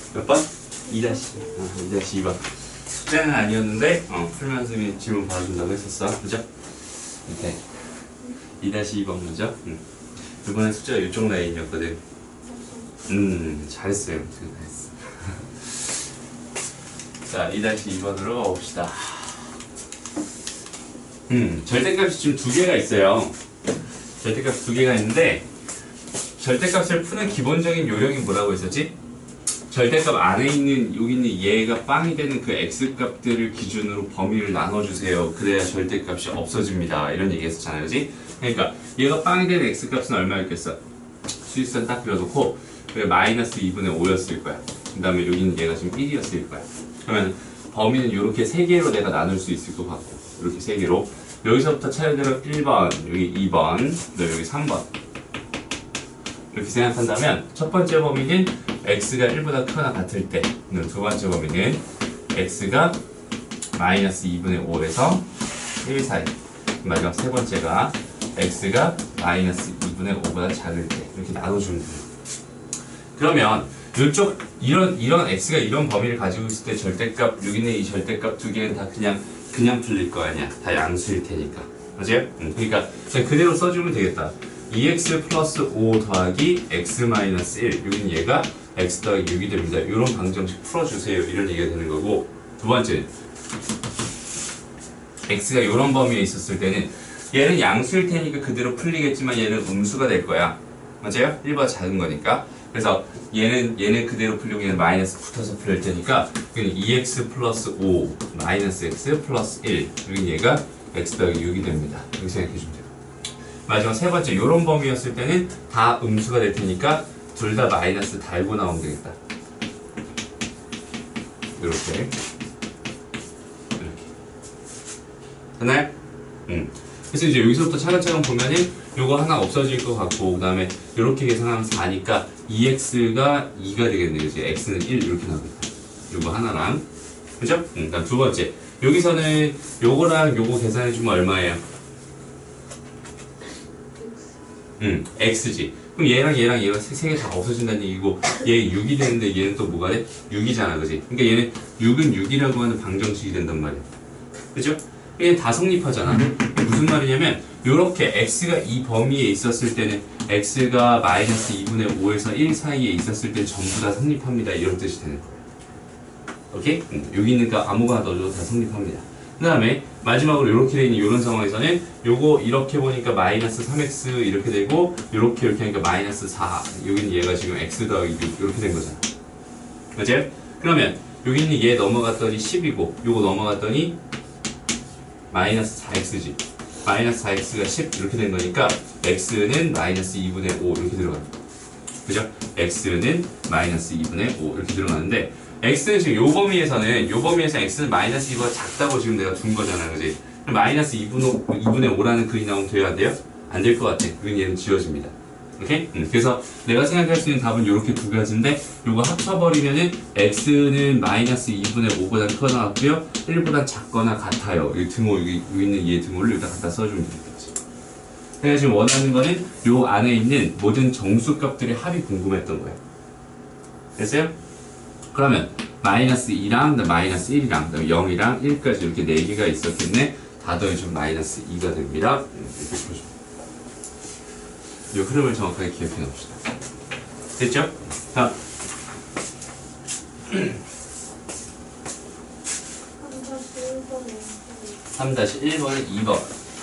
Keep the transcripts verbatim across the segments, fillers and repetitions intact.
몇 번? 이 다시 이 번. 숙제는 아니었는데 어, 풀면서 질문 받아준다고 했었어. 그죠? 이렇게 이 다시 이 번 문제. 응. 이번에 숙제가 이쪽 라인이었거든. 음, 잘했어요. 잘했어. 자, 이 다시 이 번으로 가봅시다. 음, 절대값이 지금 두 개가 있어요. 절대값 두 개가 있는데, 절대값을 푸는 기본적인 요령이 뭐라고 했었지? 절대값 안에 있는, 여기 있는 얘가 빵이 되는 그 x값들을 기준으로 범위를 나눠주세요. 그래야 절대값이 없어집니다. 이런 얘기 했었잖아요. 그지? 그러니까, 얘가 빵이 되는 x값은 얼마였겠어? 수직선 딱 그려놓고, 마이너스 이분의 오였을 거야. 그 다음에 여기 있는 얘가 지금 일이었을 거야. 그러면 범위는 이렇게 세 개로 내가 나눌 수 있을 것 같고, 이렇게 세 개로. 여기서부터 차례대로 일 번, 여기 이 번, 그다음에 여기 삼 번. 이렇게 생각한다면 첫 번째 범위는 x가 일보다 크거나 같을 때, 두 번째 범위는 x가 마이너스 이분의 오에서 일 사이, 마지막 세 번째가 x가 마이너스 이분의 오보다 작을 때 이렇게 나눠주면 돼요. 그러면 이쪽 이런 이런 x가 이런 범위를 가지고 있을 때 절대값 여기 있는 이 절대값 두 개는 다 그냥 그냥 풀릴 거 아니야. 다 양수일 테니까. 맞아요? 응. 그러니까 그냥 그대로 써주면 되겠다. 이 엑스 플러스 오 더하기 x 마이너스 일. 여기는 얘가 x 더하기 육이 됩니다. 이런 방정식 풀어주세요. 이런 얘기가 되는 거고. 두 번째, x가 이런 범위에 있었을 때는 얘는 양수일 테니까 그대로 풀리겠지만 얘는 음수가 될 거야. 맞아요? 일보다 작은 거니까. 그래서 얘는 얘는 그대로 풀리고 얘는 마이너스 붙어서 풀릴 테니까 여기는 이 엑스 플러스 오 마이너스 x 플러스 일. 여기 얘가 x 더하기 육이 됩니다. 이렇게 생각해 주면 돼요. 마지막 세 번째, 요런 범위였을 때는 다 음수가 될 테니까 둘 다 마이너스 달고 나오면 되겠다. 이렇게 이렇게 됐나요? 음. 그래서 이제 여기서부터 차근차근 보면은 요거 하나 없어질 것 같고, 그 다음에 이렇게 계산하면 사니까 이 엑스가 이가 되겠네요. 이제 x는 일 이렇게 나오겠다. 요거 하나랑, 그죠? 음, 그다음 두 번째, 여기서는 요거랑 요거 계산해주면 얼마예요? 음, x지. 그럼 얘랑 얘랑 얘가 세 개 다 없어진다는 얘기고, 얘 육이 되는데 얘는 또 뭐가 돼? 육이잖아, 그지? 그러니까 얘는 육은 육이라고 하는 방정식이 된단 말이야. 그죠? 얘는 다 성립하잖아. 무슨 말이냐면 요렇게 x가 이 범위에 있었을 때는 x가 마이너스 이분의 오에서 일 사이에 있었을 때 전부 다 성립합니다. 이런 뜻이 되는 거예요. 오케이? 음, 여기 있으니까 아무거나 넣어줘도 다 성립합니다. 그 다음에 마지막으로 이렇게 되어 있는 이런 상황에서는 요거 이렇게 보니까 마이너스 삼 엑스 이렇게 되고, 요렇게 이렇게 하니까 마이너스 사. 여기는 얘가 지금 x 더하기 육 이렇게 된 거잖아. 맞아요? 그러면 여기 있는 얘 넘어갔더니 십이고 요거 넘어갔더니 마이너스 사 엑스지. 마이너스 사 엑스가 십 이렇게 된 거니까 x는 마이너스 이분의 오 이렇게 들어갑니다. 그죠? x는 마이너스 이분의 오 이렇게 들어가는데, x는 지금 요 범위에서는 요 범위에서 x는 마이너스 이보다 작다고 지금 내가 둔 거잖아, 그지? 그럼 마이너스 이분의 오라는 글이 나오면 돼야 안 돼요? 안 될 것 같아. 그럼 얘는 지워집니다. 오케이? 음, 그래서 내가 생각할 수 있는 답은 이렇게 두 가지인데, 요거 합쳐버리면은 x는 마이너스 이분의 오보다 크거나 같고요, 일보다 작거나 같아요. 이 등호, 여기, 여기 있는 얘 등호를 여기다 갖다 써주면 됩니다. 내가 지금 원하는 거는 요 안에 있는 모든 정수값들의 합이 궁금했던 거예요. 됐어요? 그러면 마이너스 이랑 마이너스 일이랑 영이랑 일까지 이렇게 네 개가 있었겠네. 다 더해주면 마이너스 이가 됩니다. 이렇게 보시면 이 흐름을 정확하게 기억해 놓읍시다. 됐죠? 자, 삼 다시 일 번은 이 번.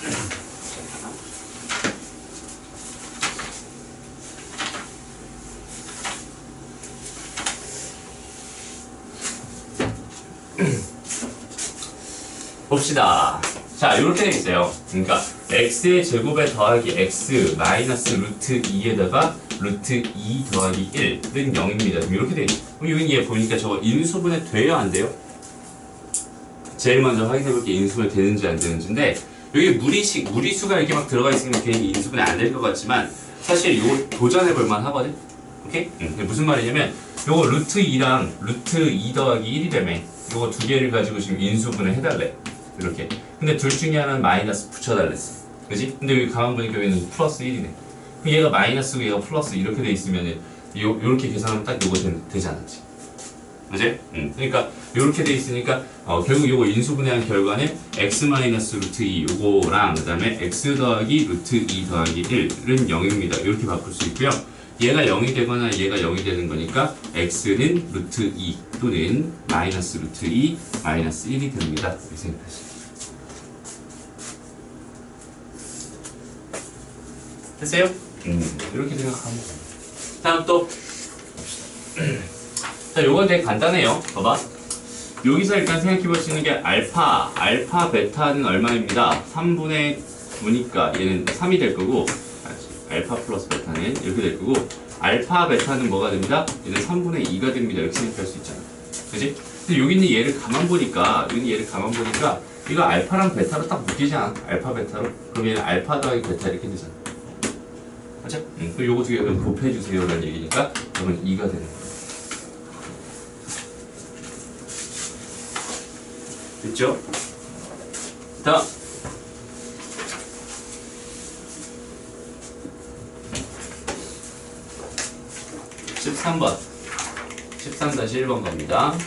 봅시다. 자, 이렇게 되어 있어요. 그러니까 x의 제곱에 더하기 x 마이너스 루트 이에다가 루트 이 더하기 일은 영입니다. 이렇게 되어 있어요. 그럼 여기 얘 보니까 저거 인수분해 돼요, 안 돼요? 제일 먼저 확인해 볼게. 인수분해 되는지 안 되는지인데, 여기 무리식, 무리수가 이렇게 막 들어가 있으면 괜히 인수분해 안 될 것 같지만 사실 이거 도전해 볼 만 하거든. 오케이? 응. 무슨 말이냐면 요거 루트 이랑 루트 이 더하기 일이라며. 요거 두 개를 가지고 지금 인수분해 해달래. 이렇게. 근데 둘 중에 하나는 마이너스 붙여달랬어. 그지? 근데 여기 가만 보니까 여기는 플러스 일이네. 그럼 얘가 마이너스고 얘가 플러스 이렇게 돼 있으면은 요, 요렇게 계산하면 딱 요거 되, 되지 않았지. 그지? 음. 그러니까 이렇게 돼 있으니까 어, 결국 요거 인수분해한 결과는 x 마이너스 루트 이 요거랑 그 다음에 x 더하기 루트 이 더하기 일은 영입니다. 이렇게 바꿀 수 있고요. 얘가 영이 되거나 얘가 영이 되는 거니까 x는 루트 이 또는 마이너스 루트 이 마이너스 일이 됩니다. 이렇게 생각하시면 됐어요? 음, 이렇게 생각하면 됩니다. 다음 또 자, 요건 되게 간단해요. 봐봐. 여기서 일단 생각해 볼 수 있는 게 알파, 알파, 베타는 얼마입니다. 삼분의 구니까 얘는 삼이 될 거고, 알파 플러스 베타는 이렇게 될 거고, 알파, 베타는 뭐가 됩니다? 얘는 삼분의 이가 됩니다. 이렇게 생각할 수 있잖아. 그지? 근데 여기 있는 얘를 가만 보니까, 여기 있는 얘를 가만 보니까, 이거 알파랑 베타로 딱 묶이잖아. 알파, 베타로. 그럼 얘는 알파 더하기 베타 이렇게 되잖아. 맞죠? 응. 그럼 요거 두 개를 곱해주세요. 라는 얘기니까, 그러면 이가 되는 거야. 됐죠? 자, 십삼 번. 십삼 일 번 겁니다.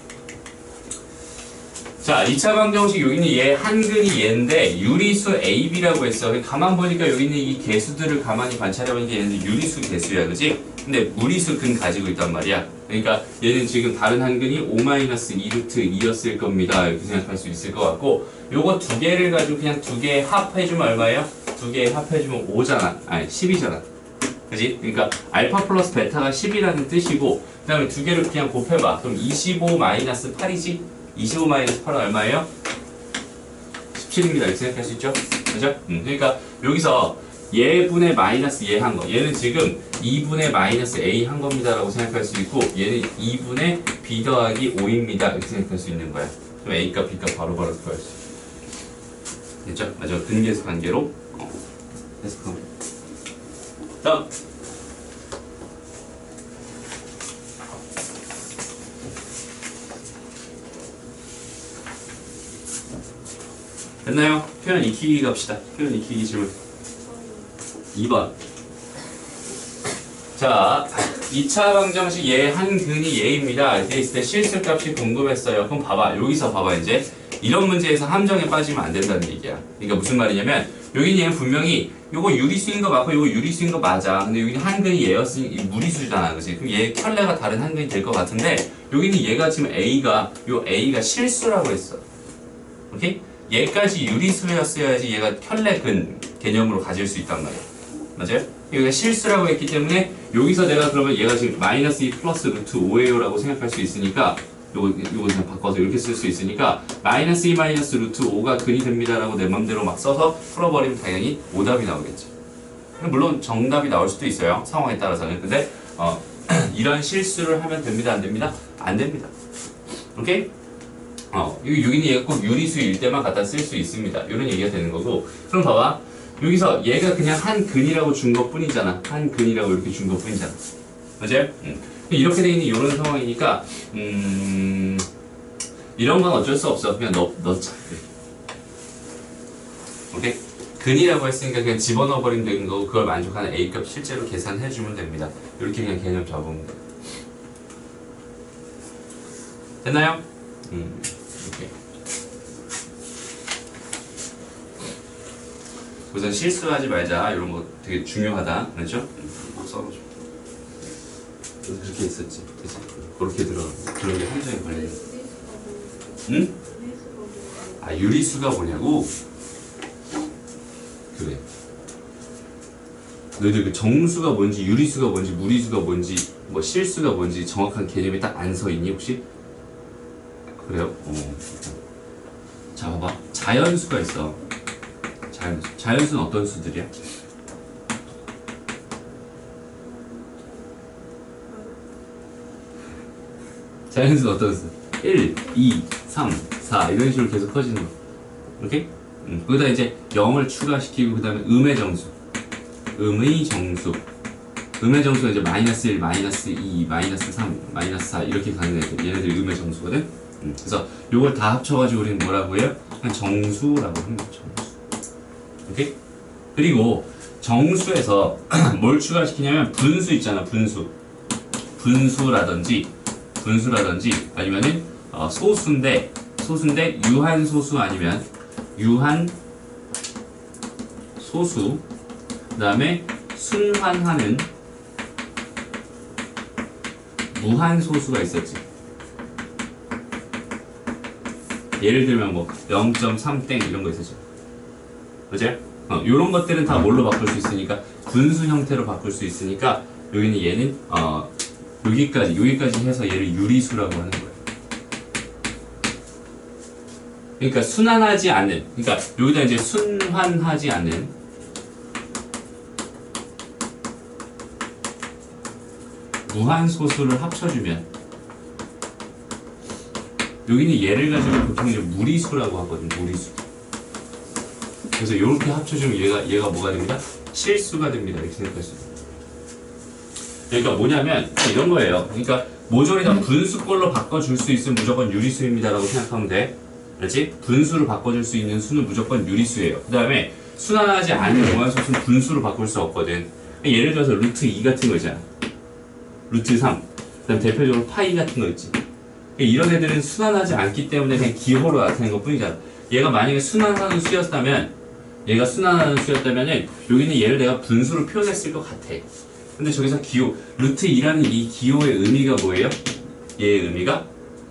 자, 이 차 방정식 여기 있는 얘 한근이 얘인데 유리수 에이 비라고 했어. 가만 보니까 여기 있는 이 개수들을 가만히 관찰해 보니까 얘는 유리수 개수야, 그지? 근데 무리수 근 가지고 있단 말이야. 그러니까 얘는 지금 다른 한근이 오 마이너스 이 루트 이였을 겁니다. 이렇게 생각할 수 있을 것 같고, 요거 두 개를 가지고 그냥 두 개 합해주면 얼마예요? 두 개 합해주면 오잖아. 아니, 십이잖아. 그지? 그러니까 알파 플러스 베타가 십이라는 뜻이고, 그 다음에 두 개를 그냥 곱해봐. 그럼 이십오 마이너스 팔이지? 이십오 마이너스 팔은 얼마예요? 십칠입니다. 이렇게 생각할 수 있죠? 그죠? 음, 그러니까 여기서 얘분의 마이너스 얘 한 거. 얘는 지금 이분의 마이너스 A 한 겁니다. 라고 생각할 수 있고, 얘는 이분의 B 더하기 오입니다. 이렇게 생각할 수 있는 거야. 그럼 A값, B값 바로바로 구할 수 있어. 됐죠? 맞아. 근계수 관계로 어, 해석하면. 다음. 됐나요? 표현 익히기 갑시다. 표현 익히기 질문. 이 번. 자, 이 차 방정식 얘 한 근이 얘입니다. 이렇게 있을 때 실수값이 궁금했어요. 그럼 봐봐. 여기서 봐봐 이제. 이런 문제에서 함정에 빠지면 안 된다는 얘기야. 그러니까 무슨 말이냐면 여기는 얘는 분명히 요거 유리수인 거 맞고 요거 유리수인 거 맞아. 근데 여기는 한근이 얘였으니 무리수잖아. 그치? 그럼 얘 켤레가 다른 한근이 될 것 같은데 여기는 얘가 지금 A가 요 A가 실수라고 했어. 오케이? 얘까지 유리수였어야지 얘가 켤레근 개념으로 가질 수 있단 말이야. 맞아요? 여기가 실수라고 했기 때문에 여기서 내가 그러면 얘가 지금 마이너스 이 플러스 루트 오예요 라고 생각할 수 있으니까 요거, 요거 그냥 바꿔서 이렇게 쓸 수 있으니까 마이너스 이 마이너스 루트 오가 근이 됩니다 라고 내 맘대로 막 써서 풀어버리면 당연히 오답이 나오겠죠. 물론 정답이 나올 수도 있어요. 상황에 따라서는. 근데 어, 이런 실수를 하면 됩니다 안 됩니다? 안 됩니다. 오케이? 어, 여기 여기는 얘가 꼭 유리수일 때만 갖다 쓸 수 있습니다. 이런 얘기가 되는 거고. 그럼 봐봐. 여기서 얘가 그냥 한 근이라고 준 것 뿐이잖아. 한 근이라고 이렇게 준 것 뿐이잖아. 맞아요? 음. 이렇게 돼 있는 이런 상황이니까, 음, 이런 건 어쩔 수 없어. 그냥 넣, 넣자. 오케이? 근이라고 했으니까 그냥 집어넣어버리면 되는 거고, 그걸 만족하는 A값 실제로 계산해주면 됩니다. 이렇게 그냥 개념 잡으면 돼. 됐나요? 음, 이렇게. 우선 실수하지 말자. 이런 거 되게 중요하다. 그렇죠? 음, 써놓죠. 그렇게 했었지. 그치? 그렇게 들어. 그런 게 함정에 걸려. 응? 아, 유리수가 뭐냐고? 그래. 너희들 그 정수가 뭔지, 유리수가 뭔지, 무리수가 뭔지, 뭐 실수가 뭔지 정확한 개념이 딱 안 서 있니, 혹시? 그래요? 어. 자, 봐봐. 자연수가 있어. 자연수. 자연수는 어떤 수들이야? 자연수는 어떤 수? 일, 이, 삼, 사 이런 식으로 계속 커지는 거. 오케이? 음. 거기다 이제 영을 추가시키고 그 다음에 음의 정수. 음의 정수. 음의 정수가 이제 마이너스 일, 마이너스 이, 마이너스 삼, 마이너스 사 이렇게 가는 애들. 얘네들이 음의 정수거든? 음. 그래서 요걸 다 합쳐가지고 우리는 뭐라고 해요? 그냥 정수라고 합니다. 정수. 오케이? 그리고 정수에서 뭘 추가시키냐면 분수 있잖아. 분수. 분수라든지 분수라든지 아니면은 어, 소수인데 소수인데 유한 소수 아니면 유한 소수 그 다음에 순환하는 무한 소수가 있었지. 예를 들면 뭐 영 점 삼 땡 이런 거 있었죠. 맞아요? 어, 이런 것들은 다 뭘로 바꿀 수 있으니까 분수 형태로 바꿀 수 있으니까 여기는 얘는 어, 여기까지 여기까지 해서 얘를 유리수라고 하는 거예요. 그러니까 순환하지 않는, 그러니까 여기다 이제 순환하지 않는 무한 소수를 합쳐주면 여기는 얘를 가지고 보통 이제 무리수라고 하거든. 무리수. 그래서 이렇게 합쳐주면 얘가 얘가 뭐가 됩니다? 실수가 됩니다. 이렇게 생각할 수 있어요. 그러니까 뭐냐면 이런 거예요. 그러니까 모조리 다 분수꼴로 바꿔줄 수 있으면 무조건 유리수입니다라고 생각하면 돼. 그렇지? 분수로 바꿔줄 수 있는 수는 무조건 유리수예요. 그 다음에 순환하지 않은 무한소수는 분수로 바꿀 수 없거든. 예를 들어서 루트 이 같은 거 있잖아. 루트 삼. 그 다음 대표적으로 파이 같은 거 있지. 이런 애들은 순환하지 않기 때문에 그냥 기호로 나타낸 것 뿐이잖아. 얘가 만약에 순환하는 수였다면 얘가 순환하는 수였다면은 여기는 얘를 내가 분수로 표현했을 것 같아. 근데 저기서 기호, 루트 이라는 이 기호의 의미가 뭐예요? 얘의 의미가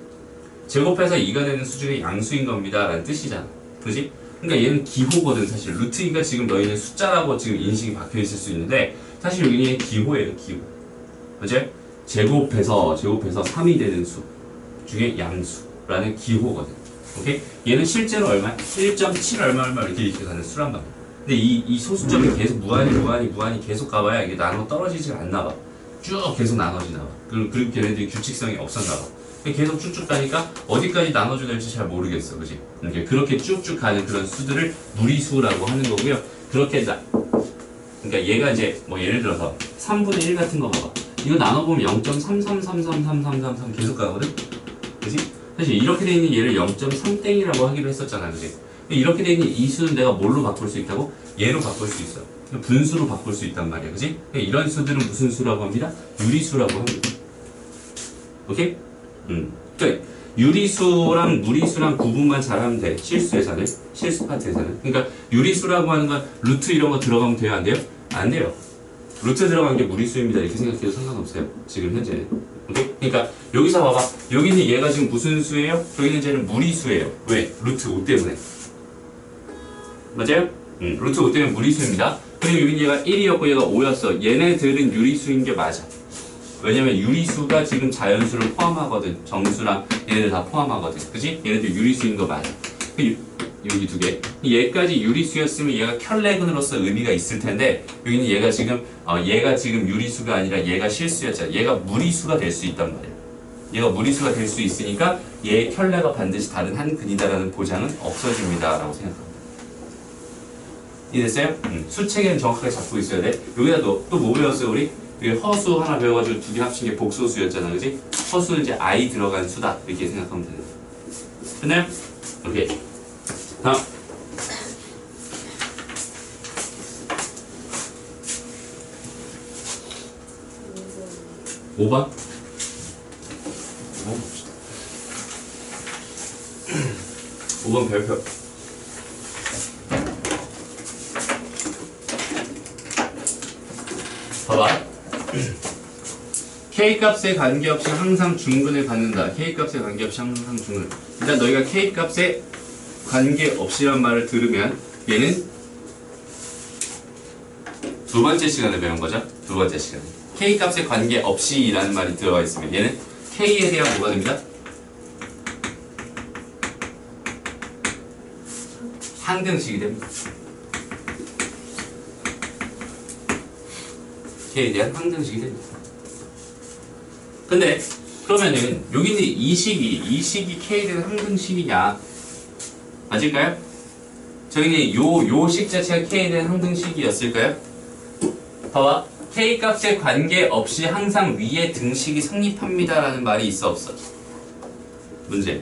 제곱해서 이가 되는 수준의 양수인 겁니다 라는 뜻이잖아. 그지? 그러니까 얘는 기호거든. 사실 루트 이가 지금 너희는 숫자라고 지금 인식이 박혀 있을 수 있는데 사실 여기는 기호예요. 기호. 맞아요? 제곱해서 제곱해서 삼이 되는 수 중에 양수라는 기호거든. 오케이? 얘는 실제로 얼마? 일 점 칠 얼마 얼마 이렇게 이렇게 가는 수란 말이야. 근데 이, 이 소수점이 계속 무한히 무한히 무한히 계속 가봐야 이게 나눠 떨어지지 않나 봐. 쭉 계속 나눠지나 봐. 그리고 그리고 걔네들이 규칙성이 없었나 봐. 계속 쭉쭉 가니까 어디까지 나눠줘야 될지 잘 모르겠어. 그지? 이렇게 그렇게 쭉쭉 가는 그런 수들을 무리수라고 하는 거고요. 그렇게 나 그러니까 얘가 이제 뭐 예를 들어서 삼분의 일 같은 거 봐봐. 이거 나눠보면 영 점 삼삼삼삼삼삼삼삼 계속 가거든? 그지? 사실 이렇게 돼 있는 얘를 영 점 삼 땡이라고 하기로 했었잖아. 그지? 이렇게 돼 있는 이 수는 내가 뭘로 바꿀 수 있다고? 얘로 바꿀 수 있어. 분수로 바꿀 수 있단 말이야. 그지? 이런 수들은 무슨 수라고 합니다? 유리수라고 합니다. 오케이? 음. 그러니까 유리수랑 무리수랑 구분만 잘하면 돼. 실수에서는. 실수 파트에서는. 그러니까 유리수라고 하는 건 루트 이런 거 들어가면 돼요? 안 돼요? 안 돼요. 루트 들어간 게 무리수입니다. 이렇게 생각해도 상관없어요. 지금 현재는. 오케이? 그러니까 여기서 봐봐. 여기는 얘가 지금 무슨 수예요? 여기는 쟤는 무리수예요. 왜? 루트 오 때문에. 맞아요? 음, 루트 오 때문에 무리수입니다. 그리고 여기는 얘가 일이었고 얘가 오였어. 얘네들은 유리수인 게 맞아. 왜냐면 유리수가 지금 자연수를 포함하거든. 정수랑 얘네들 다 포함하거든. 그지? 얘네들 유리수인 거 맞아. 여기 두 개. 얘까지 유리수였으면 얘가 켤레근으로서 의미가 있을 텐데 여기는 얘가 지금 어, 얘가 지금 유리수가 아니라 얘가 실수였잖아. 얘가 무리수가 될 수 있단 말이야. 얘가 무리수가 될 수 있으니까 얘의 켤레가 반드시 다른 한 근이다라는 보장은 없어집니다라고 생각합니다. 이해됐어요? 음, 수체계는 정확하게 잡고 있어야 돼. 여기다 또 뭐 배웠어요 우리? 여기 허수 하나 배워가지고 두 개 합친 게 복소수였잖아. 그지? 허수는 이제 I 들어간 수다. 이렇게 생각하면 되네. 됐나요? 오케이. 다음. 오 번. 오 번 별표. 봐봐. K값에 관계없이 항상 중근을 갖는다. K값에 관계없이 항상 중근. 일단 너희가 K값에 관계없이란 말을 들으면 얘는 두 번째 시간에 배운 거죠. 두 번째 시간에. K값에 관계없이 라는 말이 들어가 있으면 얘는 K에 대한 뭐가 됩니다? 항등식이 됩니다. K에 대한 항등식이 됩니다. 근데 그러면은 여기는 이 식이 이 식이 K에 대한 항등식이냐? 맞을까요? 저기는 요 요 식 자체가 K에 대한 항등식이었을까요? 봐봐. K 값에 관계없이 항상 위에 등식이 성립합니다 라는 말이 있어 없어? 문제.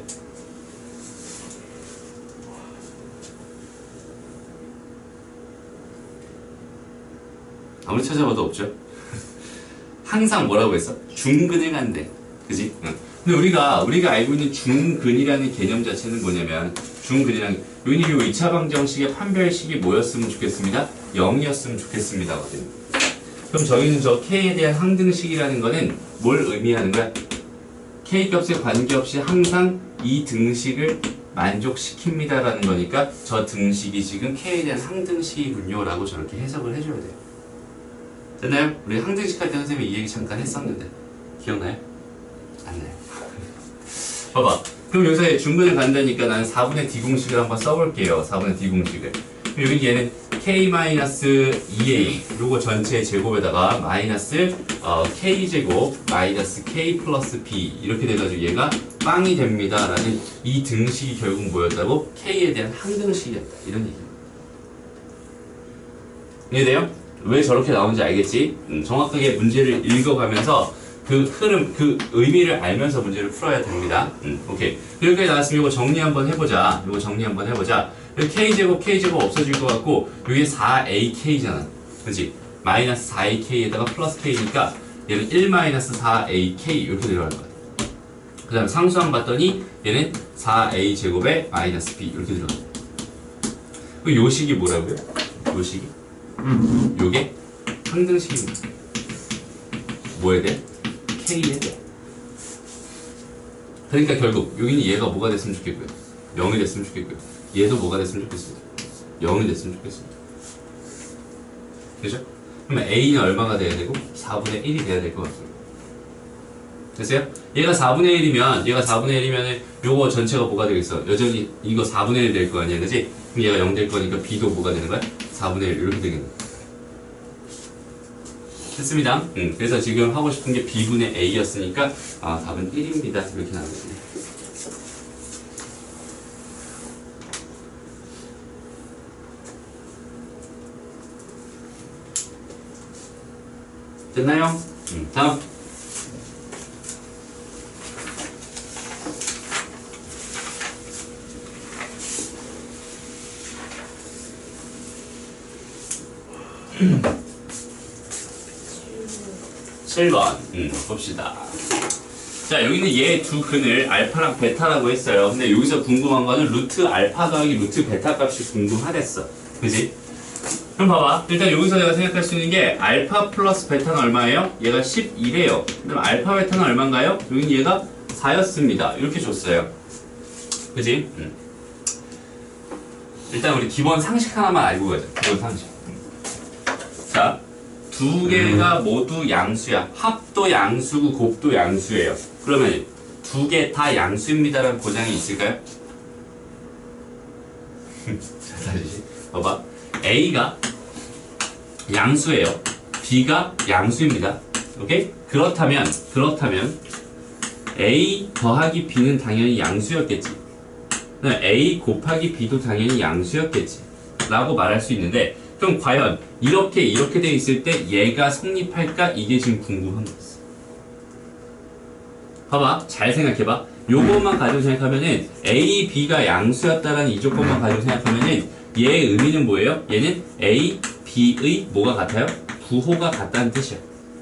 아무리 찾아봐도 없죠. 항상 뭐라고 했어? 중근을 간대. 그지? 응. 근데 우리가 우리가 알고 있는 중근이라는 개념 자체는 뭐냐면 중근이라는 여기는 요 이 차 방정식의 판별식이 뭐였으면 좋겠습니다. 영이었으면 좋겠습니다. 그럼 저희는 저 k에 대한 항등식이라는 거는 뭘 의미하는 거야? k 값에 관계없이 항상 이 등식을 만족시킵니다라는 거니까 저 등식이 지금 k에 대한 항등식이군요 라고 저렇게 해석을 해줘야 돼요. 됐나요? 우리 항등식 할 때 선생님이 이 얘기 잠깐 했었는데 기억나요? 안 나요. 봐봐. 그럼 여기서 중근을 간다니까 나는 사분의 d 공식을 한번 써볼게요. 사분의 d 공식을. 그럼 여기 얘는 k 마이너스 이 에이 요거 전체 제곱에다가 마이너스 어, k제곱 마이너스 k 플러스 b 이렇게 돼가지고 얘가 빵이 됩니다 라는 이 등식이 결국 뭐였다고? k에 대한 항등식이었다 이런 얘기예요. 이해돼요? 왜 저렇게 나오는지 알겠지? 음, 정확하게 문제를 읽어가면서 그 흐름, 그 의미를 알면서 문제를 풀어야 됩니다. 음, 오케이. 여기까지 나왔으면 이거 정리 한번 해보자. 이거 정리 한번 해보자. 여기 k제곱, k제곱 없어질 것 같고, 여기 사 에이 케이잖아. 그치? 마이너스 사 에이 케이에다가 플러스 k니까 얘는 일 마이너스 사 에이 케이 이렇게 들어갈 것 같아. 그 다음에 상수항 봤더니 얘는 사 에이 제곱에 마이너스 b 이렇게 들어갈 것 같아. 요 식이 뭐라고요? 요 식이? 요게 항등식입니다. 뭐에 대해? k에 대해. 그러니까 결국 여기는 얘가 뭐가 됐으면 좋겠고요. 영이 됐으면 좋겠고요. 얘도 뭐가 됐으면 좋겠습니다. 영이 됐으면 좋겠습니다. 그죠? 그러면 a는 얼마가 돼야 되고 사분의 일이 돼야 될 것 같습니다. 됐어요? 얘가 사분의 일이면 얘가 사분의 일이면 요거 전체가 뭐가 되겠어? 여전히 이거 사분의 일 될 거 아니야, 그지? 그럼 얘가 영 될 거니까 b도 뭐가 되는 거야? 사분의 일 이렇게 되겠네. 됐습니다. 음, 그래서 지금 하고 싶은 게 b분의 a였으니까 아, 답은 일입니다. 이렇게 나오겠네. 됐나요? 음, 다음. 칠 번 음, 봅시다. 자, 여기는 얘 두 근을 알파랑 베타라고 했어요. 근데 여기서 궁금한 거는 루트 알파 더하기 루트 베타 값이 궁금하댔어. 그지? 그럼 봐봐. 일단 여기서 내가 생각할 수 있는 게 알파 플러스 베타는 얼마예요? 얘가 십일이에요. 그럼 알파 베타는 얼마인가요? 여기는 얘가 사였습니다. 이렇게 줬어요. 그지? 음. 일단 우리 기본 상식 하나만 알고 가자. 기본 상식. 자, 두 개가 모두 양수야. 합도 양수고 곱도 양수예요. 그러면 두 개 다 양수입니다라는 보장이 있을까요? 자, 다시 봐봐. A가 양수예요. B가 양수입니다. 오케이? 그렇다면 그렇다면 A 더하기 B는 당연히 양수였겠지. A 곱하기 B도 당연히 양수였겠지. 라고 말할 수 있는데 그럼 과연 이렇게 이렇게 돼 있을 때 얘가 성립할까? 이게 지금 궁금한 거였어. 봐봐. 잘 생각해봐. 요것만 가지고 생각하면은 A, B가 양수였다라는 이 조건만 가지고 생각하면은 얘의 의미는 뭐예요? 얘는 A, B의 뭐가 같아요? 부호가 같다는 뜻이야.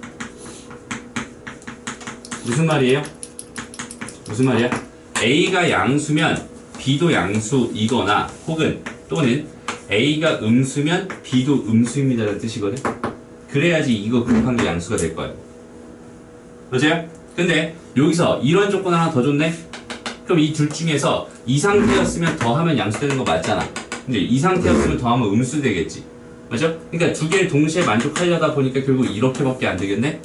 무슨 말이에요? 무슨 말이야? A가 양수면 B도 양수이거나 혹은 또는 A가 음수면 B도 음수입니다라는 뜻이거든. 그래야지 이거 곱한 게 양수가 될 거예요. 그렇죠? 근데 여기서 이런 조건 하나 더 줬네? 그럼 이 둘 중에서 이 상태였으면 더하면 양수 되는 거 맞잖아. 근데 이 상태였으면 더하면 음수 되겠지. 맞죠? 그러니까 두 개를 동시에 만족하려다 보니까 결국 이렇게밖에 안 되겠네?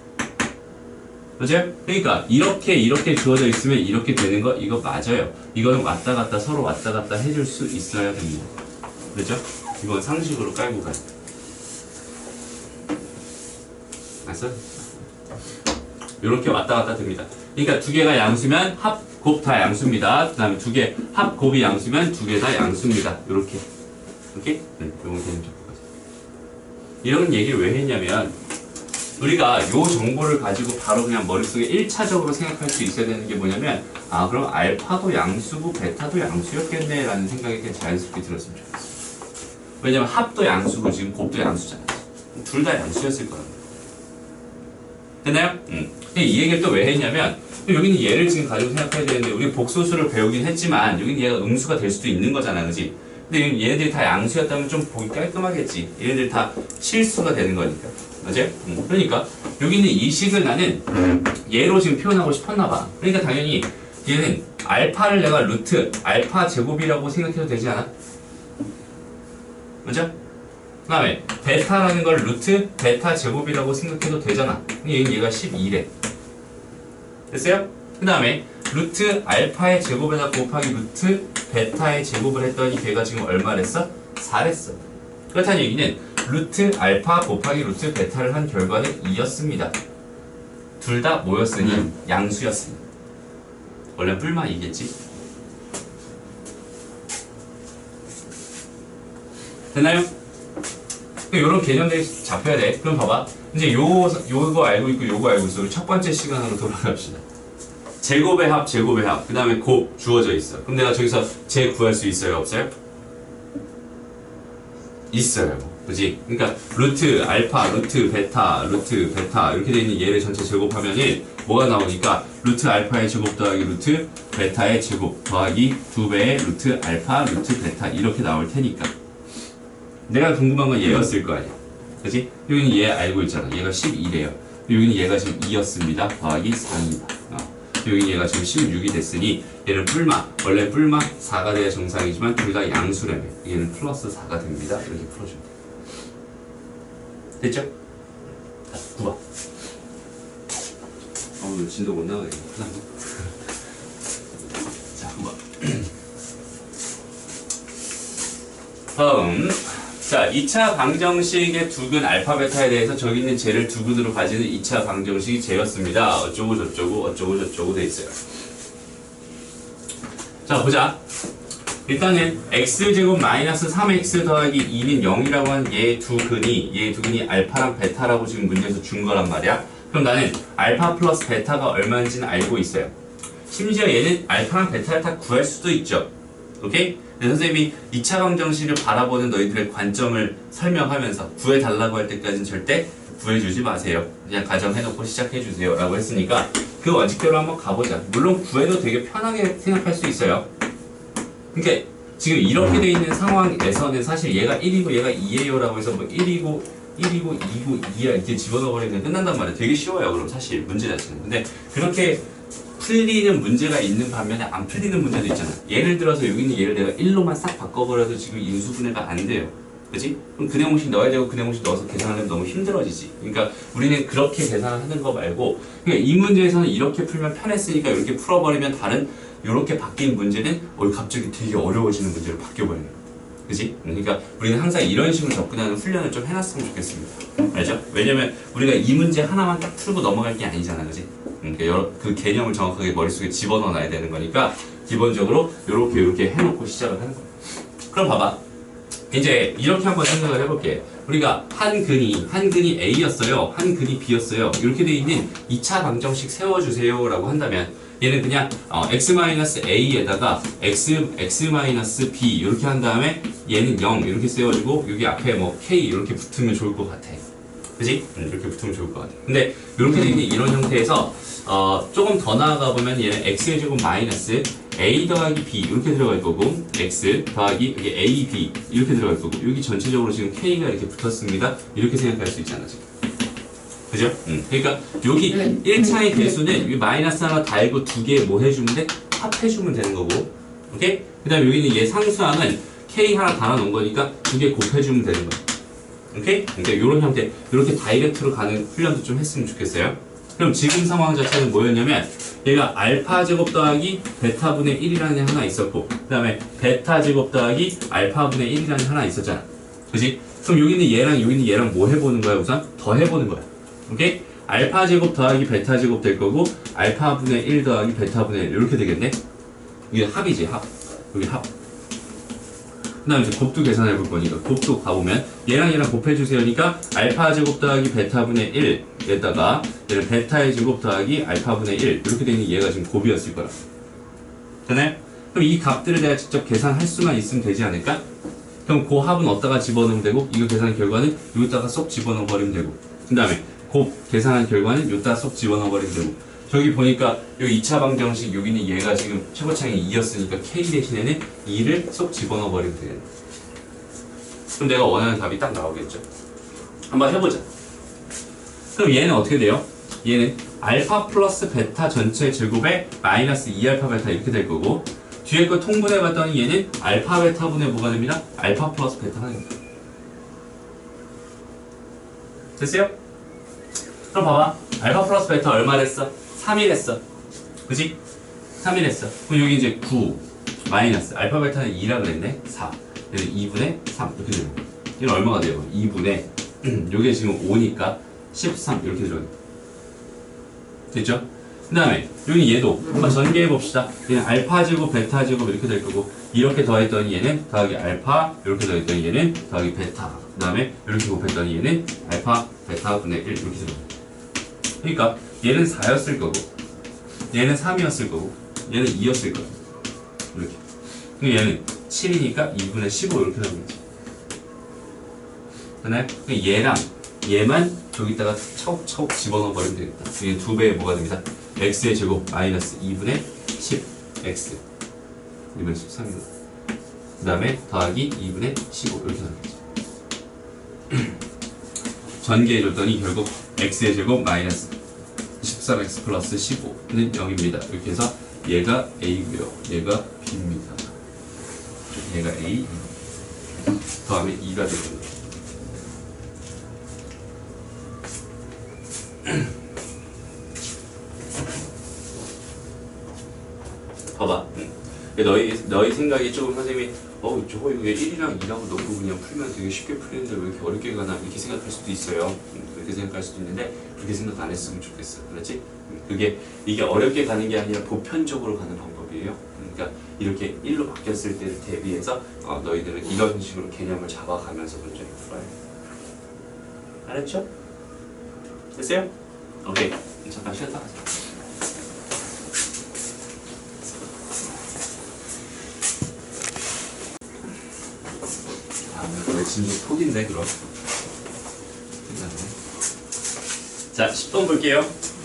맞아요? 그러니까 이렇게 이렇게 주어져 있으면 이렇게 되는 거 이거 맞아요. 이거는 왔다 갔다 서로 왔다 갔다 해줄 수 있어야 됩니다. 그렇죠? 이건 상식으로 깔고 가요. 알았어? 이렇게 왔다 갔다 됩니다. 그러니까 두 개가 양수면 합, 곱 다 양수입니다. 그 다음에 두 개, 합, 곱이 양수면 두 개 다 양수입니다. 이렇게. 오케이? 네, 요건 개념 잡고 가자. 이런 얘기를 왜 했냐면 우리가 요 정보를 가지고 바로 그냥 머릿속에 일 차적으로 생각할 수 있어야 되는 게 뭐냐면 아 그럼 알파도 양수고 베타도 양수였겠네 라는 생각이 그냥 자연스럽게 들었으면 좋겠어. 왜냐면 합도 양수고 지금 곱도 양수잖아. 둘 다 양수였을 거란 말이야. 됐나요? 응. 이 얘기를 또 왜 했냐면 여기는 얘를 지금 가지고 생각해야 되는데 우리 복소수를 배우긴 했지만 여기는 얘가 음수가 될 수도 있는 거잖아, 그지? 근데 얘네들이 다 양수였다면 좀 보기 깔끔하겠지. 얘네들 다 실수가 되는 거니까. 맞아요? 음. 그러니까 여기 있는 이 식을 나는 얘로 지금 표현하고 싶었나 봐. 그러니까 당연히 얘는 알파를 내가 루트 알파 제곱이라고 생각해도 되지 않아? 맞아? 그 다음에 베타라는 걸 루트 베타 제곱이라고 생각해도 되잖아. 얘는 얘가 십이래. 됐어요? 그 다음에 루트 알파의 제곱에다 곱하기 루트 베타의 제곱을 했더니 걔가 지금 얼마랬어? 사랬어. 그렇다는 얘기는 루트 알파 곱하기 루트 베타를 한 결과는 이였습니다. 둘 다 뭐였으니? 양수였으니. 원래 뿔만 이겠지? 됐나요? 이런 개념들이 잡혀야 돼. 그럼 봐봐. 이제 요, 요거 알고 있고 요거 알고 있어. 우리 첫 번째 시간으로 돌아갑시다. 제곱의 합, 제곱의 합. 그 다음에 곱 주어져 있어. 그럼 내가 저기서 제 구할 수 있어요? 없어요? 있어요. 그지? 그러니까 루트 알파, 루트 베타, 루트 베타 이렇게 되어 있는 얘를 전체 제곱하면은 뭐가 나오니까 루트 알파의 제곱 더하기 루트 베타의 제곱 더하기 두 배의 루트 알파, 루트 베타 이렇게 나올 테니까. 내가 궁금한 건 얘였을 거 아니야. 그치? 여기는 얘 알고 있잖아. 얘가 십이래요. 여기는 얘가 지금 이였습니다. 더하기 삼입니다. 어. 여기는 얘가 지금 십육이 됐으니 얘는 뿔마. 원래 뿔마 사가 돼야 정상이지만 둘 다 양수라며. 얘는 플러스 사가 됩니다. 이렇게 풀어주면 돼. 됐죠? 자, 구 번. 어우, 진도 못 나가겠네. 자, 구 번. 다음. 자, 이 차 방정식의 두근 알파 베타에 대해서 저기 있는 쟤를 두근으로 가지는 이 차 방정식이 쟤였습니다. 어쩌고 저쩌고 어쩌고 저쩌고 돼 있어요. 자, 보자. 일단은 x제곱 마이너스 삼 엑스 더하기 이는 영이라고 하는 얘 두 근이 얘 두 근이 알파랑 베타라고 지금 문제에서 준 거란 말이야. 그럼 나는 알파 플러스 베타가 얼마인지는 알고 있어요. 심지어 얘는 알파랑 베타를 다 구할 수도 있죠. 오케이? 네, 선생님이 이 차 방정식을 바라보는 너희들의 관점을 설명하면서 구해달라고 할 때까지는 절대 구해주지 마세요. 그냥 가정해놓고 시작해주세요 라고 했으니까 그 원칙대로 한번 가보자. 물론 구해도 되게 편하게 생각할 수 있어요. 그러니까 지금 이렇게 돼 있는 상황에서는 사실 얘가 일이고 얘가 이예요 라고 해서 뭐 일이고 일이고 이고 이야 이렇게 집어넣어버리면 끝난단 말이에요. 되게 쉬워요. 그럼 사실 문제 자체는. 근데 그렇게 풀리는 문제가 있는 반면에 안 풀리는 문제도 있잖아. 예를 들어서 여기 있는 얘를 내가 일로만 싹 바꿔버려도 지금 인수분해가 안 돼요. 그치? 그럼 근해공식 넣어야 되고 근해공식 넣어서 계산하려면 너무 힘들어지지. 그러니까 우리는 그렇게 계산을 하는 거 말고 그러니까 이 문제에서는 이렇게 풀면 편했으니까 이렇게 풀어버리면 다른 이렇게 바뀐 문제는 어, 갑자기 되게 어려워지는 문제로 바뀌어버리는 거야. 그치? 그러니까 우리는 항상 이런 식으로 접근하는 훈련을 좀 해놨으면 좋겠습니다. 알죠? 왜냐면 우리가 이 문제 하나만 딱 풀고 넘어갈 게 아니잖아. 그치? 그러니까 여러, 그 개념을 정확하게 머릿속에 집어넣어 놔야 되는 거니까 기본적으로 이렇게 이렇게 해놓고 시작을 하는 거야. 그럼 봐봐. 이제 이렇게 한번 생각을 해볼게. 우리가 한 근이 한 근이 A였어요. 한 근이 B였어요. 이렇게 돼 있는 이 차 방정식 세워주세요 라고 한다면 얘는 그냥 어, x-a에다가 x, x-b 이렇게 한 다음에 얘는 영 이렇게 세워주고 여기 앞에 뭐 k 이렇게 붙으면 좋을 것 같아. 그치? 음, 이렇게 붙으면 좋을 것 같아. 근데 이렇게 돼 있는 이런 형태에서 어, 조금 더 나아가 보면 얘는 x의 제곱 마이너스 a 더하기 b 이렇게 들어갈 거고 x 더하기 여기 a, b 이렇게 들어갈 거고 여기 전체적으로 지금 k가 이렇게 붙었습니다. 이렇게 생각할 수 있잖아 지금. 그죠? 음. 그러니까 여기 일 차의 개수는 여기 마이너스 하나 달고 두 개 뭐 해주면 돼? 합해주면 되는 거고. 오케이? 그 다음에 여기는 얘 상수항은 k 하나 달아놓은 거니까 두 개 곱해주면 되는 거야. 오케이? 그러니까 이런 형태, 이렇게 다이렉트로 가는 훈련도 좀 했으면 좋겠어요. 그럼 지금 상황 자체는 뭐였냐면 얘가 알파 제곱 더하기 베타분의 일이라는 애 하나 있었고 그 다음에 베타 제곱 더하기 알파분의 일이라는 애 하나 있었잖아. 그치? 그럼 여기는 얘랑 여기는 얘랑 뭐 해보는 거야? 우선 더 해보는 거야. 오케이? 알파 제곱 더하기 베타 제곱 될 거고 알파분의 일 더하기 베타분의 일 이렇게 되겠네? 이게 합이지 합. 여기 합. 그 다음에 이제 곱도 계산해 볼 거니까 곱도 가보면 얘랑 얘랑 곱해주세요니까 알파 제곱 더하기 베타분의 일에다가 얘는 베타의 제곱 더하기 알파분의 일 이렇게 되는 얘가 지금 곱이었을 거라. 되나요? 그럼 이 값들을 내가 직접 계산할 수만 있으면 되지 않을까? 그럼 그 합은 어디다가 집어넣으면 되고 이거 계산한 결과는 여기다가 쏙 집어넣어 버리면 되고 그 다음에 곱 계산한 결과는 여기다가 쏙 집어넣어 버리면 되고 저기 보니까 요 이 차 방정식 여기는 얘가 지금 최고차항이 이였으니까 K 대신에는 이를 쏙 집어넣어 버리면 되겠네. 그럼 내가 원하는 답이 딱 나오겠죠. 한번 해보자. 그럼 얘는 어떻게 돼요? 얘는 알파 플러스 베타 전체 제곱에 마이너스 이 알파 베타 이렇게 될 거고, 뒤에 거 통분해 봤더니 얘는 알파 베타 분의 뭐가 됩니다? 알파 플러스 베타가 됩니다. 됐어요? 그럼 봐봐. 알파 플러스 베타 얼마 됐어? 삼일 했어. 그지? 삼일 했어. 그럼 여기 이제 구 마이너스 알파 베타는 이라 그랬네. 사. 얘는 이분의 삼 이렇게 되는 거야. 얘는 얼마가 돼요? 이분의 요게 지금 오니까 십삼 이렇게 들어가요. 됐죠? 그 다음에 여기 얘도 한번 전개해 봅시다. 얘는 알파 제곱 베타 제곱 이렇게 될 거고, 이렇게 더했더니 얘는 더하기 알파, 이렇게 더했더니 얘는 더하기 베타, 그 다음에 이렇게 곱했더니 얘는 알파 베타 분의 일 이렇게 들어가요. 그러니까 얘는 사였을 거고, 얘는 삼이었을 거고, 얘는 이였을 거고, 이렇게. 그럼 얘는 칠이니까 이분의 십오 이렇게 나오겠지. 그다음에 얘랑 얘만 저기다가 차곡차곡 집어넣어 버리면 되겠다. 이게 두 배의 뭐가 됩니다? x의 제곱 마이너스 이분의 십 x 이분의 십삼입니다. 그 다음에 더하기 이분의 십오 이렇게 나오겠지. 전개해줬더니 결국 x의 제곱 마이너스 십삼 엑스 플러스 십오는 영입니다. 이렇게 해서 얘가 a고요, 얘가 b입니다. 얘가 a 더하면 이가 되거든요. 봐봐. 너희, 너희 생각이 조금 선생님이 어 저거 이거 일이랑 이라고 넣고 그냥 풀면 되게 쉽게 풀리는데 왜 이렇게 어렵게 가나 이렇게 생각할 수도 있어요. 그렇게 생각할 수도 있는데 그렇게 생각 안 했으면 좋겠어. 그렇지? 그게 이게 어렵게 가는 게 아니라 보편적으로 가는 방법이에요. 그러니까 이렇게 일로 바뀌었을 때를 대비해서 어, 너희들은 이런 식으로 개념을 잡아가면서 문제를 풀어야 돼. 알았죠? 됐어요? 오케이. 잠깐 쉬었다 가자. 왜 진도 폭인데 그럼? 자, 십 번 볼게요.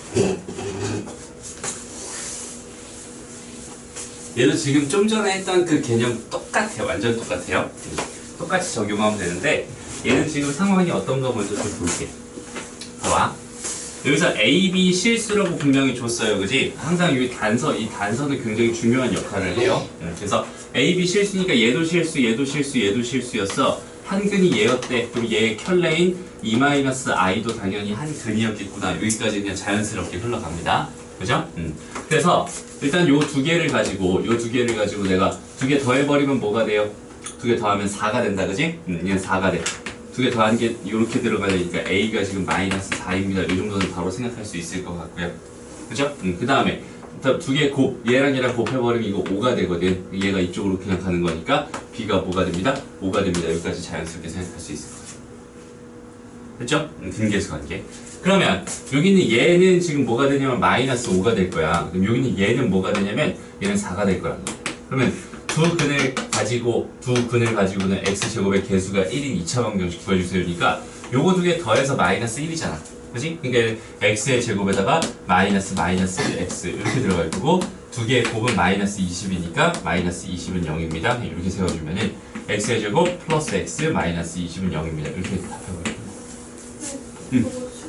얘도 지금 좀 전에 했던 그 개념 똑같아요. 완전 똑같아요. 똑같이 적용하면 되는데 얘는 지금 상황이 어떤가 먼저 좀 볼게. 봐봐. 여기서 A, B 실수라고 분명히 줬어요. 그지? 항상 이 단서, 이 단서는 굉장히 중요한 역할을 해요. 그래서 A, B 실수니까 얘도 실수, 얘도 실수, 얘도 실수였어. 한 근이 얘였대. 그럼 얘의 켤레인 이 마이너스 i도 당연히 한 근이었겠구나. 여기까지 그냥 자연스럽게 흘러갑니다. 그죠? 음. 그래서 일단 요 두 개를 가지고, 요 두 개를 가지고 내가 두 개 더해버리면 뭐가 돼요? 두 개 더하면 사가 된다. 그지? 음, 얘는 사가 돼. 두 개 더한 게 이렇게 들어가니까 a가 지금 마이너스 사입니다. 이 정도는 바로 생각할 수 있을 것 같고요. 그죠? 음, 그 다음에 두 개 곱, 얘랑 얘랑 곱해버리면 이거 오가 되거든. 얘가 이쪽으로 그냥 가는 거니까 b가 뭐가 됩니다? 오가 됩니다. 여기까지 자연스럽게 생각할 수 있을 것 같아요. 됐죠? 음, 근계수 관계. 그러면 여기는 얘는 지금 뭐가 되냐면 마이너스 오가 될 거야. 그럼 여기는 얘는 뭐가 되냐면 얘는 사가 될 거야. 그러면 두 근을 가지고 두 근을 가지고는 x제곱의 개수가 일인 이 차 방정식 구해주세요니까 요거 두 개 더해서 마이너스 일이잖아. 그치? 그러니까 x의 제곱에다가 마이너스 마이너스 x 이렇게 들어갈 거고, 두 개의 곱은 마이너스 이십이니까 마이너스 이십은 영입니다. 이렇게 세워주면은 x의 제곱 플러스 x 마이너스 이십은 영입니다. 이렇게 답해버려요. 응.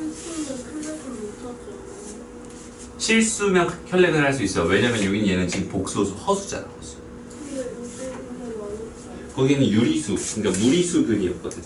실수면 혈렉을 할 수 있어. 왜냐면 여기는 얘는 지금 복소수 허수잖아. 허수. 거기는 유리수, 그러니까 무리수 근이었거든.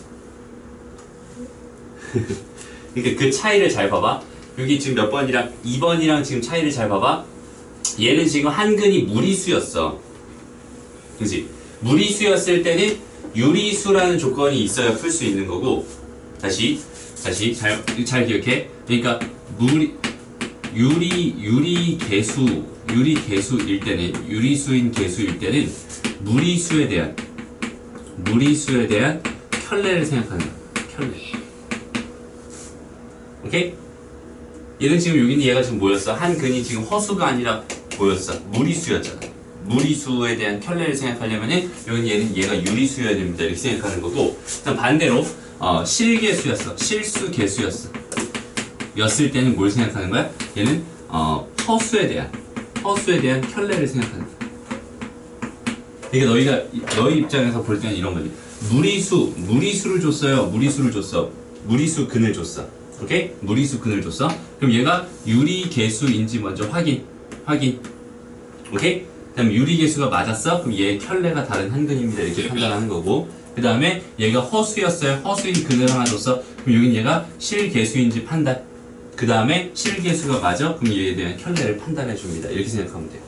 그러니까 그 차이를 잘 봐봐. 여기 지금 몇 번이랑 이 번이랑 지금 차이를 잘 봐봐. 얘는 지금 한 근이 무리수였어. 그치? 무리수였을 때는 유리수라는 조건이 있어야 풀 수 있는 거고, 다시 다시 잘, 잘 기억해. 그러니까 무리 유리 유리 개수 유리 개수일 때는 유리수인 개수일 때는 무리수에 대한 무리수에 대한 켤레를 생각하는 거야. 켤레. 오케이? 얘는 지금 여기는 얘가 지금 뭐였어? 한 근이 지금 허수가 아니라 뭐였어? 무리수였잖아. 무리수에 대한 켤레를 생각하려면은 여기는 얘는 얘가 유리수여야 됩니다. 이렇게 생각하는 거고, 일단 반대로 어, 실개수였어. 실수 개수였어. 였을 때는 뭘 생각하는 거야? 얘는 어, 허수에 대한 허수에 대한 켤레를 생각하는 거야. 그러니까 너희가 너희 입장에서 볼 때는 이런 거지. 무리수 무리수를 줬어요. 무리수를 줬어. 무리수 근을 줬어. 오케이? 무리수 근을 줬어. 그럼 얘가 유리계수인지 먼저 확인. 확인. 오케이? 그다음 유리계수가 맞았어? 그럼 얘의 켤레가 다른 한 근입니다. 이렇게 판단하는 거고. 그 다음에 얘가 허수였어요. 허수인 근을 하나 줬어. 그럼 여긴 얘가 실계수인지 판단. 그 다음에 실계수가 맞아? 그럼 얘에 대한 켤레를 판단해 줍니다. 이렇게 생각하면 돼요.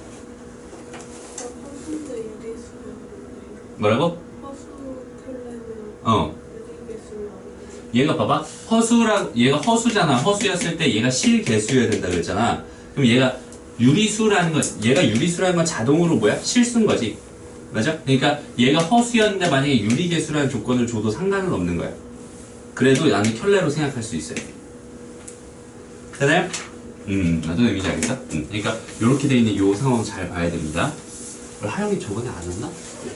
허수인데 유리수는 뭐라고? 허수 켤레는 어. 유리계수는 얘가 봐봐. 허수라, 얘가 허수잖아. 허수였을 때 얘가 실계수여야 된다 그랬잖아. 그럼 얘가 유리수라는 건, 얘가 유리수라는 건 자동으로 뭐야? 실수인 거지. 맞아? 그러니까 얘가 허수였는데 만약에 유리계수라는 조건을 줘도 상관은 없는 거야. 그래도 나는 켤레로 생각할 수 있어요. 되나요? 음, 어떤 의미인지 알겠어? 음, 그러니까 이렇게 돼 있는 이 상황 잘 봐야 됩니다. 하영이 저번에 안 왔나?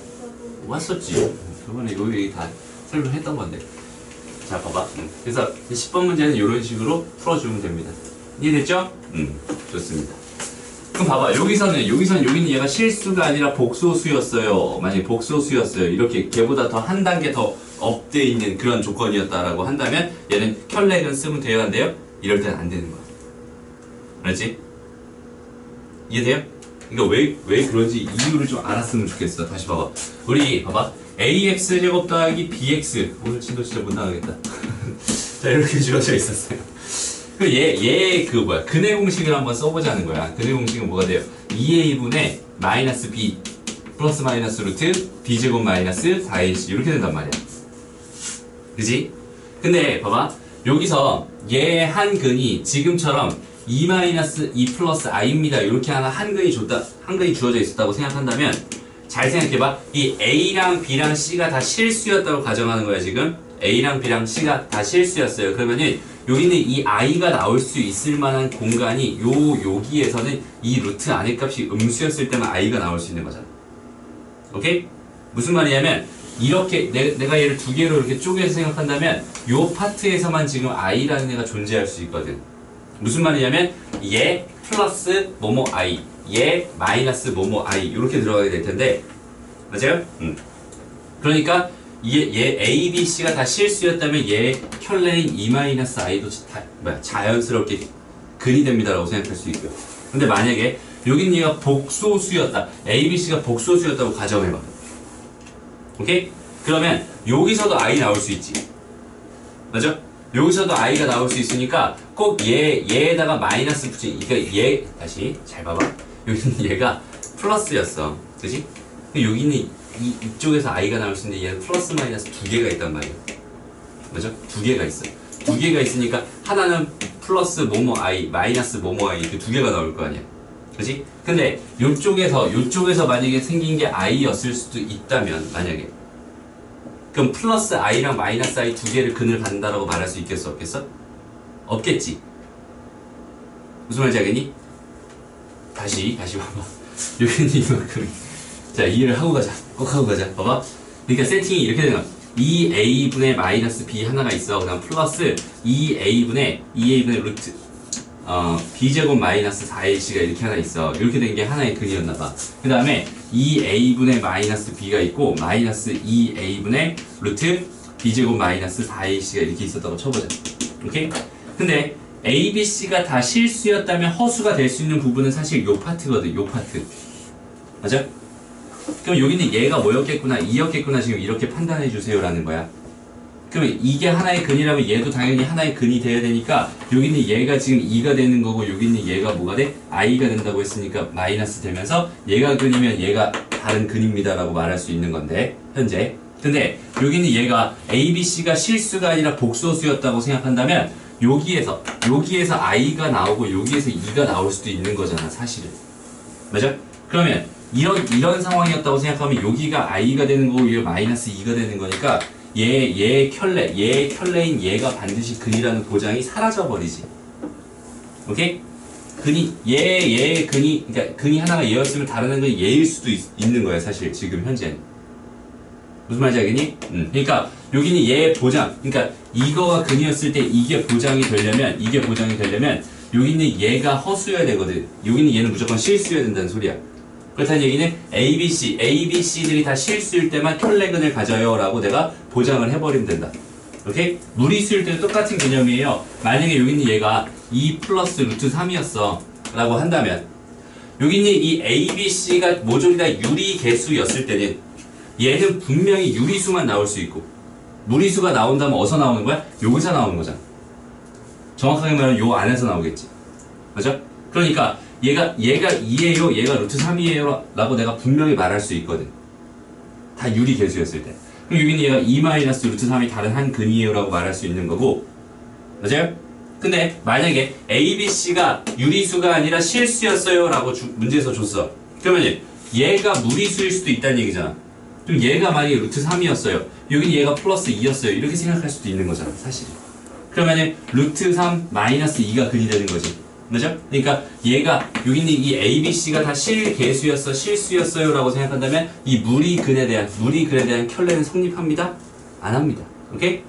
왔었지. 저번에 요 얘기 다 설명했던 건데. 자, 봐봐. 음. 그래서 십 번 문제는 이런 식으로 풀어주면 됩니다. 이해됐죠? 음, 좋습니다. 그럼 봐봐. 여기서는, 여기서는, 여기는 얘가 실수가 아니라 복소수였어요. 만약에 복소수였어요. 이렇게 걔보다 더 한 단계 더 업돼 있는 그런 조건이었다라고 한다면 얘는 켤레는 쓰면 돼야 한대요? 이럴 때는 안 되는 거야. 알지? 이해돼요? 그러니까 왜, 왜 그런지 이유를 좀 알았으면 좋겠어. 다시 봐봐. 우리, 봐봐. 에이엑스 제곱 더하기 비엑스. 오늘 진도 진짜 못 나가겠다. 자, 이렇게 주어져 있었어요. 그 얘, 얘, 그 뭐야. 근의 공식을 한번 써보자는 거야. 근의 공식은 뭐가 돼요? 이 에이분의 마이너스 B 플러스 마이너스 루트 B제곱 마이너스 사 에이씨. 이렇게 된단 말이야. 그지? 근데 봐봐. 여기서 얘 한 근이 지금처럼 이 마이너스 이 플러스 i입니다. 이렇게 하나 한 근이 줬다, 한 근이 주어져 있었다고 생각한다면 잘 생각해봐. 이 A랑 B랑 C가 다 실수였다고 가정하는 거야, 지금. A랑 B랑 C가 다 실수였어요. 그러면은 여기는 이 i가 나올 수 있을 만한 공간이 요, 여기에서는 이 루트 안의 값이 음수였을 때만 i가 나올 수 있는 거잖아. 오케이? 무슨 말이냐면 이렇게 내, 내가 얘를 두 개로 이렇게 쪼개서 생각한다면 요 파트에서만 지금 i라는 애가 존재할 수 있거든. 무슨 말이냐면 얘 플러스 뭐뭐 i, 얘 마이너스 뭐뭐 i 이렇게 들어가게 될 텐데 맞아요? 음. 그러니까 얘, 얘 a, b, c가 다 실수였다면 얘 켤레인 이 마이너스 i도 다 뭐야, 자연스럽게 근이 됩니다라고 생각할 수 있고요. 근데 만약에 여기는 얘가 복소수였다, a, b, c가 복소수였다고 가정해봐. 오케이? 그러면 여기서도 i 나올 수 있지. 맞아? 여기서도 i가 나올 수 있으니까 꼭 얘, 얘에다가 마이너스 붙이, 그러니까 얘, 다시 잘 봐봐. 여기는 얘가 플러스였어. 그치? 여기는 이, 이쪽에서 i가 나올 수 있는데 얘는 플러스 마이너스 두 개가 있단 말이야. 맞아? 두 개가 있어. 두 개가 있으니까 하나는 플러스 뭐뭐 i, 마이너스 뭐뭐 i 이렇게 두 개가 나올 거 아니야. 그치? 근데 요쪽에서, 요쪽에서 만약에 생긴 게 i였을 수도 있다면, 만약에. 그럼 플러스 i랑 마이너스 i 두 개를 근을 받는다라고 말할 수 있겠어? 없겠어? 없겠지. 무슨 말인지 알겠니? 다시, 다시 봐봐. 여기는 이만큼. 자, 이해를 하고 가자. 꼭 하고 가자. 봐봐. 그러니까 세팅이 이렇게 되는 거야. 이 에이분의 마이너스 b 하나가 있어. 그 다음 플러스 이 에이분의 이 에이분의 루트 어, b제곱 마이너스 사 에이씨가 이렇게 하나 있어. 이렇게 된 게 하나의 근이었나봐. 그 다음에 이 에이분의 마이너스 b가 있고 마이너스 이 에이분의 루트 b제곱 마이너스 사 에이씨가 이렇게 있었다고 쳐보자. 오케이? 근데 a, b, c가 다 실수였다면 허수가 될 수 있는 부분은 사실 요 파트거든. 요 파트. 맞아? 그럼 여기는 얘가 뭐였겠구나, 이였겠구나 지금 이렇게 판단해 주세요 라는 거야. 그러면 이게 하나의 근이라면 얘도 당연히 하나의 근이 돼야 되니까 여기는 얘가 지금 이가 되는 거고 여기는 얘가 뭐가 돼? i가 된다고 했으니까 마이너스 되면서 얘가 근이면 얘가 다른 근입니다 라고 말할 수 있는 건데 현재. 근데 여기는 얘가 a, b, c가 실수가 아니라 복소수였다고 생각한다면 여기에서 여기에서 i가 나오고 여기에서 이가 나올 수도 있는 거잖아 사실은. 맞아? 그러면 이런 이런 상황이었다고 생각하면 여기가 i가 되는 거고 여기가 마이너스 이가 되는 거니까 얘, 얘 켤레, 얘 켤레인 얘가 반드시 근이라는 보장이 사라져버리지. 오케이? 근이, 얘, 얘 근이, 그러니까 근이 하나가 얘였으면 다른 건 얘일 수도 있, 있는 거야, 사실, 지금 현재는. 무슨 말인지 알겠니? 음. 그러니까, 여기는 얘 보장, 그러니까 이거가 근이었을 때 이게 보장이 되려면, 이게 보장이 되려면, 여기 있는 얘가 허수여야 되거든. 여기 있는 얘는 무조건 실수여야 된다는 소리야. 그렇다는 얘기는 A, B, C, A, B, C들이 다 실수일 때만 켤레근을 가져요 라고 내가 보장을 해버리면 된다. 오케이? 무리수일 때는 똑같은 개념이에요. 만약에 여기 있는 얘가 이 플러스 루트 삼이었어 라고 한다면 여기 있는 이 A, B, C가 모조리 다 유리개수였을 때는 얘는 분명히 유리수만 나올 수 있고 무리수가 나온다면 어디서 나오는 거야? 여기서 나오는 거잖아. 정확하게 말하면 요 안에서 나오겠지. 맞죠? 그러니까 얘가 얘가 이예요, 얘가 루트 삼이에요 라고 내가 분명히 말할 수 있거든. 다 유리개수였을 때. 그럼 여기는 얘가 이 마이너스 루트 삼이 다른 한 근이에요 라고 말할 수 있는 거고. 맞아요? 근데 만약에 A, B, C가 유리수가 아니라 실수였어요 라고 주, 문제에서 줬어. 그러면 얘가 무리수일 수도 있다는 얘기잖아. 그럼 얘가 만약에 루트 삼이었어요. 여기는 얘가 플러스 이였어요. 이렇게 생각할 수도 있는 거잖아, 사실. 그러면은 루트 삼 마이너스 이가 근이 되는 거지. 맞죠? 그러니까 얘가 여기 있는 이 A, B, C가 다 실개수였어, 실수였어요 라고 생각한다면 이 무리근에 대한 무리근에 대한 켤레는 성립합니다? 안 합니다. 오케이?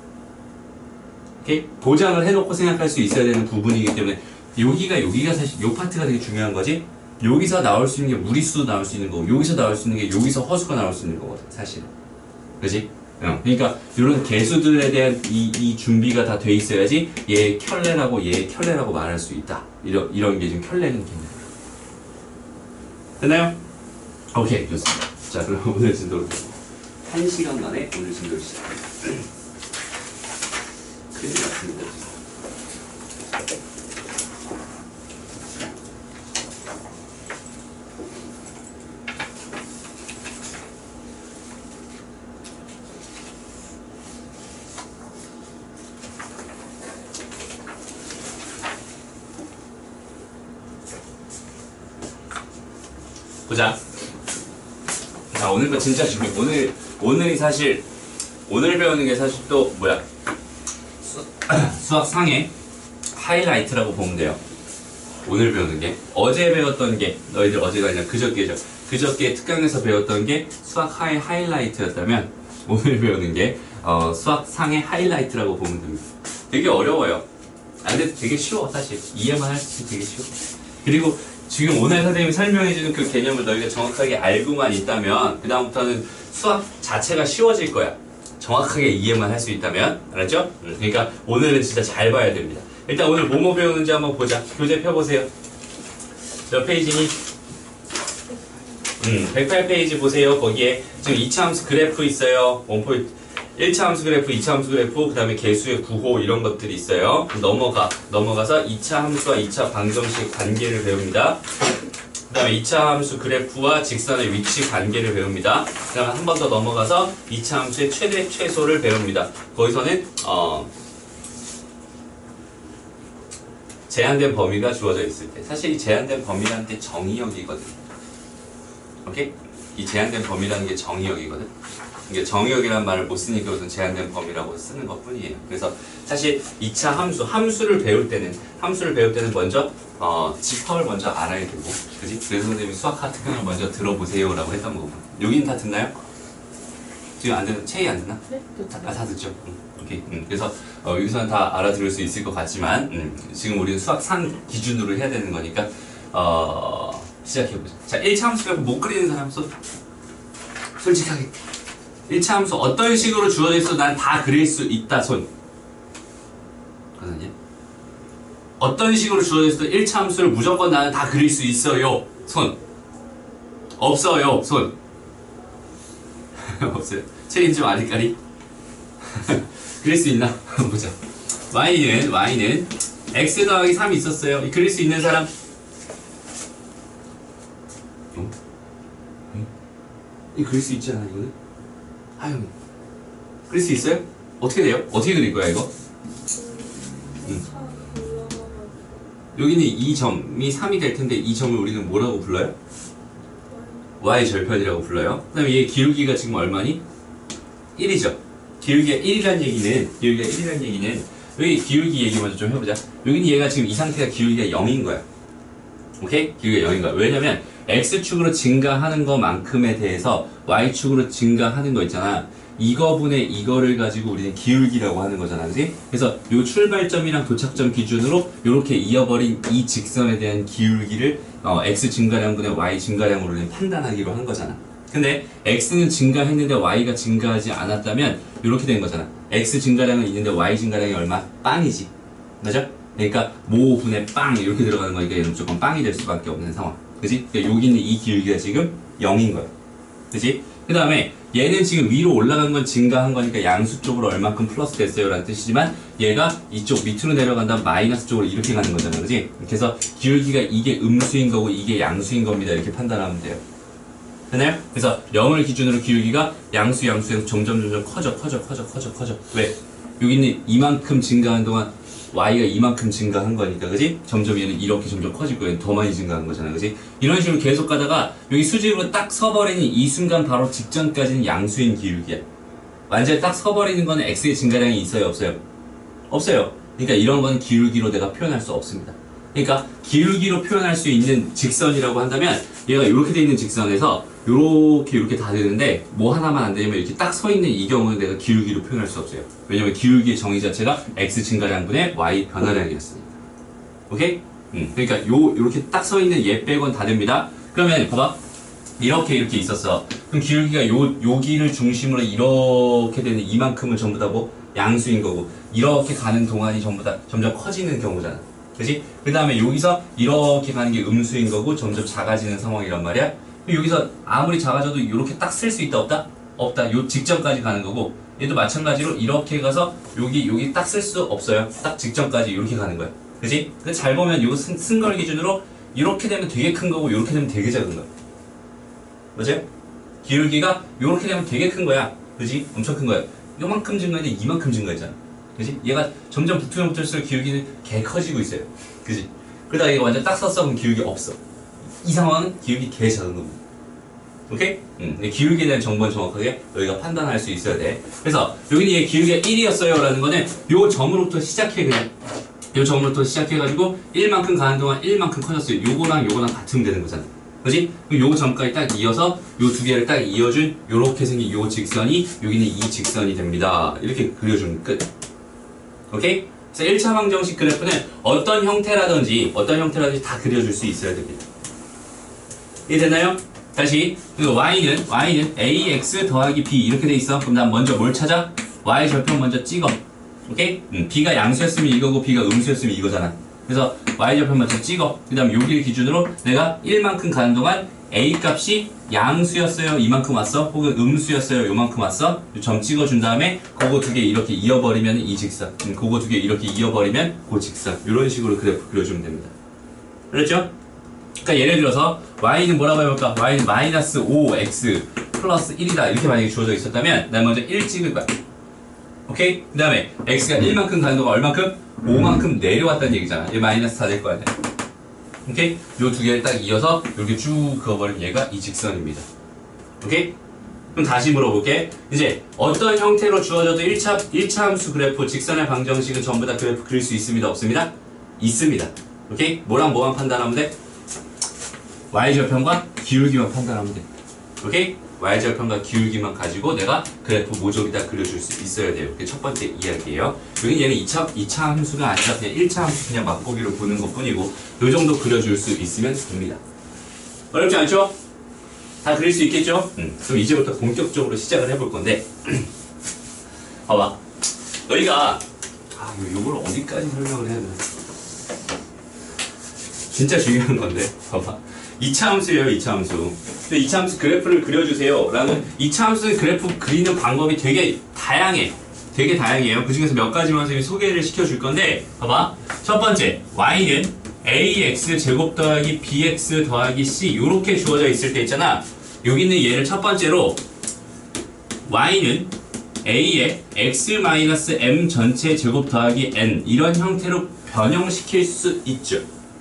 오케이? 보장을 해놓고 생각할 수 있어야 되는 부분이기 때문에 여기가 여기가 사실 요 파트가 되게 중요한 거지. 여기서 나올 수 있는 게 무리수도 나올 수 있는 거고 여기서 나올 수 있는 게 여기서 허수가 나올 수 있는 거거든, 사실은. 그지? 어, 그러니까 이런 개수들에 대한 이, 이 준비가 다 돼 있어야지 얘 켤레라고 얘 켤레라고 말할 수 있다. 이런 이런 게 지금 켤레는 개념. 됐나요? 오케이, 좋습니다. 자, 그럼 오늘 진도를 한 시간 만에 오늘 진도를 시작합니다. 큰일 났습니다. 보자. 자, 오늘 거 진짜 중요해. 오늘, 오늘이 사실, 오늘 배우는 게 사실 또, 뭐야. 수, 수학 상의 하이라이트라고 보면 돼요. 오늘 배우는 게. 어제 배웠던 게, 너희들 어제가 아니라 그저께죠. 그저께 특강에서 배웠던 게 수학 하의 하이라이트였다면, 오늘 배우는 게, 어, 수학 상의 하이라이트라고 보면 됩니다. 되게 어려워요. 아, 근데 되게 쉬워, 사실. 이해만 할 수 있으면 되게 쉬워. 그리고, 지금 오늘 선생님이 설명해주는 그 개념을 너희가 정확하게 알고만 있다면 그 다음부터는 수학 자체가 쉬워질 거야. 정확하게 이해만 할 수 있다면. 알았죠? 그러니까 오늘은 진짜 잘 봐야 됩니다. 일단 오늘 뭐뭐 배우는지 한번 보자. 교재 펴보세요. 몇 페이지니? 음, 백팔 페이지 보세요. 거기에 지금 이 차 함수 그래프 있어요. 원포인트. 일 차 함수 그래프, 이 차 함수 그래프, 그 다음에 개수의 구호 이런 것들이 있어요. 넘어가, 넘어가서 이 차 함수와 이 차 방정식 관계를 배웁니다. 그 다음에 이 차 함수 그래프와 직선의 위치 관계를 배웁니다. 그 다음에 한 번 더 넘어가서 이 차 함수의 최대, 최소를 배웁니다. 거기서는 어, 제한된 범위가 주어져 있을 때, 사실 이 제한된 범위라는 게 정의역이거든. 오케이? 이 제한된 범위라는 게 정의역이거든. 이게 정의역이라는 말을 못 쓰니까 우선 제한된 범위라고 쓰는 것 뿐이에요. 그래서 사실 이 차 함수, 함수를 배울 때는, 함수를 배울 때는 먼저, 어, 집합을 먼저 알아야 되고, 그지? 그래서 선생님이 수학 특강을 먼저 들어보세요 라고 했던 거고. 여기는 다 듣나요? 지금 안 듣나? 체이 안 듣나? 네? 아, 다 듣죠? 응. 오케이. 응. 그래서, 어, 여기서는 다 알아들을 수 있을 것 같지만, 음, 지금 우리는 수학 상 기준으로 해야 되는 거니까, 어, 시작해보자. 자, 일 차 함수 그래프 못 그리는 사람 쏘? 솔직하게. 일 차 함수 어떤 식으로 주어져 있어 난 다 그릴 수 있다 손. 선생님 어떤 식으로 주어져 있어 일 차 함수를 무조건 나는 다 그릴 수 있어요 손. 없어요 손. 없어요. 책임좀 아리까리. 그릴 수 있나? 보자. y는 y는 x 더하기 삼이 있었어요. 그릴 수 있는 사람? 어? 응? 이 그릴 수 있잖아 이거는. 아유, 그릴 수 있어요? 어떻게 돼요? 어떻게 그릴 거야 이거? 응. 여기는 이 점이 삼이 될 텐데 이 점을 우리는 뭐라고 불러요? y 절편이라고 불러요. 그 다음에 얘 기울기가 지금 얼마니? 일이죠. 기울기가 일이라는 얘기는 기울기가 일이라는 얘기는 여기 기울기 얘기 먼저 좀 해보자. 여기는 얘가 지금 이 상태가 기울기가 영인 거야. 오케이? 기울기가 영인 거야. 왜냐면 x축으로 증가하는 것만큼에 대해서 y축으로 증가하는 거 있잖아. 이거분의 이거를 가지고 우리는 기울기라고 하는 거잖아, 그지? 그래서 요 출발점이랑 도착점 기준으로 이렇게 이어버린 이 직선에 대한 기울기를 어, x 증가량분의 y 증가량으로 우리는 판단하기로 한 거잖아. 근데 x는 증가했는데 y가 증가하지 않았다면 이렇게 된 거잖아. x 증가량은 있는데 y 증가량이 얼마? 빵이지. 맞아? 그러니까 모분의 빵 이렇게 들어가는 거니까 얘는 무조건 빵이 될 수밖에 없는 상황. 그지? 그러니까 여기 있는 이 기울기가 지금 영인 거야. 그지? 그 다음에 얘는 지금 위로 올라간 건 증가한 거니까 양수 쪽으로 얼마큼 플러스 됐어요 라는 뜻이지만 얘가 이쪽 밑으로 내려간다면 마이너스 쪽으로 이렇게 가는 거잖아, 그지? 그래서 기울기가 이게 음수인 거고 이게 양수인 겁니다 이렇게 판단하면 돼요. 되나요? 그래서 영을 기준으로 기울기가 양수 양수에서 점점 점점 커져 커져 커져 커져 커져. 왜? 여기 있는 이만큼 증가한 동안 y가 이만큼 증가한 거니까, 그지? 점점 얘는 이렇게 점점 커지고 얘는 더 많이 증가한 거잖아, 그지? 이런 식으로 계속 가다가 여기 수직으로 딱 서버리는 이 순간 바로 직전까지는 양수인 기울기야. 완전히 딱 서버리는 거는 x의 증가량이 있어요, 없어요? 없어요. 그러니까 이런 건 기울기로 내가 표현할 수 없습니다. 그러니까 기울기로 표현할 수 있는 직선이라고 한다면 얘가 이렇게 돼 있는 직선에서 요렇게 이렇게 다 되는데 뭐 하나만 안 되면 이렇게 딱 서 있는 이 경우는 내가 기울기로 표현할 수 없어요. 왜냐면 기울기의 정의 자체가 x 증가량분의 y 변화량이었으니까. 오케이? 음, 그러니까 요 요렇게 딱 서 있는 얘 빼곤 다 됩니다. 그러면 봐봐. 이렇게 이렇게 있었어. 그럼 기울기가 요 여기를 중심으로 이렇게 되는 이만큼은 전부 다 뭐 양수인 거고 이렇게 가는 동안이 전부 다 점점 커지는 경우잖아. 그지? 그 다음에 여기서 이렇게 가는 게 음수인 거고 점점 작아지는 상황이란 말이야. 여기서 아무리 작아져도 이렇게 딱 쓸 수 있다 없다? 없다. 요 직전까지 가는 거고 얘도 마찬가지로 이렇게 가서 여기 여기 딱 쓸 수 없어요. 딱 직전까지 이렇게 가는 거야. 그지? 근데 잘 보면 요거 쓴, 쓴 걸 기준으로 이렇게 되면 되게 큰 거고 이렇게 되면 되게 작은 거야. 맞아요? 기울기가 이렇게 되면 되게 큰 거야. 그지? 엄청 큰 거야. 요만큼 증가했는데 이만큼 증가했잖아. 그지? 얘가 점점 붙으면 붙을수록 기울기는 개 커지고 있어요. 그지? 그러다가 얘가 완전 딱 섰어 그럼 기울기 없어. 이 상황은 기울기 개 작은 겁니다. 오케이? 음, 기울기에 대한 정보는 정확하게 너희가 판단할 수 있어야 돼. 그래서 여기는 얘 기울기가 일이었어요 라는 거는 요 점으로부터 시작해 그냥. 요 점으로부터 시작해가지고 일만큼 가는 동안 일만큼 커졌어요. 요거랑 요거랑 같으면 되는 거잖아. 그지? 그럼 요 점까지 딱 이어서 요 두 개를 딱 이어준 요렇게 생긴 요 직선이 여기는 이 직선이 됩니다. 이렇게 그려주면 끝. 오케이? 그래서 일 차 방정식 그래프는 어떤 형태라든지 어떤 형태라든지 다 그려줄 수 있어야 됩니다. 이해됐나요? 다시 그리고 y는 y는 ax 더하기 b 이렇게 돼 있어. 그럼 난 먼저 뭘 찾아? y 절편 먼저 찍어. 오케이? 음, b가 양수였으면 이거고 b가 음수였으면 이거잖아. 그래서 y 절편 먼저 찍어. 그 다음 여기를 기준으로 내가 일만큼 가는 동안 a 값이 양수였어요 이만큼 왔어 혹은 음수였어요 요만큼 왔어 점 찍어준 다음에 그거 두 개 이렇게 이어버리면 이 직선 음, 그거 두 개 이렇게 이어버리면 그 직선 이런 식으로 그래프 그려주면 됩니다. 그렇죠? 그러니까 예를 들어서 y는 뭐라고 해볼까? y는 마이너스 오 x 플러스 일이다 이렇게 만약에 주어져 있었다면 난 먼저 일 찍을 거야. 오케이? 그 다음에 x가 일만큼 가는 동안 얼만큼? 오만큼 내려왔다는 얘기잖아. 얘 마이너스 사 될 거 아니야. 오케이? 요 두 개를 딱 이어서 이렇게 쭉 그어버리면 얘가 이 직선입니다. 오케이? 그럼 다시 물어볼게. 이제 어떤 형태로 주어져도 일 차, 일 차 함수 그래프, 직선의 방정식은 전부 다 그래프 그릴 수 있습니다? 없습니다? 있습니다. 오케이? 뭐랑 뭐만 판단하면 돼? y절편과 기울기만 판단하면 돼. 오케이? y절편과 기울기만 가지고 내가 그래프 모조리다 그려줄 수 있어야 돼요. 그게 첫 번째 이야기예요. 여기 얘는 이 차, 이 차 함수가 아니라 그냥 일 차 함수 그냥 맛보기로 보는 것 뿐이고 요 정도 그려줄 수 있으면 됩니다. 어렵지 않죠? 다 그릴 수 있겠죠? 음, 그럼 이제부터 본격적으로 시작을 해볼 건데 봐봐. 너희가 아, 요걸 어디까지 설명을 해야 되나? 진짜 중요한 건데 봐봐. 이 차 함수예요, 이 차 함수. 근데 이 차 함수 그래프를 그려주세요. 라는 이 차 함수 그래프 그리는 방법이 되게 다양해. 되게 다양해요. 그 중에서 몇 가지만 선생님이 소개를 시켜줄 건데, 봐봐. 첫 번째, y는 ax 제곱 더하기 bx 더하기 c 요렇게 주어져 있을 때 있잖아. 여기 있는 얘를 첫 번째로 y는 a의 x-m 전체 제곱 더하기 n 이런 형태로 변형시킬 수 있죠.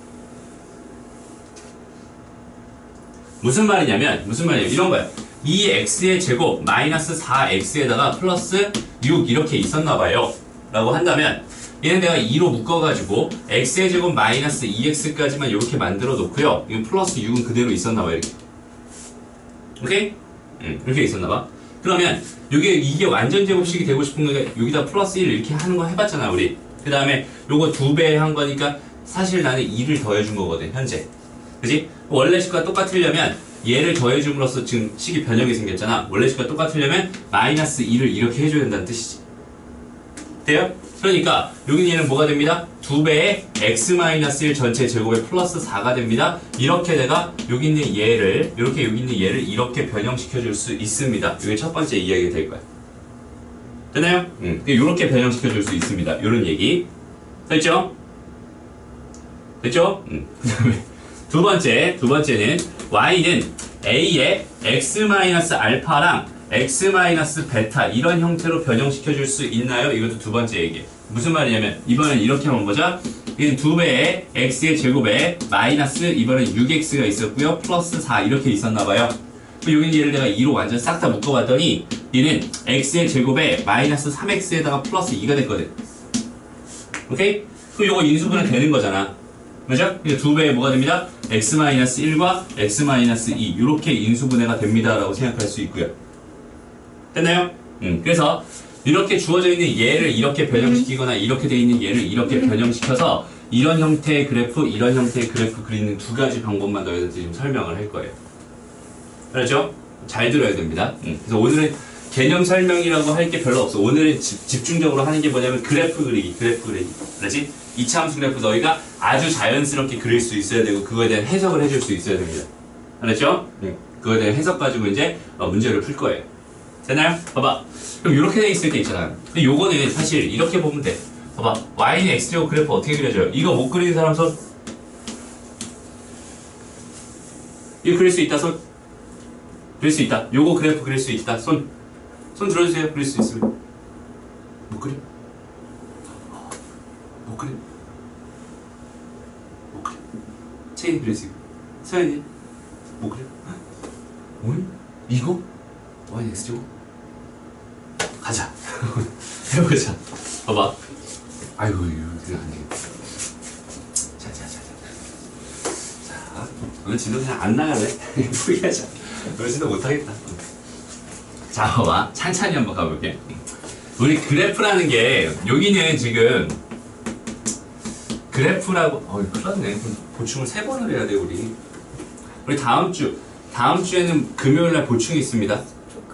무슨 말이냐면 무슨 말이냐면 이런 거야. 이 x의 제곱 마이너스 사 엑스에다가 플러스 육 이렇게 있었나봐요 라고 한다면 얘는 내가 이로 묶어가지고 x의 제곱 마이너스 이 엑스까지만 이렇게 만들어 놓고요. 이건 플러스 육은 그대로 있었나봐요. 이렇게. 오케이? 응, 이렇게 있었나봐. 그러면 이게 이게 완전 제곱식이 되고 싶은 거니까 여기다 플러스 일 이렇게 하는 거 해봤잖아 우리. 그 다음에 요거 두 배 한 거니까 사실 나는 이를 더해준 거거든 현재. 그지? 원래 식과 똑같으려면 얘를 더해줌으로써 지금 식이 변형이 생겼잖아. 원래 식과 똑같으려면 마이너스 이를 이렇게 해줘야 된다는 뜻이지. 돼요? 그러니까 여기 얘는 뭐가 됩니다? 두 배의 x-일 전체 제곱에 플러스 사가 됩니다. 이렇게 내가 여기 있는 얘를 이렇게 여기 있는 얘를 이렇게 변형시켜 줄 수 있습니다. 이게 첫 번째 이야기가 될 거야. 됐나요? 응. 이렇게 변형시켜 줄 수 있습니다. 이런 얘기. 됐죠? 됐죠? 응. 그다음에 두 번째, 두 번째는 y는 a의 x-알파랑 x-베타 이런 형태로 변형시켜 줄 수 있나요? 이것도 두 번째 얘기예요. 무슨 말이냐면 이번엔 이렇게 한번 보자. 이는 두 배의 x의 제곱에 마이너스 이번엔 육 엑스가 있었고요. 플러스 사 이렇게 있었나 봐요. 여기는 얘를 내가 이로 완전 싹 다 묶어봤더니 얘는 x의 제곱에 마이너스 삼 엑스에다가 플러스 이가 됐거든. 오케이? 그럼 요거 인수분해 되는 거잖아. 그죠? 두 배에 뭐가 됩니다? x-일과 x-이 이렇게 인수분해가 됩니다 라고 생각할 수 있고요. 됐나요? 음, 그래서 이렇게 주어져 있는 얘를 이렇게 변형시키거나 이렇게 돼 있는 얘를 이렇게 변형시켜서 이런 형태의 그래프, 이런 형태의 그래프 그리는 두 가지 방법만 너희한테 지금 설명을 할 거예요. 알았죠? 잘 들어야 됩니다. 음, 그래서 오늘은 개념 설명이라고 할 게 별로 없어. 오늘은 집, 집중적으로 하는 게 뭐냐면 그래프 그리기, 그래프 그리기. 알았지? 이차 함수 그래프 너희가 아주 자연스럽게 그릴 수 있어야 되고 그거에 대한 해석을 해줄 수 있어야 됩니다. 알았죠? 음, 그거에 대한 해석 가지고 이제 어, 문제를 풀 거예요. 되나요? 봐봐. 그럼 이렇게 돼 있을 때 있잖아. 근데 요거는 사실 이렇게 보면 돼. 봐봐. y는 x제곱 그래프 어떻게 그려져요? 이거 못 그리는 사람 손? 이거 그릴 수 있다 손? 그릴 수 있다. 요거 그래프 그릴 수 있다 손? 손 들어주세요. 그릴 수 있으면. 못 그려? 못 그려? 못 그려? 체인 그릴 수 있고. 서현이? 못 그려? 뭘? 이거? y는 x제곱? 가자. 해보자. 봐봐. 아이고, 이거 안 되겠다. 자, 자, 자, 자. 자, 오늘 진도 그냥 안 나갈래? 포기하자. 오늘 진도 못하겠다. 자, 봐봐. 찬찬히 한번 가볼게. 우리 그래프라는 게, 여기는 지금, 그래프라고, 어이, 큰일 났네. 보충을 세 번을 해야 돼, 우리. 우리 다음 주, 다음 주에는 금요일날 보충이 있습니다.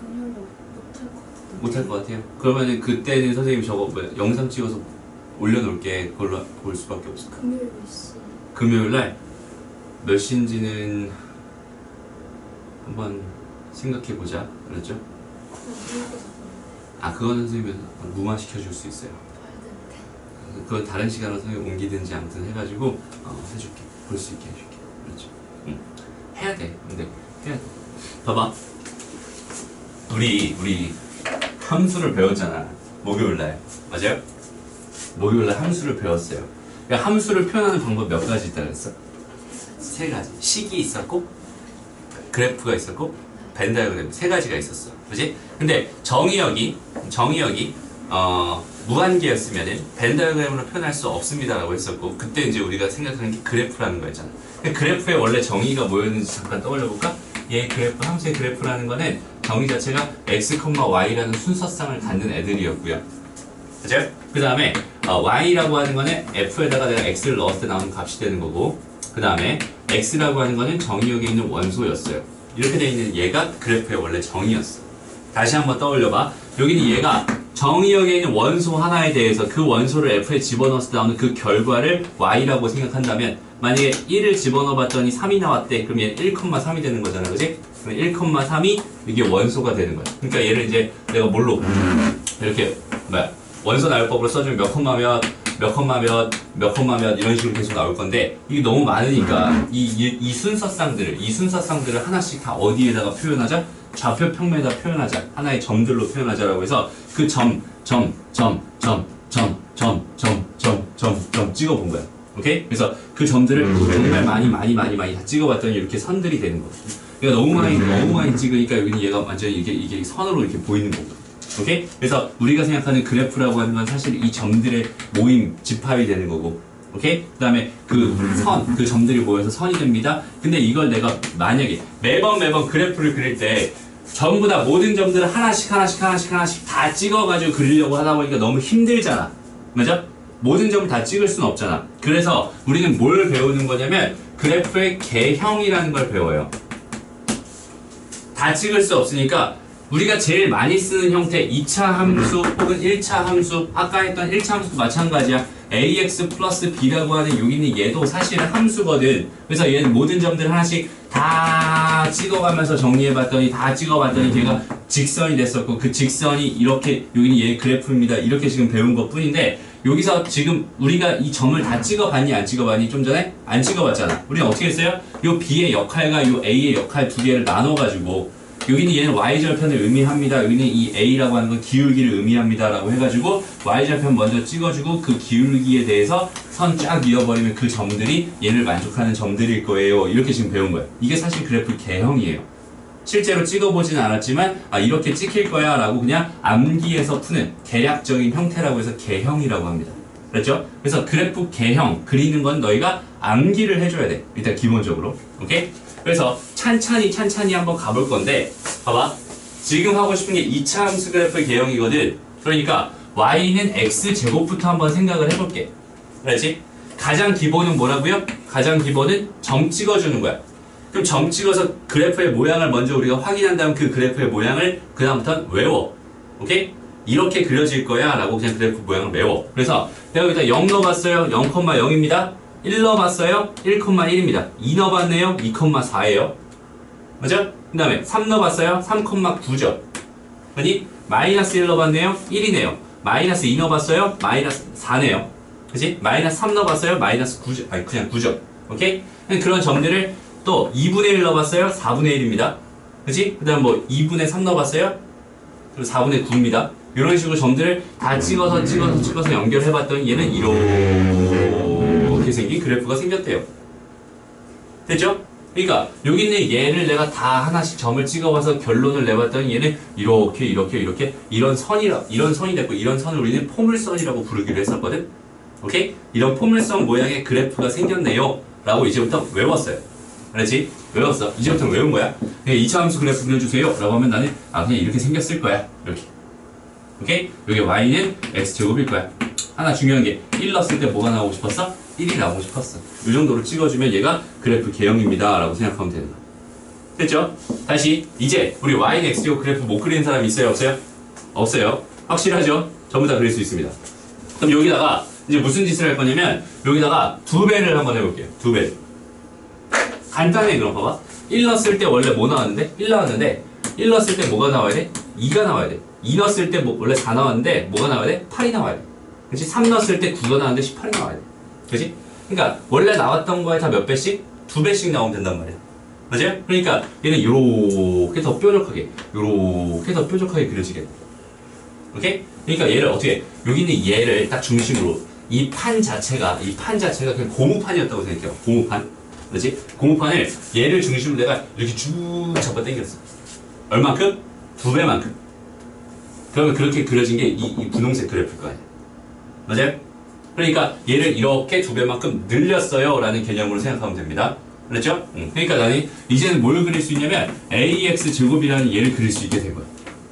못할 것 같아요. 그러면 그때는 선생님 저거 뭐야, 영상 찍어서 올려놓을게. 그걸로 볼 수밖에 없어. 금요일 몇 시? 금요일날 몇 시인지는 한번 생각해보자. 그렇죠? 아, 그거는 선생님이 무마시켜줄 수 있어요. 그건 다른 시간으로 선생님 옮기든지 아무튼 해가지고 어, 해줄게. 볼 수 있게 해줄게. 그렇죠? 응. 해야 돼. 근데 해야 돼. 봐봐. 우리 우리 함수를 배웠잖아. 목요일날. 맞아요? 목요일날 함수를 배웠어요. 그러니까 함수를 표현하는 방법 몇 가지 있다 그랬어? 세 가지. 식이 있었고, 그래프가 있었고, 벤 다이어그램 세 가지가 있었어. 그지? 근데 정의역이, 정의역이, 어, 무한계였으면은 벤 다이어그램으로 표현할 수 없습니다라고 했었고, 그때 이제 우리가 생각하는 게 그래프라는 거였잖아. 그래프의 원래 정의가 뭐였는지 잠깐 떠올려볼까? 얘 그래프, 함수의 그래프라는 거는 정의 자체가 x, y라는 순서쌍을 갖는 애들이었고요. 그죠? 그 다음에 어, y라고 하는 거는 f에다가 내가 x를 넣었을 때 나오는 값이 되는 거고, 그 다음에 x라고 하는 거는 정의역에 있는 원소였어요. 이렇게 돼 있는 얘가 그래프의 원래 정의였어. 다시 한번 떠올려봐. 여기는 얘가 정의역에 있는 원소 하나에 대해서 그 원소를 f에 집어넣었을 때 나오는 그 결과를 y라고 생각한다면, 만약에 일을 집어넣어 봤더니 삼이 나왔대. 그럼 얘는 일, 삼이 되는 거잖아. 그지? 그럼 일, 삼이 이게 원소가 되는 거야. 그러니까 얘를 이제 내가 뭘로 이렇게 뭐야 원소 나열법으로 써주면 몇 콤마 몇, 몇 콤마 몇, 몇 콤마 몇 이런 식으로 계속 나올 건데, 이게 너무 많으니까 이, 이, 이 순서쌍들을 이 순서쌍들을 하나씩 다 어디에다가 표현하자? 좌표 평면에다 표현하자. 하나의 점들로 표현하자라고 해서 그 점, 점, 점, 점, 점, 점, 점, 점, 점, 점 찍어본 거야. 오케이? 그래서 그 점들을 정말 많이 많이 많이 많이 다 찍어봤더니 이렇게 선들이 되는 거야. 그러니까 너무 많이 너무 많이 찍으니까 여기는 얘가 완전히 이게 이게 선으로 이렇게 보이는 거고. 오케이? 그래서 우리가 생각하는 그래프라고 하는 건 사실 이 점들의 모임, 집합이 되는 거고. 오케이? 그 다음에 그 선, 그 점들이 모여서 선이 됩니다. 근데 이걸 내가 만약에 매번 매번 그래프를 그릴 때 전부 다 모든 점들을 하나씩 하나씩 하나씩 하나씩 다 찍어가지고 그리려고 하다 보니까 너무 힘들잖아. 맞아? 모든 점을 다 찍을 수는 없잖아. 그래서 우리는 뭘 배우는 거냐면 그래프의 개형이라는 걸 배워요. 다 찍을 수 없으니까 우리가 제일 많이 쓰는 형태 이 차 함수 혹은 일 차 함수, 아까 했던 일 차 함수도 마찬가지야. 에이엑스 플러스 b라고 하는 여기 있는 얘도 사실은 함수거든. 그래서 얘는 모든 점들 하나씩 다 찍어가면서 정리해봤더니 다 찍어봤더니 걔가 직선이 됐었고 그 직선이 이렇게 여기는 얘 그래프입니다. 이렇게 지금 배운 것 뿐인데 여기서 지금 우리가 이 점을 다 찍어봤니 안 찍어봤니? 좀 전에 안 찍어봤잖아. 우리는 어떻게 했어요? 요 b의 역할과 요 a의 역할 두 개를 나눠가지고 여기는 얘는 y절편을 의미합니다. 여기는 이 a라고 하는 건 기울기를 의미합니다. 라고 해가지고 y절편 먼저 찍어주고 그 기울기에 대해서 선 쫙 이어버리면 그 점들이 얘를 만족하는 점들일 거예요. 이렇게 지금 배운 거예요. 이게 사실 그래프 개형이에요. 실제로 찍어보진 않았지만 아 이렇게 찍힐 거야 라고 그냥 암기해서 푸는 계략적인 형태라고 해서 개형이라고 합니다. 그렇죠? 그래서 그래프 개형 그리는 건 너희가 암기를 해줘야 돼. 일단 기본적으로. 오케이? 그래서 찬찬히 찬찬히 한번 가볼 건데 봐봐. 지금 하고 싶은 게 이 차 함수 그래프 개형이거든. 그러니까 y는 x제곱부터 한번 생각을 해볼게. 그렇지? 가장 기본은 뭐라고요? 가장 기본은 점 찍어주는 거야. 그럼 점 찍어서 그래프의 모양을 먼저 우리가 확인한 다음 그 그래프의 모양을 그 다음부터는 외워. 오케이? 이렇게 그려질 거야 라고 그냥 그래프 모양을 외워. 그래서 내가 여기다 영 넣어봤어요. 영 콤마 영입니다. 일 넣어봤어요. 일 콤마 일입니다. 이 넣어봤네요. 이 콤마 사예요. 맞죠? 그 다음에 삼 넣어봤어요. 삼 콤마 구죠. 그러니 마이너스 일 넣어봤네요. 일이네요. 마이너스 이 넣어봤어요. 마이너스 사네요. 그치? 마이너스 삼 넣어봤어요. 마이너스 구죠. 아니 그냥 구죠. 오케이? 그런 점들을 또 이분의 일 넣어봤어요. 사분의 일입니다. 그치? 그 다음 뭐 이분의 삼 넣어봤어요. 그리고 사분의 구입니다. 이런 식으로 점들을 다 찍어서 찍어서 찍어서 연결해봤더니 얘는 이렇게 생긴 그래프가 생겼대요. 됐죠? 그러니까 여기 있는 얘를 내가 다 하나씩 점을 찍어봐서 결론을 내봤더니 얘는 이렇게 이렇게 이렇게 이런 선이라 이런 선이 됐고 이런 선을 우리는 포물선이라고 부르기로 했었거든. 오케이? 이런 포물선 모양의 그래프가 생겼네요. 라고 이제부터 외웠어요. 그렇지? 외웠어. 이제부터 외운 거야. 그냥 이 차 함수 그래프 그려주세요. 라고 하면 나는 아 그냥 이렇게 생겼을 거야. 이렇게. 오케이? 여기 y는 x제곱일 거야. 하나 중요한 게 일 넣었을 때 뭐가 나오고 싶었어? 일이 나오고 싶었어. 이 정도로 찍어주면 얘가 그래프 개형입니다. 라고 생각하면 되는 거야. 됐죠? 다시 이제 우리 y는 x제곱 그래프 못 그리는 사람 있어요? 없어요? 없어요. 확실하죠? 전부 다 그릴 수 있습니다. 그럼 여기다가 이제 무슨 짓을 할 거냐면 여기다가 두 배를 한번 해볼게요. 두 배. 간단해. 그럼 봐봐. 일 넣었을 때 원래 뭐 나왔는데? 일 나왔는데 일 넣었을 때 뭐가 나와야 돼? 이가 나와야 돼. 이 넣었을 때 뭐 원래 사 나왔는데 뭐가 나와야 돼? 팔이 나와야 돼. 그렇지? 삼 넣었을 때 구가 나왔는데 십팔이 나와야 돼. 그렇지? 그러니까 원래 나왔던 거에 다 몇 배씩? 두 배씩 나오면 된단 말이야. 맞아요? 그러니까 얘는 요렇게 더 뾰족하게 요렇게 더 뾰족하게 그려지게 돼. 오케이? 그러니까 얘를 어떻게 해? 여기 있는 얘를 딱 중심으로 이 판 자체가 이 판 자체가 그냥 고무판이었다고 생각해요. 고무판. 그렇지? 고무판을 얘를 중심으로 내가 이렇게 쭉 잡아 당겼어. 얼만큼? 두 배만큼. 그러면 그렇게 그려진 게 이 이 분홍색 그래프일 거 아니야. 맞아요? 그러니까 얘를 이렇게 두 배만큼 늘렸어요 라는 개념으로 생각하면 됩니다. 그렇죠? 응. 그러니까 나는 이제는 뭘 그릴 수 있냐면 에이엑스 제곱이라는 얘를 그릴 수 있게 된 거야.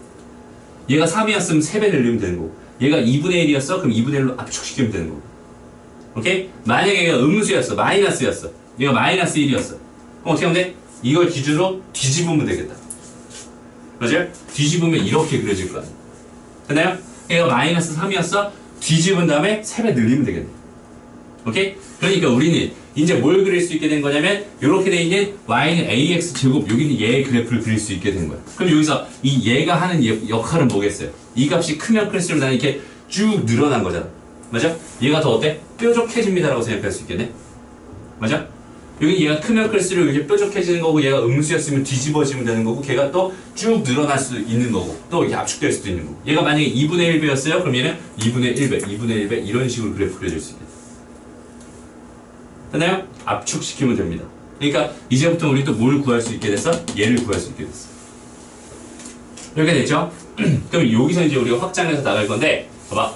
얘가 삼이었으면 세 배 늘리면 되는 거고 얘가 이분의 일이었어? 그럼 이분의 일로 압축시키면 되는 거고. 오케이? 만약에 얘가 음수였어. 마이너스였어. 얘가 마이너스 일이었어. 그럼 어떻게 하면 돼? 이걸 기준으로 뒤집으면 되겠다. 맞아요? 뒤집으면 이렇게 그려질 거야. 됐나요? 얘가 마이너스 삼이었어? 뒤집은 다음에 세 배 늘리면 되겠네. 오케이? 그러니까 우리는 이제 뭘 그릴 수 있게 된 거냐면 이렇게 돼 있는 y는 ax 제곱 여기는 얘의 그래프를 그릴 수 있게 된 거야. 그럼 여기서 이 얘가 하는 역할은 뭐겠어요? 이 값이 크면 클수록 나는 이렇게 쭉 늘어난 거잖아. 맞아? 얘가 더 어때? 뾰족해집니다라고 생각할 수 있겠네. 맞아? 여기 얘가 크면 클수록 이렇게 뾰족해지는 거고 얘가 음수였으면 뒤집어지면 되는 거고 걔가 또 쭉 늘어날 수 있는 거고 또 이렇게 압축될 수도 있는 거고 얘가 만약에 이분의 일 배였어요? 그럼 얘는 이분의 일 배, 이분의 일 배 이런 식으로 그래프 그려질 수 있겠다. 됐나요? 압축시키면 됩니다. 그러니까 이제부터 우리 또 뭘 구할 수 있게 됐어? 얘를 구할 수 있게 됐어. 이렇게 됐죠? 그럼 여기서 이제 우리가 확장해서 나갈 건데 봐봐.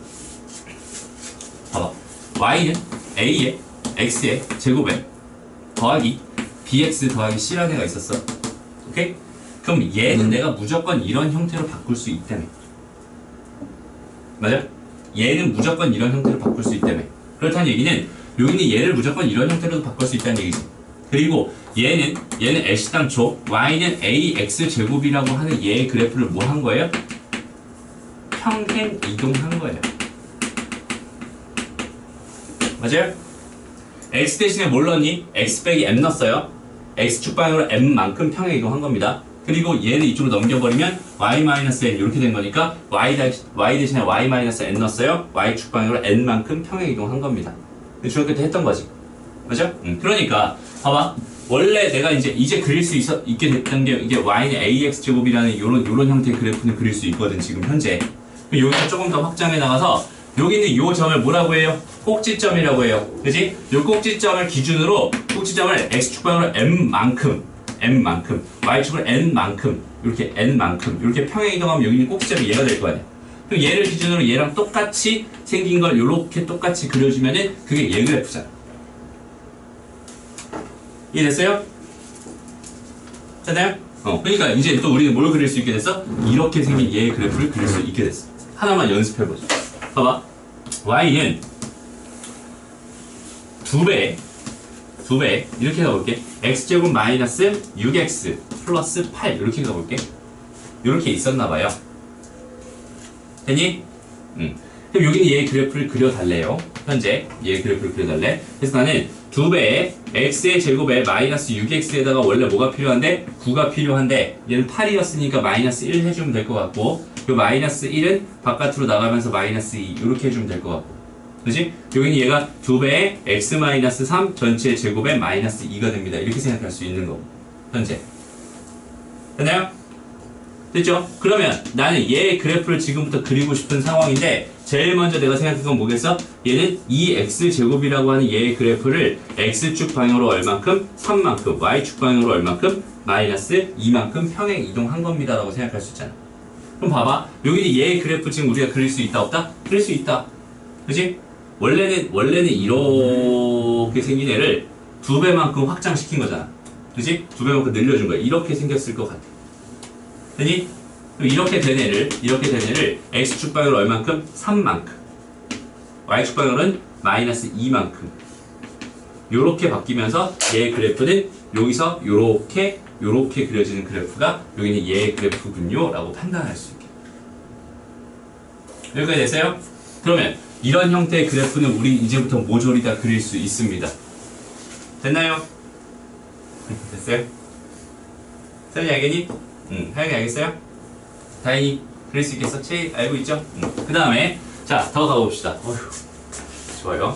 봐봐. y는 a의 x의 제곱에 더하기 bx 더하기 c라는 애가 있었어. 오케이? 그럼 얘는 내가 무조건 이런 형태로 바꿀 수 있다며. 맞아? 얘는 무조건 이런 형태로 바꿀 수 있다며. 그렇다는 얘기는 여기는 얘를 무조건 이런 형태로도 바꿀 수 있다는 얘기지. 그리고 얘는 얘는 애시당초 y는 ax 제곱이라고 하는 얘의 그래프를 뭐 한 거예요? 평행 이동한 거예요. 맞아요? x 대신에 뭘 넣었니? x 빼기 m 넣었어요. x축 방향으로 m만큼 평행 이동한 겁니다. 그리고 얘를 이쪽으로 넘겨버리면 y-n 이렇게 된 거니까 y, y 대신에 y-n 넣었어요. y축 방향으로 n만큼 평행 이동한 겁니다. 중학교 때 했던 거지. 맞아? 응. 그러니까 봐봐. 원래 내가 이제 이제 그릴 수 있어, 있게 됐던 게 이게 y는 ax 제곱이라는 요런 요런 형태의 그래프는 그릴 수 있거든 지금 현재. 여기서 조금 더 확장해 나가서 여기 있는 요 점을 뭐라고 해요? 꼭지점이라고 해요. 그지? 요 꼭지점을 기준으로 꼭지점을 x축 방향으로 m만큼 m만큼 y축을 n만큼 이렇게 n만큼 이렇게 평행 이동하면 여기 있는 꼭지점이 얘가 될 거 아니야. 그럼 얘를 기준으로 얘랑 똑같이 생긴 걸 요렇게 똑같이 그려주면은 그게 얘 그래프잖아. 이해됐어요? 됐나요? 어, 그러니까 이제 또 우리는 뭘 그릴 수 있게 됐어? 이렇게 생긴 얘의 그래프를 그릴 수 있게 됐어. 하나만 연습해보자. 봐봐. y는 두 배, 두 배 이렇게 가볼게. x제곱 마이너스 육 엑스 플러스 팔 이렇게 가볼게. 이렇게 있었나봐요. 되니? 응. 그럼 여기는 얘의 그래프를 그려달래요. 현재 얘의 그래프를 그려달래. 그래서 나는 두 배의 x의 제곱에 마이너스 육 엑스에다가 원래 뭐가 필요한데? 구가 필요한데 얘는 팔이었으니까 마이너스 일 해주면 될 것 같고 그 마이너스 일은 바깥으로 나가면서 마이너스 이 이렇게 해주면 될 것 같고 그치? 여기는 얘가 두 배의 x 마이너스 삼 전체 제곱에 마이너스 이가 됩니다. 이렇게 생각할 수 있는 거고 현재 됐나요? 됐죠? 그러면 나는 얘의 그래프를 지금부터 그리고 싶은 상황인데 제일 먼저 내가 생각한 건 뭐겠어? 얘는 이 x 제곱이라고 하는 얘의 그래프를 x축 방향으로 얼만큼? 삼만큼 y축 방향으로 얼만큼? 마이너스 이만큼 평행 이동한 겁니다 라고 생각할 수 있잖아. 그럼 봐봐. 여기는 얘의 그래프 지금 우리가 그릴 수 있다 없다? 그릴 수 있다. 그치? 원래는 원래는 이렇게 생긴 애를 두 배만큼 확장시킨 거잖아. 그치? 두 배만큼 늘려준 거야. 이렇게 생겼을 것 같아. 되니? 이렇게 된 애를, 이렇게 된 애를 x축 방향으로 얼만큼? 삼만큼. y축 방향으로는 마이너스 이만큼. 요렇게 바뀌면서 얘의 그래프는 여기서 요렇게, 요렇게 그려지는 그래프가 여기는 얘의 그래프군요. 라고 판단할 수 있게. 여기까지 됐어요? 그러면 이런 형태의 그래프는 우리 이제부터 모조리 다 그릴 수 있습니다. 됐나요? 됐어요? 쌤이 알겠니? 응, 하영이 알겠어요? 다행히 그릴 수 있겠어? 체 알고 있죠? 응. 그 다음에 자, 더 가봅시다. 어휴, 좋아요.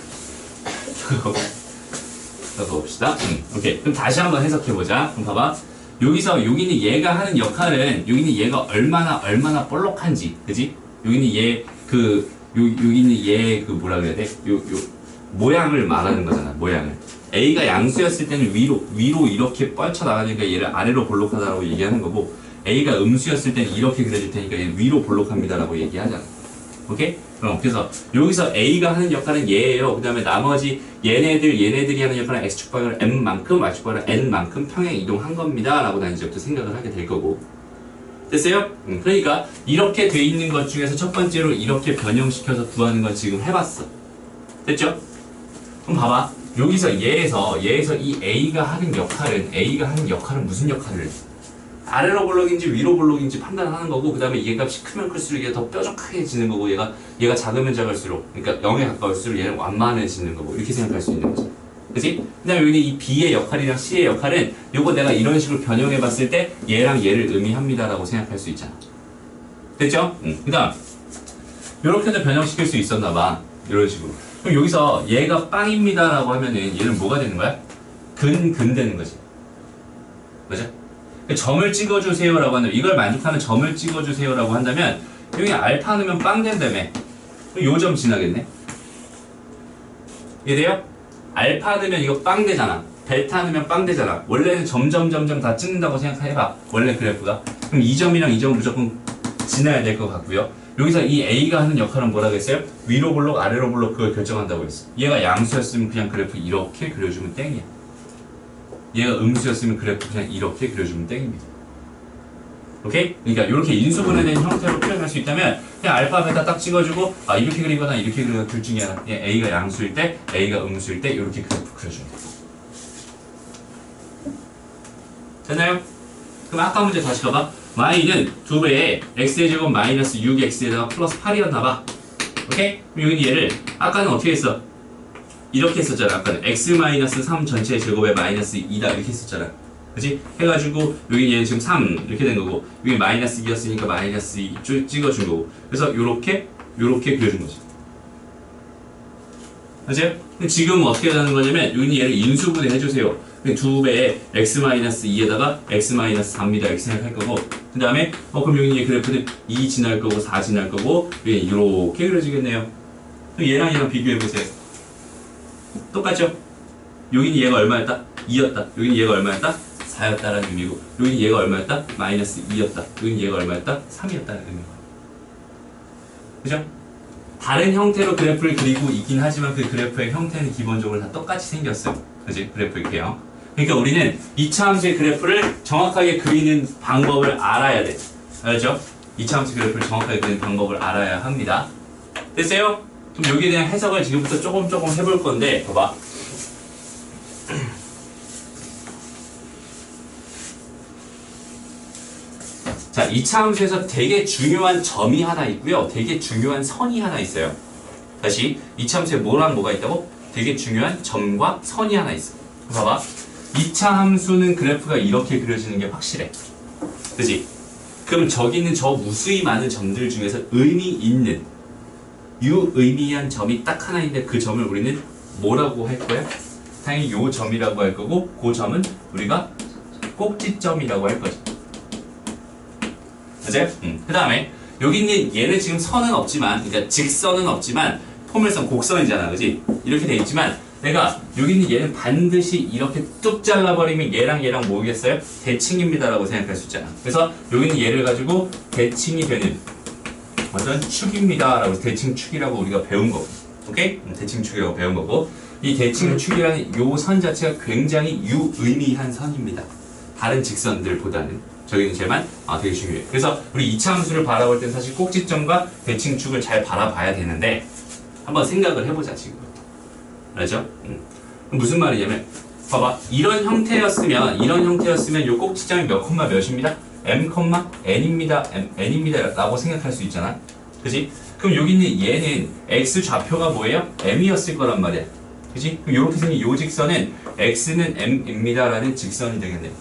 더 가봅시다. 응, 오케이. 그럼 다시 한번 해석해보자. 그럼 봐봐. 여기서 여기는 얘가 하는 역할은 여기는 얘가 얼마나 얼마나 볼록한지, 그지? 여기는 얘 그 요 여기는 얘 그 뭐라 그래야 돼? 요 요 모양을 말하는 거잖아. 모양을. A가 양수였을 때는 위로 위로 이렇게 뻗쳐 나가니까 얘를 아래로 볼록하다라고 얘기하는 거고 A가 음수였을 때는 이렇게 그려질 테니까 얘는 위로 볼록합니다라고 얘기하잖아. 오케이? 그럼 그래서 여기서 A가 하는 역할은 얘예요. 그 다음에 나머지 얘네들 얘네들이 하는 역할은 x축 방향으로 m만큼 y축 방향으로 n만큼 평행 이동한 겁니다라고 난 이제부터 생각을 하게 될 거고. 됐어요? 음, 그러니까 이렇게 돼 있는 것 중에서 첫 번째로 이렇게 변형시켜서 구하는 건 지금 해봤어. 됐죠? 그럼 봐봐. 여기서 얘에서 얘에서 이 A가 하는 역할은 A가 하는 역할은 무슨 역할을 해? 아래로 볼록인지 위로 볼록인지 판단하는 거고 그 다음에 얘 값이 크면 클수록 얘가 더 뾰족해지는 거고 얘가 얘가 작으면 작을수록 그러니까 영에 가까울수록 얘는 완만해지는 거고 이렇게 생각할 수 있는 거지. 그치? 그 다음에 여기는 이 B의 역할이랑 C의 역할은 요거 내가 이런 식으로 변형해 봤을 때 얘랑 얘를 의미합니다 라고 생각할 수 있잖아. 됐죠? 응. 그 다음 요렇게도 변형시킬 수 있었나 봐. 이런 식으로. 그럼 여기서 얘가 빵입니다 라고 하면은 얘는 뭐가 되는 거야? 근, 근 되는 거지. 맞아? 점을 찍어주세요 라고 한다면 이걸 만족하는 점을 찍어주세요 라고 한다면 여기 알파 넣으면 빵 된다며. 요 점 지나겠네. 이해돼요? 알파 넣으면 이거 빵 되잖아. 델타 넣으면 빵 되잖아. 원래는 점점 점점 다 찍는다고 생각해봐. 원래 그래프가. 그럼 이 점이랑 이 점은 무조건 지나야 될 것 같고요. 여기서 이 A가 하는 역할은 뭐라고 했어요? 위로 볼록 아래로 볼록 그걸 결정한다고 했어. 얘가 양수였으면 그냥 그래프 이렇게 그려주면 땡이야. 얘가 음수였으면 그래프 그냥 이렇게 그려주면 땡입니다. 오케이? 그러니까 이렇게 인수분해된 형태로 표현할 수 있다면 그냥 알파, 베타 딱 찍어주고 아 이렇게 그리거나 이렇게 그리거나 둘 중에 하나. 그냥 A가 양수일 때, A가 음수일 때 이렇게 그래프 그려주면 돼. 됐나요? 그럼 아까 문제 다시 가봐. y는 두 배에 x의 제곱 마이너스 육 x에다가 플러스 팔이었나봐. 오케이? 그럼 여기는 얘를 아까는 어떻게 했어? 이렇게 했었잖아. 아까는 x 마이너스 삼 전체의 제곱에 마이너스 이다 이렇게 했었잖아. 그치? 해가지고 여기 얘는 지금 삼 이렇게 된 거고 여기 마이너스 이였으니까 마이너스 이 쭉 찍어준 거고 그래서 요렇게 요렇게 그려준 거지. 맞아요? 근데 지금 어떻게 하는 거냐면 여기는 얘를 인수분해 해주세요. 두 배에 x 마이너스 이에다가 x 마이너스 사입니다. 이렇게 생각할 거고 그 다음에 어 그럼 여기 얘 그래프는 이 지날 거고 사 지날 거고 여기 이렇게 그려지겠네요. 그럼 얘랑 얘랑 비교해보세요. 똑같죠? 여기는 얘가 얼마였다? 이였다. 여기는 얘가 얼마였다? 사였다라는 의미고 여기는 얘가 얼마였다? 마이너스 이였다. 여기는 얘가 얼마였다? 삼이었다는 의미고 그죠? 다른 형태로 그래프를 그리고 있긴 하지만 그 그래프의 형태는 기본적으로 다 똑같이 생겼어요. 그지? 그래프 이렇게요. 그러니까 우리는 이 차 함수의 그래프를 정확하게 그리는 방법을 알아야 돼. 알죠? 이 차 함수 그래프를 정확하게 그리는 방법을 알아야 합니다. 됐어요? 그럼 여기에 대한 해석을 지금부터 조금 조금 해볼 건데 봐봐. 자, 이 차 함수에서 되게 중요한 점이 하나 있고요. 되게 중요한 선이 하나 있어요. 다시 이 차 함수에 뭐랑 뭐가 있다고? 되게 중요한 점과 선이 하나 있어. 봐봐. 이 차 함수는 그래프가 이렇게 그려지는 게 확실해. 그치? 그럼 저기 있는 저 무수히 많은 점들 중에서 의미 있는 유의미한 점이 딱 하나 있는데 그 점을 우리는 뭐라고 할 거야? 당연히 요 점이라고 할 거고 그 점은 우리가 꼭지점이라고 할 거지. 맞아요? 음. 그 다음에 여기 있는 얘는 지금 선은 없지만 그러니까 직선은 없지만 포물선 곡선이잖아. 그지? 이렇게 돼 있지만 내가 여기 있는 얘는 반드시 이렇게 뚝 잘라버리면 얘랑 얘랑 뭐겠어요? 대칭입니다라고 생각할 수 있잖아. 그래서 여기 있는 얘를 가지고 대칭이 되는 어떤 축입니다라고 대칭축이라고 우리가 배운 거고. 오케이? 대칭축이라고 배운 거고 이 대칭축이라는 요 선 자체가 굉장히 유의미한 선입니다. 다른 직선들보다는 저기는 제만 아, 되게 중요해요. 그래서 우리 이 차 함수를 바라볼 땐 사실 꼭지점과 대칭축을 잘 바라봐야 되는데 한번 생각을 해보자 지금. 알죠? 음. 무슨 말이냐면 봐봐. 이런 형태였으면 이런 형태였으면 요 꼭지점이 몇 콤마 몇입니다? m, n입니다. m, n입니다 라고 생각할 수 있잖아. 그지? 그럼 여기 있는 얘는 x 좌표가 뭐예요? m이었을 거란 말이야. 그지? 그럼 요렇게 생긴 요 직선은 x는 m입니다 라는 직선이 되겠네요.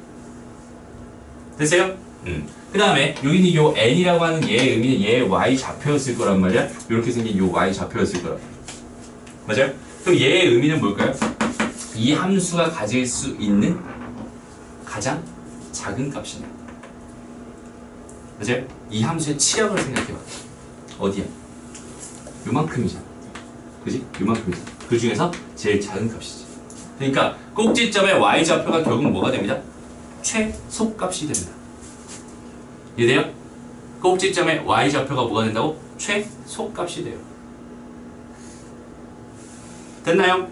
됐어요? 음. 그 다음에 여기 있는 요 n이라고 하는 얘의 의미는 얘의 y 좌표였을 거란 말이야. 요렇게 생긴 요 y 좌표였을 거란 말이야. 맞아요? 그럼 얘의 의미는 뭘까요? 이 함수가 가질 수 있는 가장 작은 값이네. 맞아요? 이 함수의 치역을 생각해봐. 어디야? 요만큼이잖아. 그지? 요만큼이잖아. 그 중에서 제일 작은 값이지. 그러니까 꼭지점의 y좌표가 결국 뭐가 됩니다? 최소값이 됩니다. 이해돼요? 꼭지점의 y좌표가 뭐가 된다고? 최소값이 돼요. 됐나요?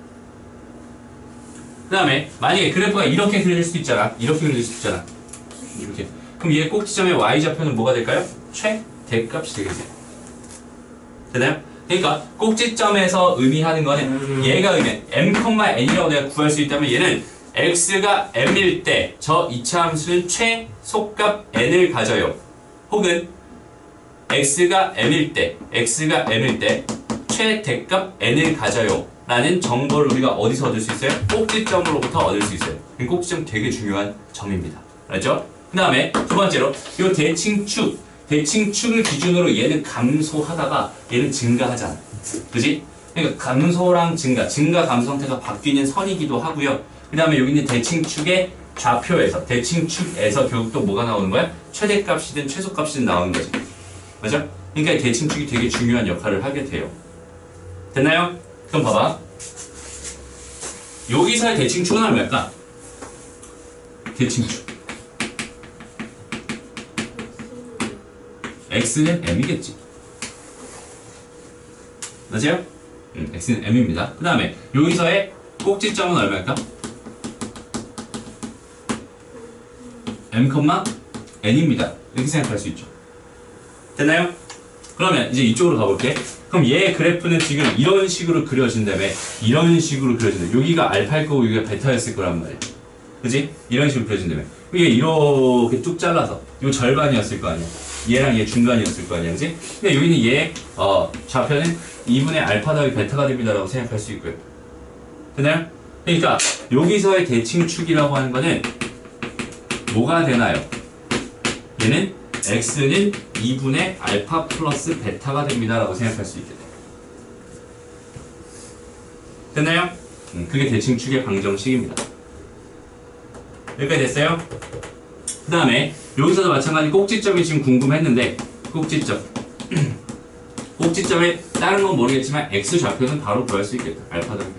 그 다음에 만약에 그래프가 이렇게 그려질 수도 있잖아. 이렇게 그려질 수도 있잖아. 이렇게. 그럼 얘 꼭지점의 y좌표는 뭐가 될까요? 최대값이 되겠네요. 되나요? 그러니까 꼭지점에서 의미하는 거는 얘가 의미해 m, n이라고 내가 구할 수 있다면 얘는 x가 m일 때 저 이 차 함수는 최소값 n을 가져요. 혹은 x가 m일 때 x가 m일 때 최대값 n을 가져요 라는 정보를 우리가 어디서 얻을 수 있어요? 꼭지점으로부터 얻을 수 있어요. 꼭지점 되게 중요한 점입니다. 알죠? 그 다음에 두 번째로 이 대칭축 대칭축을 기준으로 얘는 감소하다가 얘는 증가하잖아. 그지? 그러니까 감소랑 증가 증가 감소 상태가 바뀌는 선이기도 하고요. 그 다음에 여기 있는 대칭축의 좌표에서 대칭축에서 결국 또 뭐가 나오는 거야? 최대값이든 최소값이든 나오는 거지. 맞아? 그러니까 대칭축이 되게 중요한 역할을 하게 돼요. 됐나요? 그럼 봐봐. 여기서의 대칭축은 얼마일까? 대칭축 x는 m이겠지. 맞아요? 음, x는 m입니다. 그 다음에 여기서의 꼭지점은 얼마일까? m, n입니다. 이렇게 생각할 수 있죠. 됐나요? 그러면 이제 이쪽으로 가볼게. 그럼 얘 그래프는 지금 이런 식으로 그려진다며. 이런 식으로 그려진다. 여기가 알파일 거고 여기가 베타였을 거란 말이야. 그지? 이런 식으로 그려진다며. 이게 이렇게 쭉 잘라서 요 절반이었을 거 아니야. 얘랑 얘 중간이었을 거 아니야. 그지? 근데 여기는 얘 어, 좌표는 이분의 알파 더하기 베타가 됩니다 라고 생각할 수 있고요. 됐나요? 그러니까 여기서의 대칭축이라고 하는 거는 뭐가 되나요? 얘는 x는 이분의 알파 플러스 베타가 됩니다 라고 생각할 수 있겠다. 됐나요? 음, 그게 대칭축의 방정식입니다. 여기까지 됐어요? 그 다음에 여기서도 마찬가지 꼭지점이 지금 궁금했는데 꼭지점 꼭지점에 다른 건 모르겠지만 x 좌표는 바로 구할 수 있겠다. 알파 더하기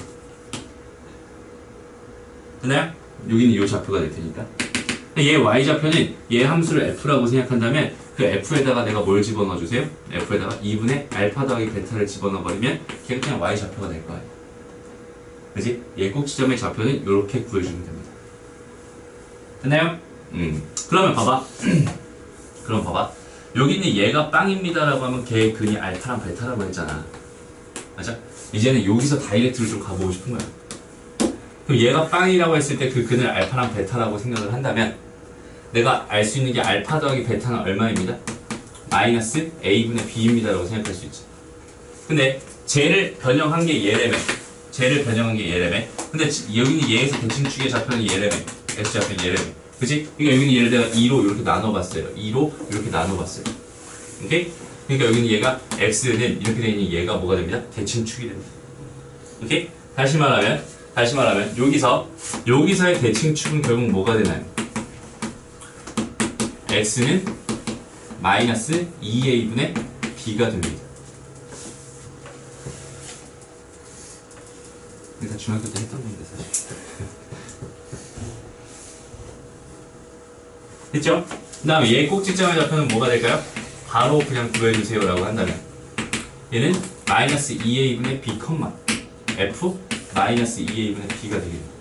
됐나요? 여기는 이 좌표가 될 테니까 얘 y좌표는 얘 함수를 f라고 생각한다면 그 f에다가 내가 뭘 집어넣어 주세요? f에다가 이분의 알파 더하기 베타를 집어넣어 버리면 걔가 그냥 y좌표가 될 거예요. 그치? 얘 꼭지점의 좌표는 이렇게 구해주면 됩니다. 됐나요? 음. 그러면 봐봐. 그럼 봐봐. 여기 있는 얘가 빵입니다라고 하면 걔의 근이 알파랑 베타라고 했잖아. 맞아? 이제는 여기서 다이렉트로 좀 가보고 싶은 거야. 그럼 얘가 빵이라고 했을 때 그 근을 알파랑 베타라고 생각을 한다면 내가 알 수 있는 게 알파 더하기 베타는 얼마입니다? 마이너스 a분의 b입니다라고 생각할 수 있지. 근데 쟤를 변형한 게 얘래매. 쟤를 변형한 게 얘래매. 근데 여기는 얘에서 대칭축의 좌표는 얘래매. x 좌표는 얘래매. 그치? 그러니까 여기는 얘를 내가 이로 이렇게 나눠봤어요. 이로 이렇게 나눠봤어요. 오케이? 그러니까 여기는 얘가 x는 이렇게 되어 있는 얘가 뭐가 됩니다? 대칭축이 됩니다. 오케이? 다시 말하면 다시 말하면 여기서 여기서의 대칭축은 결국 뭐가 되나요? x는 마이너스 이 에이분의 b가 됩니다. 다 중학교 때 했던 건데 사실. 됐죠? 그 다음에 얘 꼭지점의 좌표는 뭐가 될까요? 바로 그냥 구해주세요 라고 한다면 얘는 마이너스 이 에이분의 b, f 마이너스 이 에이분의 b가 되겠네요.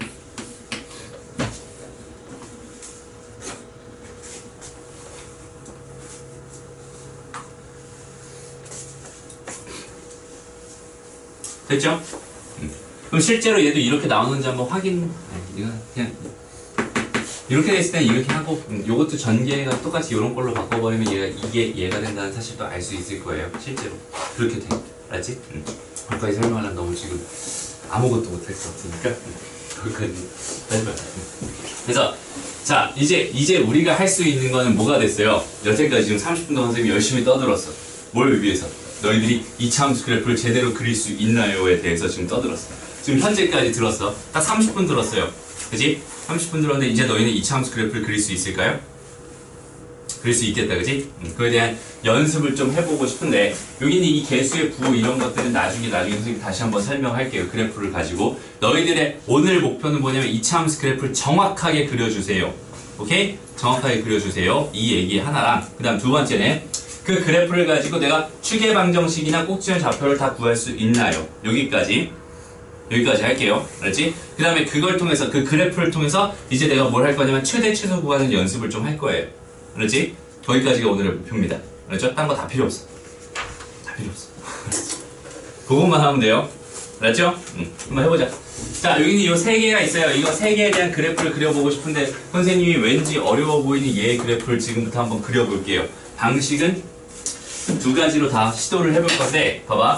됐죠? 음. 그럼 실제로 얘도 이렇게 나오는지 한번 확인. 아니, 이거 그냥 이렇게 됐을 땐 이렇게 하고 음, 요것도 전개가 똑같이 이런 걸로 바꿔버리면 얘가 이게 얘가 된다는 사실도 알 수 있을 거예요. 실제로 그렇게 돼. 알았지? 음. 거기까지 설명하려면 너무 지금 아무것도 못할 것 같으니까 음. 거기까지 하지 말자. 음. 그래서 자 이제 이제 우리가 할 수 있는 거는 뭐가 됐어요? 여태까지 지금 삼십 분 동안 선생님이 열심히 떠들었어. 뭘 위해서? 너희들이 이차 함수 그래프를 제대로 그릴 수 있나요에 대해서 지금 떠들었어. 지금 현재까지 들었어. 딱 삼십 분 들었어요. 그치? 삼십 분 들었는데 이제 너희는 이차 함수 그래프를 그릴 수 있을까요? 그릴 수 있겠다, 그치? 음, 그에 대한 연습을 좀 해보고 싶은데 여기는 이 개수의 부호 이런 것들은 나중에 나중에 선생님 다시 한번 설명할게요. 그래프를 가지고 너희들의 오늘 목표는 뭐냐면 이차 함수 그래프를 정확하게 그려주세요. 오케이? 정확하게 그려주세요. 이 얘기 하나랑 그 다음 두 번째는 그 그래프를 가지고 내가 추계 방정식이나 꼭지점 좌표를 다 구할 수 있나요? 여기까지 여기까지 할게요. 알았지? 그 다음에 그걸 통해서 그 그래프를 통해서 이제 내가 뭘 할 거냐면 최대 최소 구하는 연습을 좀 할 거예요. 알았지? 거기까지가 오늘의 목표입니다. 알았죠? 딴 거 다 필요 없어. 다 필요 없어. 그것만 하면 돼요. 알았죠? 응. 한번 해보자. 자, 여기는 요 세 개가 있어요. 이거 세 개에 대한 그래프를 그려보고 싶은데 선생님이 왠지 어려워 보이는 얘의 그래프를 지금부터 한번 그려볼게요. 방식은 두 가지로 다 시도를 해볼 건데 봐봐.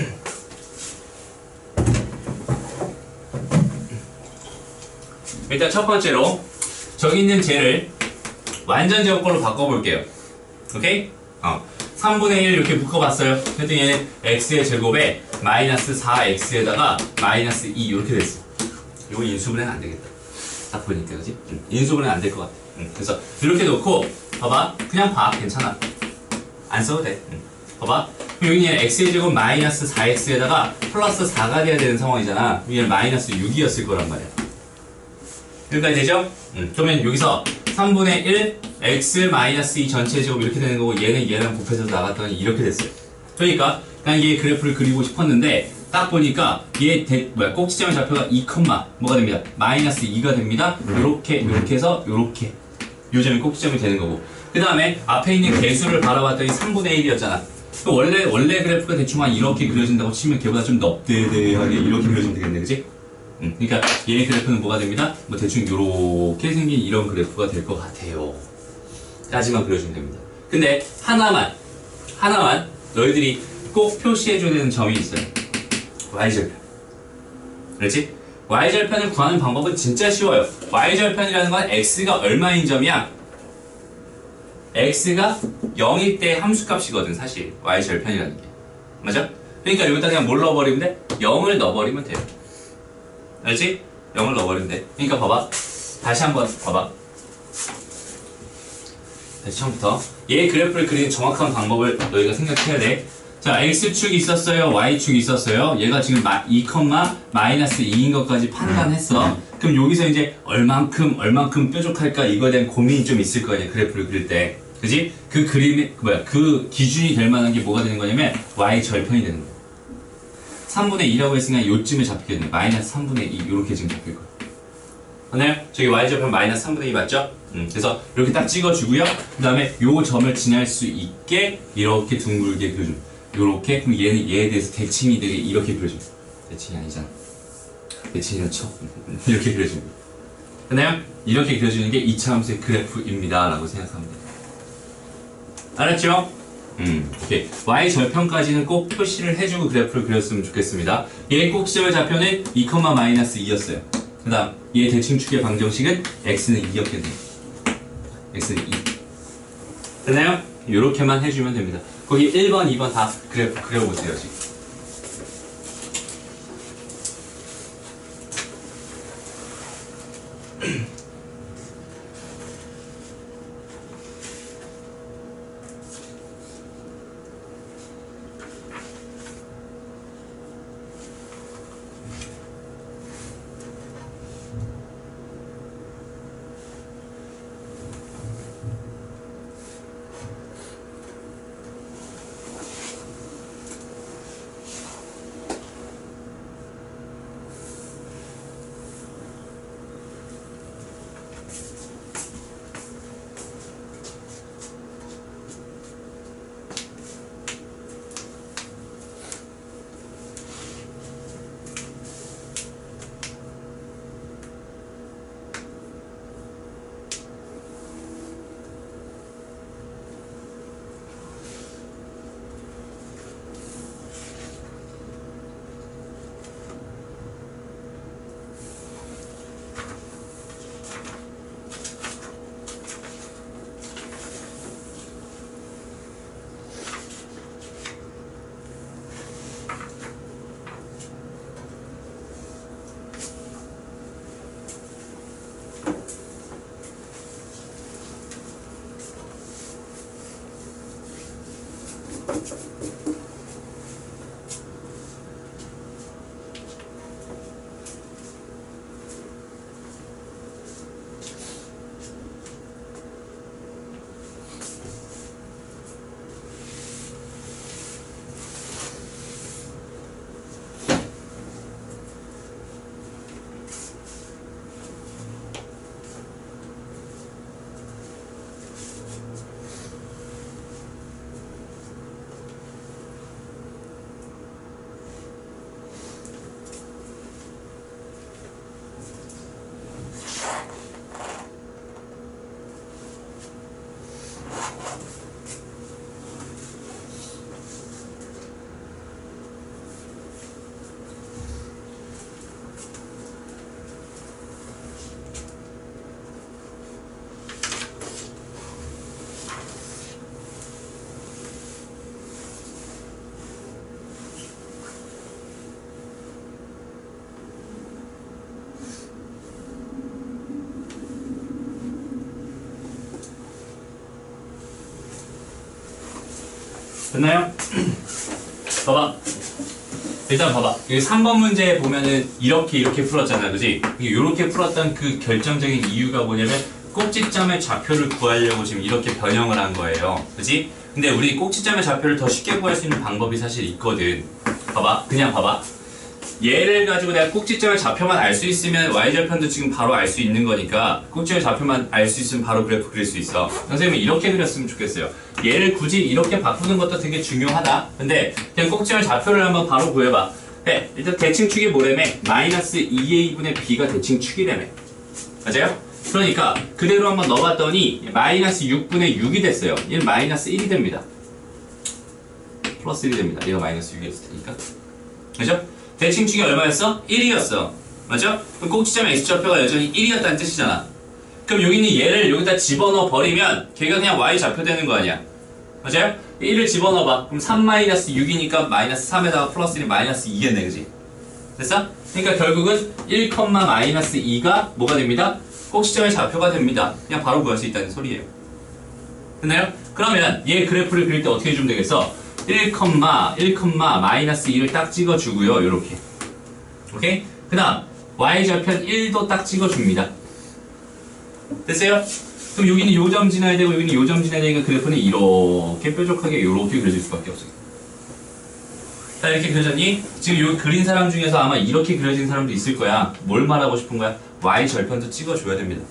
일단 첫 번째로 저기 있는 쟤를 완전 제곱꼴로 바꿔볼게요. 오케이? 어. 삼분의 일 이렇게 묶어봤어요. 그랬더니 얘는 x의 제곱에 마이너스 사 엑스에다가 마이너스 이 이렇게 됐어. 이거 인수분해는 안 되겠다. 딱 보니까 그지? 응. 인수분해는 안 될 것 같아. 응. 그래서 이렇게 놓고 봐봐. 그냥 봐. 괜찮아. 안 써도 돼. 응. 봐봐. 여기는 x의 제곱 마이너스 사 엑스에다가 플러스 사가 돼야 되는 상황이잖아. 여기는 마이너스 육이었을 거란 말이야. 여기까지 되죠? 응. 그러면 여기서 삼분의 일 x 마이너스 이 전체 제곱 이렇게 되는 거고 얘는 얘랑 곱해서 나갔더니 이렇게 됐어요. 그러니까 난 얘 그래프를 그리고 싶었는데 딱 보니까 얘 대, 뭐야 꼭지점의 좌표가 이, 뭐가 됩니다. 마이너스 이가 됩니다. 요렇게 요렇게 해서 요렇게 요 점이 꼭지점이 되는 거고. 그 다음에 앞에 있는 개수를 바라봤더니 삼분의 일이었잖아. 원래, 원래 그래프가 대충 한 이렇게 그려진다고 치면 걔보다 좀 넙대대하게 이렇게 그려지면 되겠네, 그지? 음, 그러니까 얘의 그래프는 뭐가 됩니다? 뭐 대충 요렇게 생긴 이런 그래프가 될 것 같아요. 까지만 그려주면 됩니다. 근데 하나만, 하나만 너희들이 꼭 표시해줘야 되는 점이 있어요. y절편. 그렇지? y절편을 구하는 방법은 진짜 쉬워요. y절편이라는 건 x가 얼마인 점이야? x가 영일 때 함수값이거든, 사실. y절편이라는 게. 맞아? 그러니까 여기다 그냥 뭘 넣어버리면 돼? 영을 넣어버리면 돼요. 알지? 영을 넣어버리면 돼. 그러니까 봐봐. 다시 한번 봐봐. 다시 처음부터. 얘 그래프를 그리는 정확한 방법을 너희가 생각해야 돼. 자, x축이 있었어요. y축이 있었어요. 얘가 지금 이, 마이너스 이인 것까지 판단했어. 그럼 여기서 이제 얼만큼, 얼만큼 뾰족할까? 이거에 대한 고민이 좀 있을 거 아니야. 그래프를 그릴 때. 그지? 그 그림이, 뭐야, 그 기준이 될 만한 게 뭐가 되는 거냐면 y절편이 되는 거야. 삼분의 이라고 했으니까 요쯤에 잡히겠네. 마이너스 삼분의 이, 요렇게 지금 잡힐 거야. 맞나요? 저기 y절편 마이너스 삼분의 이 맞죠? 음, 그래서 이렇게 딱 찍어주고요. 그 다음에 요 점을 지날 수 있게 이렇게 둥글게 그려줘. 요렇게. 그럼 얘는 얘에 대해서 대칭이 되게 이렇게 그려줘. 대칭이 아니잖아. 대칭이라 쳐. 이렇게 그려줍니다. 됐나요? 이렇게 그려주는 게 이 차 함수의 그래프입니다. 라고 생각하면 돼요. 알았죠? 음, 오케이. y절편까지는 꼭 표시를 해주고 그래프를 그렸으면 좋겠습니다. 얘 꼭지점의 좌표는 이, 마이너스 이였어요. 그 다음, 얘 대칭축의 방정식은 x는 이였겠네요. x는 이. 됐나요? 요렇게만 해주면 됩니다. 거기 일 번, 이 번 다 그래프 그려보세요, 지금. 됐나요? 봐봐. 일단 봐봐. 여기 삼 번 문제 보면은 이렇게 이렇게 풀었잖아, 그지? 이렇게 풀었던 그 결정적인 이유가 뭐냐면 꼭지점의 좌표를 구하려고 지금 이렇게 변형을 한 거예요, 그지? 근데 우리 꼭지점의 좌표를 더 쉽게 구할 수 있는 방법이 사실 있거든. 봐봐, 그냥 봐봐. 얘를 가지고 내가 꼭지점의 좌표만 알 수 있으면 y절편도 지금 바로 알 수 있는 거니까 꼭지점의 좌표만 알 수 있으면 바로 그래프 그릴 수 있어. 선생님은 이렇게 그렸으면 좋겠어요. 얘를 굳이 이렇게 바꾸는 것도 되게 중요하다. 근데 그냥 꼭지점의 좌표를 한번 바로 구해봐. 네, 일단 대칭축이 뭐라며? 마이너스 이 에이분의 b가 대칭축이라며. 맞아요? 그러니까 그대로 한번 넣어봤더니 마이너스 육분의 육이 됐어요. 얘는 마이너스 일이 됩니다. 플러스 일이 됩니다. 얘가 마이너스 육이었을 테니까. 그죠? 대칭축이 얼마였어? 일이었어. 맞죠? 그럼 꼭지점의 x좌표가 여전히 일이었다는 뜻이잖아. 그럼 여기 있는 얘를 여기다 집어넣어 버리면 걔가 그냥 y좌표 되는 거 아니야. 맞아요? 일을 집어넣어봐. 그럼 삼 마이너스 육이니까 마이너스 삼에다가 플러스 일이 마이너스 이겠네. 그지? 됐어? 그러니까 결국은 일, 마이너스 이가 뭐가 됩니다? 꼭지점의 좌표가 됩니다. 그냥 바로 구할 수 있다는 소리예요. 됐나요? 그러면 얘 그래프를 그릴 때 어떻게 해주면 되겠어? 일, 일, 마이너스 이를 딱 찍어주고요. 요렇게. 오케이? 그 다음 y좌편 일도 딱 찍어줍니다. 됐어요? 그럼 여기는 요점 지나야 되고 여기는 요점 지나야 되니까 그래프는 이렇게 뾰족하게 이렇게 그려질 수밖에 없어요. 자, 이렇게 그려졌니? 지금 여기 그린 사람 중에서 아마 이렇게 그려진 사람도 있을 거야. 뭘 말하고 싶은 거야? y절편도 찍어줘야 됩니다.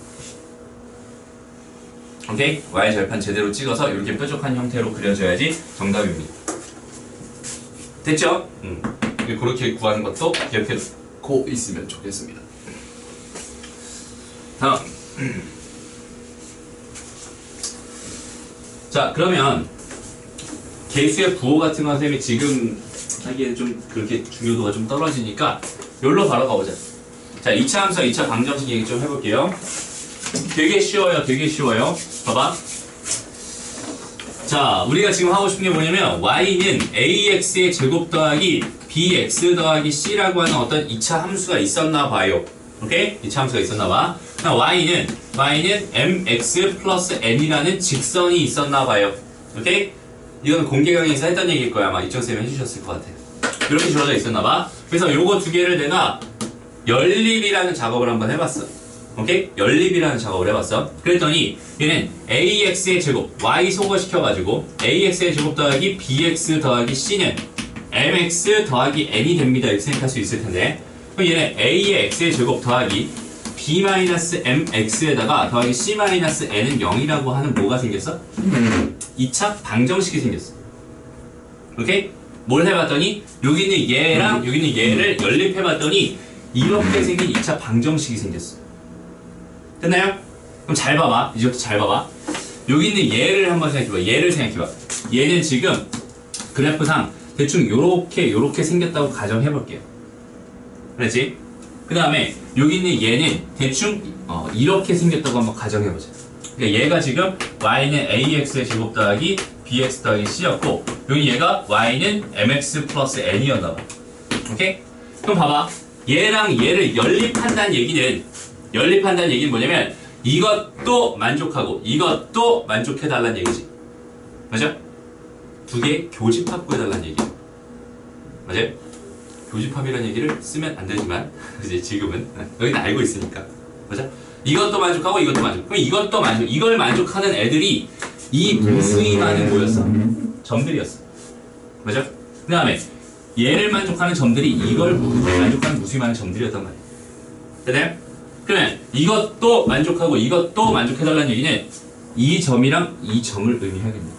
오케이? y절편 제대로 찍어서 이렇게 뾰족한 형태로 그려줘야지 정답입니다. 됐죠? 음. 그렇게 구하는 것도 기억해고 있으면 좋겠습니다. 다음. 자, 그러면 개수의 부호 같은 거 선생님이 지금 하기에는 좀 그렇게 중요도가 좀 떨어지니까 여기로 바로 가보자. 자, 이 차 함수와 이 차 방정식 얘기 좀 해볼게요. 되게 쉬워요. 되게 쉬워요. 봐봐. 자, 우리가 지금 하고 싶은 게 뭐냐면 y는 ax의 제곱 더하기 bx 더하기 c라고 하는 어떤 이 차 함수가 있었나 봐요. 오케이? 이 차 함수가 있었나 봐. 그럼 y는 y는 mx 플러스 n이라는 직선이 있었나 봐요. 오케이? 이거는 공개 강의에서 했던 얘기일 거야. 아마 이천쌤이 해주셨을 것 같아. 이렇게 주어져 있었나 봐. 그래서 요거 두 개를 내가 연립이라는 작업을 한번 해봤어. 오케이? 연립이라는 작업을 해봤어. 그랬더니 얘는 ax의 제곱, y 소거시켜가지고 ax의 제곱 더하기 bx 더하기 c는 mx 더하기 n이 됩니다. 이렇게 생각할 수 있을 텐데, 그럼 얘는 a의 x의 제곱 더하기 b-mx에다가 더하기 c-n은 영이라고 하는 뭐가 생겼어? 이 차 방정식이 생겼어. 오케이? 뭘 해봤더니 여기 있는 얘랑 여기 있는 얘를 연립해봤더니 이렇게 생긴 이 차 방정식이 생겼어. 됐나요? 그럼 잘 봐봐. 이제부터 잘 봐봐. 여기 있는 얘를 한번 생각해봐. 얘를 생각해봐. 얘는 지금 그래프상 대충 요렇게 요렇게 생겼다고 가정해볼게요. 그렇지? 그 다음에 여기 있는 얘는 대충 어, 이렇게 생겼다고 한번 가정해보자. 그러니까 얘가 지금 y는 ax의 제곱 더하기 bx 더하기 c였고 여기 얘가 y는 mx 플러스 n이었나봐. 오케이? 그럼 봐봐. 얘랑 얘를 연립한다는 얘기는 연립한다는 얘기는 뭐냐면 이것도 만족하고 이것도 만족해달라는 얘기지. 맞아? 두 개 교집합 구해달라는 얘기야. 맞아요? 교집합이라는 얘기를 쓰면 안 되지만 이제 지금은 여기는 알고 있으니까. 맞아? 이것도 만족하고 이것도 만족. 그럼 이것도 만족. 이걸 만족하는 애들이 이 무수히 많은 뭐였어? 점들이었어. 맞아? 그 다음에 얘를 만족하는 점들이 이걸 만족하는 무수히 많은 점들이었단 말이야. 되나요? 그러면 이것도 만족하고 이것도 만족해달라는 얘기는 이 점이랑 이 점을 의미하겠네요.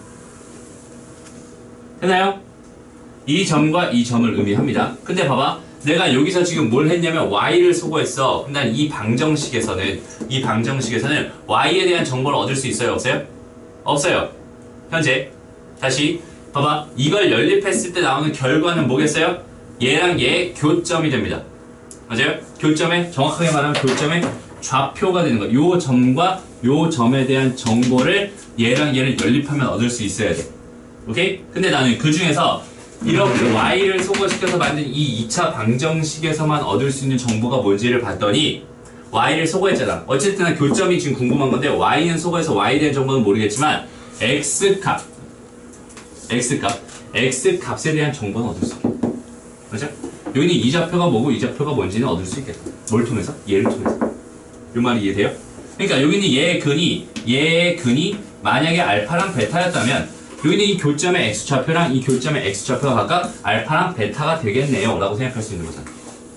되나요? 이 점과 이 점을 의미합니다. 근데 봐봐. 내가 여기서 지금 뭘 했냐면 y를 소거했어. 난 이 방정식에서는 이 방정식에서는 y에 대한 정보를 얻을 수 있어요? 없어요? 없어요. 현재 다시 봐봐. 이걸 연립했을 때 나오는 결과는 뭐겠어요? 얘랑 얘 교점이 됩니다. 맞아요? 교점에 정확하게 말하면 교점의 좌표가 되는 거예요. 요 점과 요 점에 대한 정보를 얘랑 얘를 연립하면 얻을 수 있어야 돼. 오케이? 근데 나는 그 중에서 이렇게 y를 소거시켜서 만든 이 이 차 방정식에서만 얻을 수 있는 정보가 뭔지를 봤더니 y를 소거했잖아. 어쨌든 교점이 지금 궁금한 건데 y는 소거해서 y에 대한 정보는 모르겠지만 x값 x값 x값에 대한 정보는 얻을 수 있겠다. 맞아? 여기는 이 좌표가 뭐고 이 좌표가 뭔지는 얻을 수 있겠다. 뭘 통해서? 얘를 통해서. 요 말이 이해돼요? 그러니까 여기는 얘의 근이 얘의 근이 만약에 알파랑 베타였다면 여기는 이 교점의 x좌표랑 이 교점의 x좌표가 각각 알파랑 베타가 되겠네요 라고 생각할 수 있는 거잖아.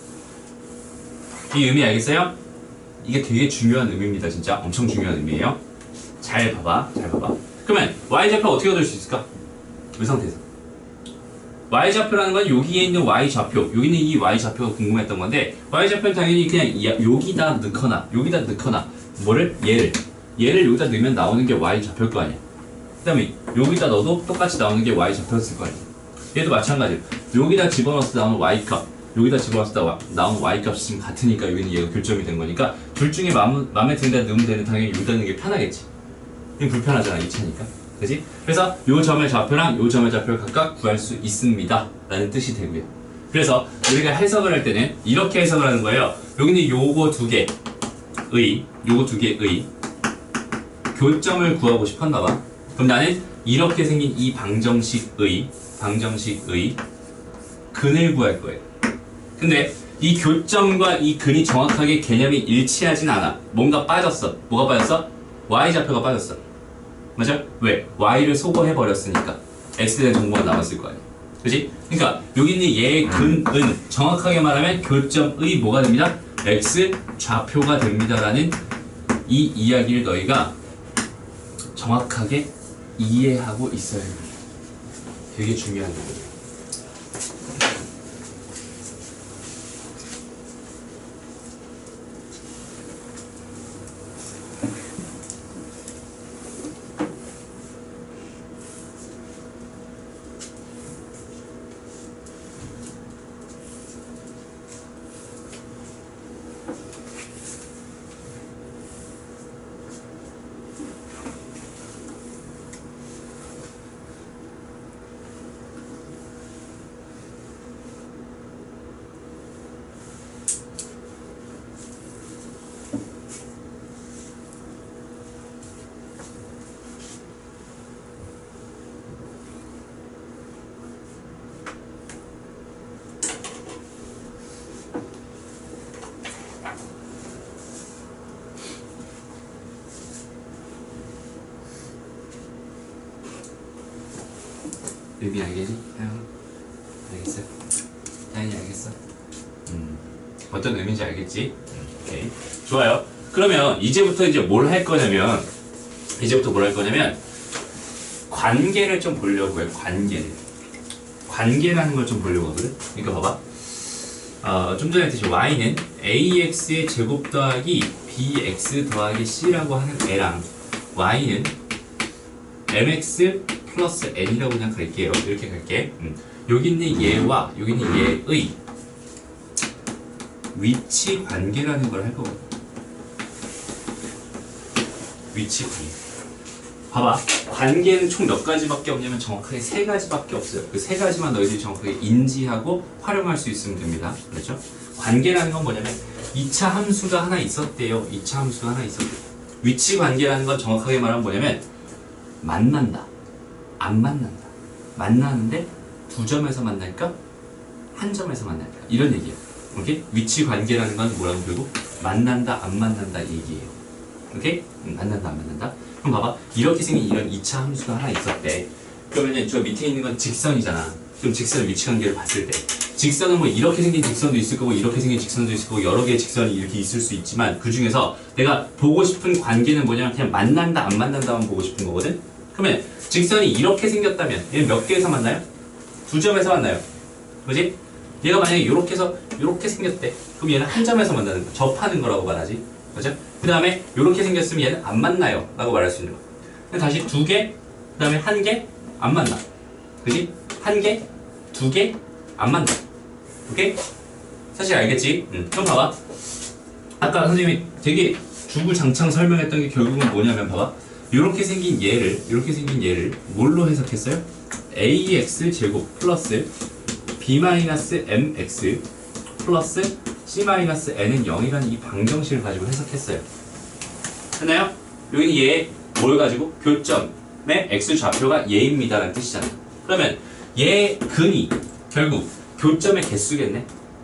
이 의미 알겠어요? 이게 되게 중요한 의미입니다. 진짜 엄청 중요한 의미예요. 잘 봐봐, 잘 봐봐. 그러면 y좌표 어떻게 얻을 수 있을까? 이 상태에서 y좌표라는 건 여기에 있는 y좌표, 여기 있는 이 y좌표가 궁금했던 건데 y좌표는 당연히 그냥 이- 여기다 넣거나 여기다 넣거나 뭐를? 얘를 얘를 여기다 넣으면 나오는 게 y좌표일 거 아니야. 그 다음에 여기다 넣어도 똑같이 나오는 게 y좌표였을 거 아니야. 얘도 마찬가지로 여기다 집어넣어서 나오는 y값, 여기다 집어넣어서 나오는 y값이 지금 같으니까 여기는 얘가 교점이 된 거니까 둘 중에 마음, 마음에 드는 데 넣으면 되는 당연히 여기다 넣는 게 편하겠지. 이게 불편하잖아, 이 차니까. 그지? 그래서 요 점의 좌표랑 요 점의 좌표를 각각 구할 수 있습니다 라는 뜻이 되고요. 그래서 우리가 해석을 할 때는 이렇게 해석을 하는 거예요. 여기는 요거 두 개의 요거 두 개의 교점을 구하고 싶었나 봐. 그럼 나는 이렇게 생긴 이 방정식의 방정식의 근을 구할 거예요. 근데 이 교점과 이 근이 정확하게 개념이 일치하진 않아. 뭔가 빠졌어. 뭐가 빠졌어? y좌표가 빠졌어. 맞아? 왜? y를 소거해 버렸으니까 x에 대한 정보가 남았을 거 아니야. 그지? 그러니까 여기 있는 얘의 근은 정확하게 말하면 교점의 뭐가 됩니다? x 좌표가 됩니다라는 이 이야기를 너희가 정확하게 이해하고 있어야 합니다. 되게 중요한 부분이에요. 의미 알겠니? 응. 알겠어? 당연히 알겠어. 음. 어떤 의미인지 알겠지? 오케이. 좋아요. 그러면 이제부터 이제 뭘 할 거냐면 이제부터 뭘 할 거냐면 관계를 좀 보려고 해요. 관계를. 관계라는 걸 좀 보려고 하거든. 그러니까 봐봐. 어, 좀 전에 했듯이 y는 ax의 제곱 더하기 bx 더하기 c라고 하는 애랑 y는 mx 플러스 n이라고 그냥 갈게요. 이렇게 갈게. 음. 여기 있는 얘와 여기 있는 얘의 위치 관계라는 걸 할 거거든. 위치 관계. 봐봐. 관계는 총 몇 가지밖에 없냐면 정확하게 세 가지밖에 없어요. 그 세 가지만 너희들이 정확하게 인지하고 활용할 수 있으면 됩니다. 그렇죠? 관계라는 건 뭐냐면 이 차 함수가 하나 있었대요. 이 차 함수가 하나 있었대요. 위치 관계라는 건 정확하게 말하면 뭐냐면 만난다. 안 만난다. 만나는데 두 점에서 만날까? 한 점에서 만날까? 이런 얘기예요. 오케이? 위치 관계라는 건 뭐라고 결국 만난다, 안 만난다 얘기예요. 오케이? 음, 만난다, 안 만난다? 그럼 봐봐. 이렇게 생긴 이런 이 차 함수가 하나 있었대. 그러면 저 밑에 있는 건 직선이잖아. 그럼 직선의 위치 관계를 봤을 때 직선은 뭐 이렇게 생긴 직선도 있을 거고 이렇게 생긴 직선도 있을 거고 여러 개의 직선이 이렇게 있을 수 있지만 그 중에서 내가 보고 싶은 관계는 뭐냐면 그냥 만난다, 안 만난다만 보고 싶은 거거든? 그러면 직선이 이렇게 생겼다면 얘는 몇 개에서 만나요? 두 점에서 만나요. 그지? 얘가 만약에 이렇게 해서 이렇게 생겼대. 그럼 얘는 한 점에서 만나는 거. 접하는 거라고 말하지. 그죠? 그 다음에 이렇게 생겼으면 얘는 안 만나요. 라고 말할 수 있는 거. 그럼 다시 두 개, 그 다음에 한 개, 안 만나. 그지? 한 개, 두 개, 안 만나. 오케이? 사실 알겠지? 응. 그럼 봐봐. 아까 선생님이 되게 주구장창 설명했던 게 결국은 뭐냐면 봐봐. 이렇게 생긴 얘를 이렇게 생긴 얘를 뭘로 해석했어요? ax 제곱 플러스 b-mx 플러스 c-n은 영이라는 이 방정식을 가지고 해석했어요. 됐나요? 여기는 얘 뭘 가지고? 교점의 x 좌표가 얘입니다 라는 뜻이잖아요. 그러면 얘 근이 결국 교점의 개수겠네?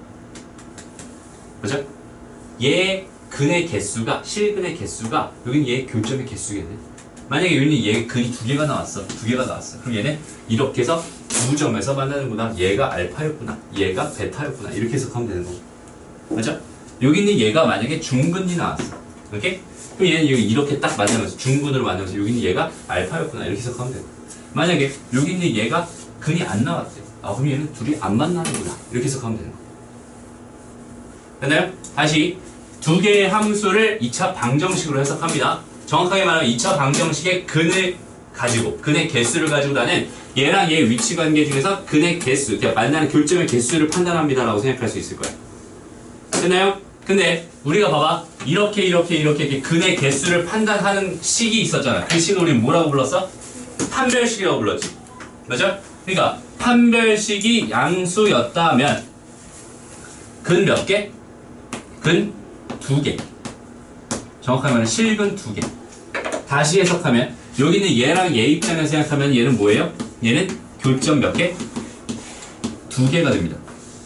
그죠? 얘 근의 개수가 실근의 개수가 여기는 얘 교점의 개수겠네. 만약에 여기는 얘 근이 두 개가 나왔어. 두 개가 나왔어. 그럼 얘는 이렇게 해서 두 점에서 만나는구나. 얘가 알파였구나. 얘가 베타였구나. 이렇게 해석하면 되는 거고. 맞죠? 여기 있는 얘가 만약에 중근이 나왔어. 오케이? 그럼 얘는 여기 이렇게 딱 만나면서 중근으로 만나면서 여기 있는 얘가 알파였구나 이렇게 해석하면 돼. 만약에 여기 있는 얘가 근이 안 나왔대. 아 그럼 얘는 둘이 안 만나는구나 이렇게 해석하면 되는 거야. 됐나요? 다시 두 개의 함수를 이 차 방정식으로 해석합니다. 정확하게 말하면 이 차 방정식의 근을 가지고 근의 개수를 가지고 나는 얘랑 얘의 위치 관계 중에서 근의 개수, 그러니까 만나는 교점의 개수를 판단합니다 라고 생각할 수 있을 거야. 됐나요? 근데 우리가 봐봐 이렇게 이렇게 이렇게 이렇게 근의 개수를 판단하는 식이 있었잖아. 그 식을 우리는 뭐라고 불렀어? 판별식이라고 불렀지. 맞죠? 그러니까 판별식이 양수였다면 근 몇 개? 근 두 개. 정확하게 말하면 실근 두 개. 다시 해석하면 여기는 얘랑 얘 입장에서 생각하면 얘는 뭐예요? 얘는 교점 몇 개? 두 개가 됩니다.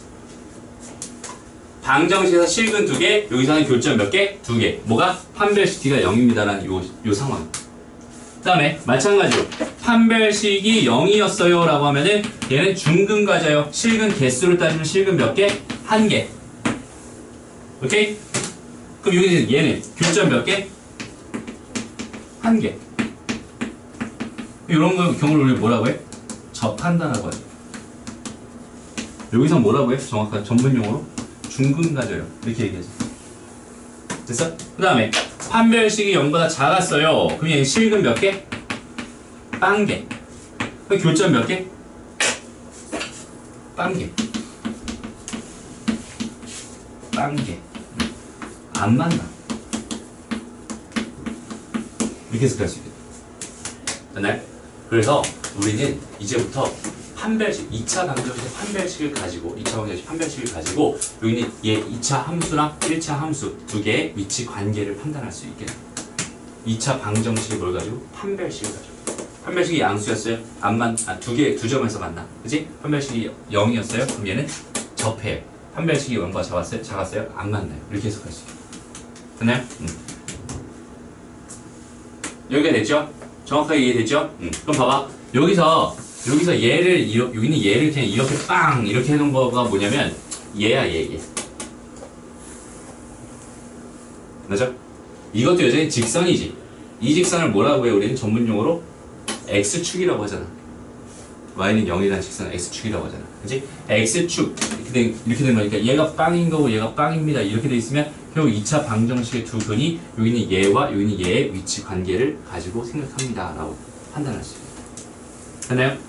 방정식에서 실근 두 개, 여기서는 교점 몇 개? 두 개. 뭐가? 판별식 t가 영입니다라는 요, 요 상황. 그 다음에 마찬가지로 판별식이 영이었어요 라고 하면은 얘는 중근 과자요. 실근 개수를 따지면 실근 몇 개? 한 개. 오케이? 그럼 여기는 얘는 교점 몇 개? 한 개. 이런 거 경우를 우리 뭐라고 해? 접한다라고 하죠. 여기서 뭐라고 해? 정확한 전문용어로? 중근 가져요. 이렇게 얘기하죠. 됐어? 그 다음에 판별식이 영보다 작았어요. 그럼 얘는 실근 몇 개? 빵 개. 그럼 교점 몇 개? 빵 개. 빵 개. 안 만나. 이렇게 해석할 수 있겠다. 됐나요? 그래서 우리는 이제부터 판별식, 이 차 방정식의 판별식을 가지고 이 차 방정식 판별식을 가지고 여기는 얘 이 차 함수랑 일 차 함수 두 개의 위치 관계를 판단할 수 있게 됩니다. 이 차 방정식이 뭘 가지고? 판별식을 가지고. 판별식이 양수였어요. 안 만, 아, 두 개, 두 점에서 만나. 그치? 판별식이 영이었어요. 그럼 얘는 접해요. 판별식이 영보다 작았어요? 작았어요? 안 만나요. 이렇게 해석할 수 있어요. 됐나요? 음. 여기가 됐죠? 정확하게 이해됐죠? 음. 그럼 봐봐. 여기서 여기서 얘를 이러, 여기는 얘를 그냥 이렇게 빵 이렇게 해놓은 거가 뭐냐면 얘야 얘 얘. 맞죠? 이것도 여전히 직선이지. 이 직선을 뭐라고 해? 우리는 전문용어로 x축이라고 하잖아. y는 영이라는 직선은 x축이라고 하잖아. 그치? x축 이렇게 된, 이렇게 된 거니까 얘가 빵인 거고 얘가 빵입니다. 이렇게 돼 있으면 결국 이 차 방정식의 두 근이 여기는 얘와 여기는 얘의 위치 관계를 가지고 생각합니다. 라고 판단할 수 있어요. 됐나요?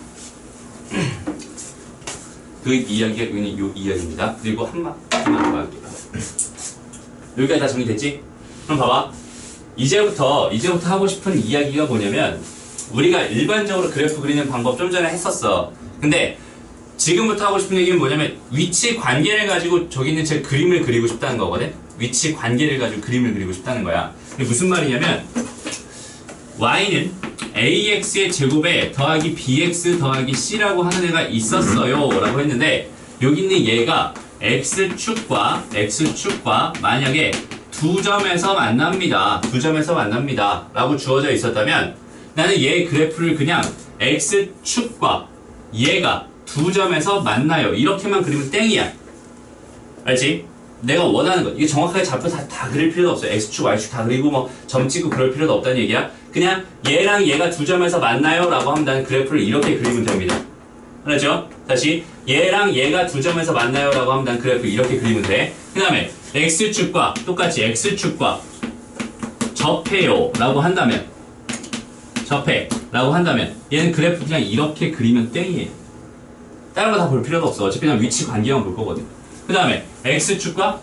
그 이야기가 여기는 요 이야기입니다. 그리고 한마 한마 더 할게요. 여기까지 다 정리됐지? 그럼 봐봐. 이제부터 이제부터 하고 싶은 이야기가 뭐냐면 우리가 일반적으로 그래프 그리는 방법 좀 전에 했었어. 근데 지금부터 하고 싶은 얘기는 뭐냐면 위치 관계를 가지고 저기 있는 제 그림을 그리고 싶다는 거거든. 위치 관계를 가지고 그림을 그리고 싶다는 거야. 이게 무슨 말이냐면 y는 ax의 제곱에 더하기 bx 더하기 c라고 하는 애가 있었어요 라고 했는데 여기 있는 얘가 x축과 x축과 만약에 두 점에서 만납니다. 두 점에서 만납니다. 라고 주어져 있었다면 나는 얘 그래프를 그냥 x축과 얘가 두 점에서 만나요. 이렇게만 그리면 땡이야. 알지? 내가 원하는 것. 이게 정확하게 잡혀 다, 다 그릴 필요도 없어요. x축, y축 다 그리고 뭐 점 찍고 그럴 필요도 없다는 얘기야. 그냥 얘랑 얘가 두 점에서 만나요 라고 하면 나는 그래프를 이렇게 그리면 됩니다. 알았죠? 다시 얘랑 얘가 두 점에서 만나요 라고 하면 난 그래프 이렇게 그리면 돼. 그 다음에 x축과 똑같이 x축과 접해요 라고 한다면 접해 라고 한다면 얘는 그래프 그냥 이렇게 그리면 땡이에요. 다른 거 다 볼 필요도 없어. 어차피 그냥 위치 관계만 볼 거거든. 그 다음에 x축과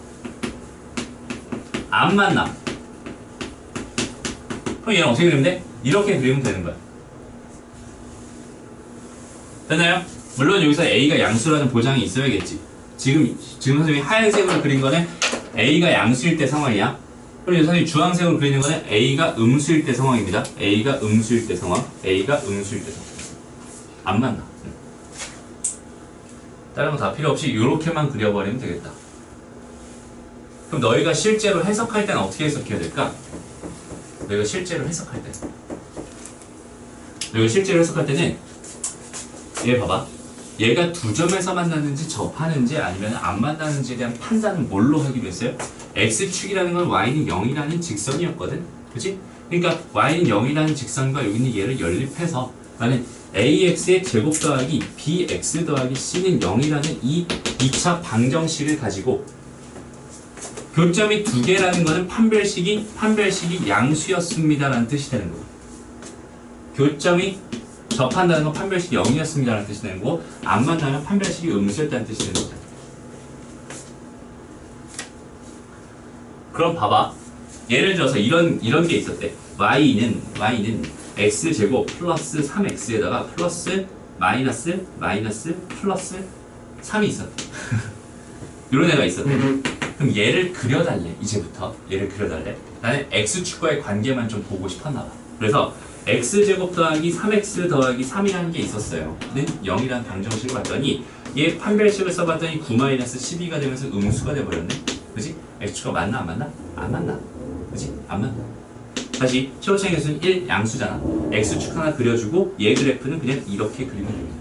안 만나. 그럼 얘는 어떻게 그리면 돼? 이렇게 그리면 되는 거야. 됐나요? 물론 여기서 a가 양수라는 보장이 있어야겠지. 지금 지금 선생님이 하얀색으로 그린 거는 a가 양수일 때 상황이야. 그럼 선생님이 주황색으로 그리는 거는 a가 음수일 때 상황입니다. a가 음수일 때 상황. a가 음수일 때 상황. 안 만나. 다른 거 다 필요 없이 이렇게만 그려버리면 되겠다. 그럼 너희가 실제로 해석할 때는 어떻게 해석해야 될까? 너희가 실제로 해석할 때 너희가 실제로 해석할 때는 얘 봐봐. 얘가 두 점에서 만나는지 접하는지 아니면 안 만나는지에 대한 판단은 뭘로 하기로 했어요? x축이라는 건 y는 영이라는 직선이었거든. 그치? 그러니까 y는 영이라는 직선과 여기 있는 얘를 연립해서 나는 ax의 제곱 더하기 bx 더하기 c는 영이라는 이 이 차 방정식을 가지고 교점이 두 개라는 거는 판별식이 판별식이 양수였습니다라는 뜻이 되는 거고, 교점이 접한다는 건 판별식이 영이었습니다라는 뜻이 되는 거고, 안 만나면 판별식이 음수였다는 뜻이 되는 거죠. 그럼 봐봐. 예를 들어서 이런 이런 게 있었대. y는 y는 x제곱 플러스 삼 엑스에다가 플러스 마이너스 마이너스 플러스 삼이 있었대. 이런 애가 있었대. 그럼 얘를 그려달래. 이제부터 얘를 그려달래. 나는 x축과의 관계만 좀 보고 싶었나 봐. 그래서 x제곱 더하기 삼 엑스 더하기 삼이라는 게 있었어요. 는 영이라는 방정식을 봤더니 얘 판별식을 써봤더니 구 마이너스 십이가 되면서 음수가 돼버렸네. 그지? x축과 맞나 안 맞나? 안 맞나? 그지? 안 맞나? 다시 최고차이 계수는 일 양수잖아. x축 하나 그려주고 얘 그래프는 그냥 이렇게 그리면 됩니다.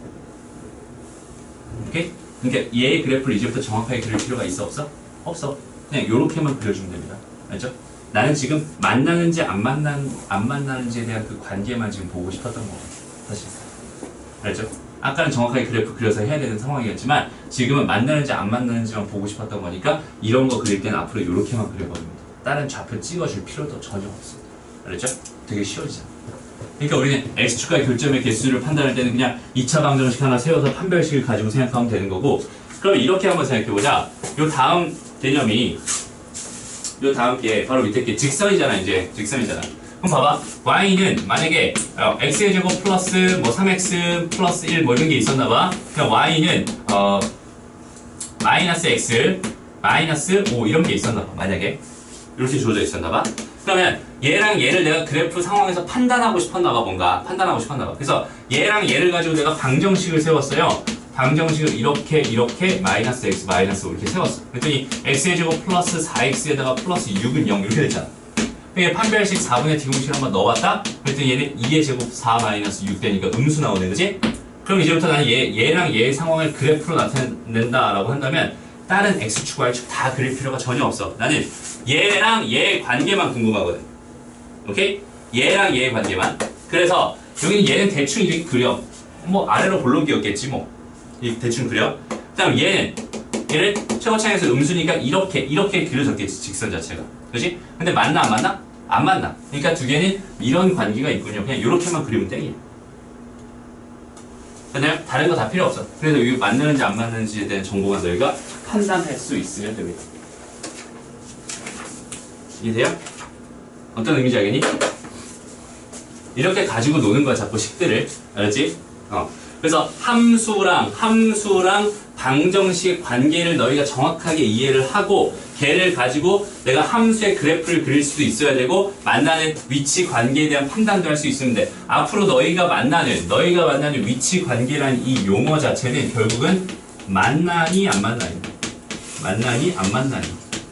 오케이? 그러니까 얘의 그래프를 이제부터 정확하게 그릴 필요가 있어 없어? 없어. 그냥 요렇게만 그려주면 됩니다. 알죠? 나는 지금 만나는지 안 만나는 안 만나는지에 대한 그 관계만 지금 보고 싶었던 거고. 사실. 알죠? 아까는 정확하게 그래프 그려서 해야 되는 상황이었지만 지금은 만나는지 안 만나는지만 보고 싶었던 거니까 이런 거 그릴 때는 앞으로 요렇게만 그려버립니다. 다른 좌표 찍어줄 필요도 전혀 없습니다. 알죠? 되게 쉬워지잖아. 그러니까 우리는 x축과의 교점의 개수를 판단할 때는 그냥 이 차 방정식 하나 세워서 판별식을 가지고 생각하면 되는 거고, 그럼 이렇게 한번 생각해보자. 요 다음 개념이 요 다음 게 바로 밑에 게 직선이잖아. 이제 직선이잖아. 그럼 봐봐. y는 만약에 어, x의 제곱 플러스 뭐 삼 엑스 플러스 일 뭐 이런 게 있었나 봐. 그럼 y는 어 마이너스 x 마이너스 오 이런 게 있었나 봐. 만약에 이렇게 주어져 있었나 봐. 그러면 얘랑 얘를 내가 그래프 상황에서 판단하고 싶었나 봐. 뭔가 판단하고 싶었나 봐. 그래서 얘랑 얘를 가지고 내가 방정식을 세웠어요. 방정식을 이렇게 이렇게 마이너스 x 마이너스 오 이렇게 세웠어. 그랬더니 x의 제곱 플러스 사 엑스에다가 플러스 육은 영 이렇게 됐잖아. 그러니까 판별식 사분의 디공식을 한번 넣어봤다. 그랬더니 얘는 이의 제곱 사 마이너스 육 되니까 음수 나오네. 그지? 그럼 이제부터 나는 얘, 얘랑 얘의 상황을 그래프로 나타낸다라고 한다면 다른 x축, y축 다 그릴 필요가 전혀 없어. 나는 얘랑 얘의 관계만 궁금하거든. 오케이? 얘랑 얘의 관계만. 그래서 여기는 얘는 대충 이렇게 그려. 뭐 아래로 볼록이었겠지 뭐. 이렇게 대충 그려. 그 다음 얘는 얘를 최고차이에서 음수니까 이렇게 이렇게 그려졌겠지. 직선 자체가. 그렇지? 근데 맞나 안 맞나? 안 맞나. 그러니까 두 개는 이런 관계가 있군요. 그냥 이렇게만 그리면 땡이야. 그냥 다른 거 다 필요 없어. 그래서 이게 맞는지 안 맞는지에 대한 정보가 너희가 판단할 수 있으면 됩니다. 이해돼요? 어떤 의미인지 알겠니? 이렇게 가지고 노는 거야, 자꾸 식들을. 알았지? 어. 그래서 함수랑 함수랑 방정식 관계를 너희가 정확하게 이해를 하고 걔를 가지고 내가 함수의 그래프를 그릴 수도 있어야 되고 만나는 위치 관계에 대한 판단도 할 수 있으면 돼. 앞으로 너희가 만나는 너희가 만나는 위치 관계라는 이 용어 자체는 결국은 만나니 안 만나니 만나니 안 만나니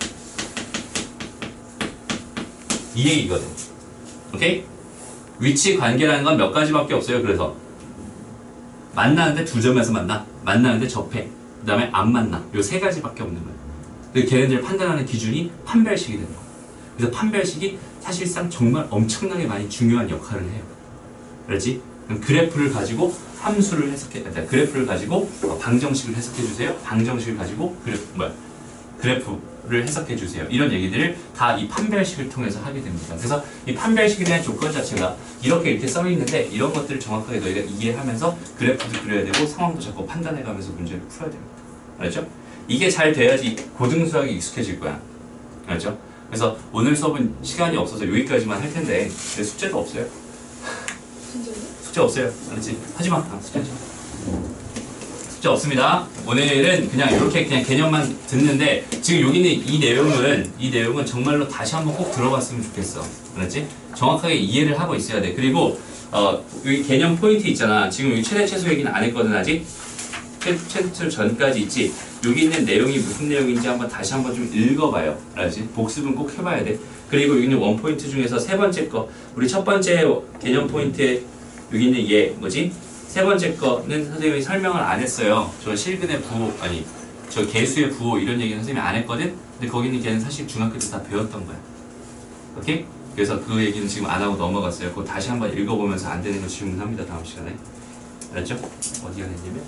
이 얘기거든. 오케이? 위치 관계라는 건 몇 가지밖에 없어요. 그래서 만나는데 두 점에서 만나, 만나는데 접해, 그 다음에 안 만나. 요 세 가지밖에 없는 거야. 그래서 걔네들 판단하는 기준이 판별식이 되는 거야. 그래서 판별식이 사실상 정말 엄청나게 많이 중요한 역할을 해요. 그렇지? 그럼 그래프를 가지고 함수를 해석해, 아니, 그래프를 가지고 방정식을 해석해 주세요. 방정식을 가지고 그래프, 뭐야? 그래프를 해석해 주세요. 이런 얘기들을 다 이 판별식을 통해서 하게 됩니다. 그래서 이 판별식에 대한 조건 자체가 이렇게 이렇게 써 있는데 이런 것들을 정확하게 너희가 이해하면서 그래프도 그려야 되고 상황도 자꾸 판단해 가면서 문제를 풀어야 됩니다. 알죠? 이게 잘 돼야지 고등수학이 익숙해질 거야. 알죠? 그래서 오늘 수업은 시간이 없어서 여기까지만 할 텐데 숙제도 없어요. 진짜요? 숙제 없어요. 알았지? 하지 마. 아, 숙제 하지 마. 숙제 없습니다. 오늘은 그냥 이렇게 그냥 개념만 듣는데 지금 여기 있는 이 내용은 이 내용은 정말로 다시 한번 꼭 들어봤으면 좋겠어. 알았지? 정확하게 이해를 하고 있어야 돼. 그리고 어, 여기 개념 포인트 있잖아. 지금 여기 최대 최소 얘기는 안 했거든 아직. 최, 최소 전까지 있지. 여기 있는 내용이 무슨 내용인지 한번 다시 한번 좀 읽어봐요. 알았지? 복습은 꼭 해봐야 돼. 그리고 여기 있는 원 포인트 중에서 세 번째 거 우리 첫 번째 개념 포인트에 여기 있는 얘 뭐지? 세 번째 거는 선생님이 설명을 안 했어요. 저 실근의 부호, 아니, 저 개수의 부호 이런 얘기는 선생님이 안 했거든? 근데 거기는 걔는 사실 중학교 때 다 배웠던 거야. 오케이? 그래서 그 얘기는 지금 안 하고 넘어갔어요. 그거 다시 한번 읽어보면서 안 되는 거 질문합니다. 다음 시간에. 알았죠? 어디가 됐냐면?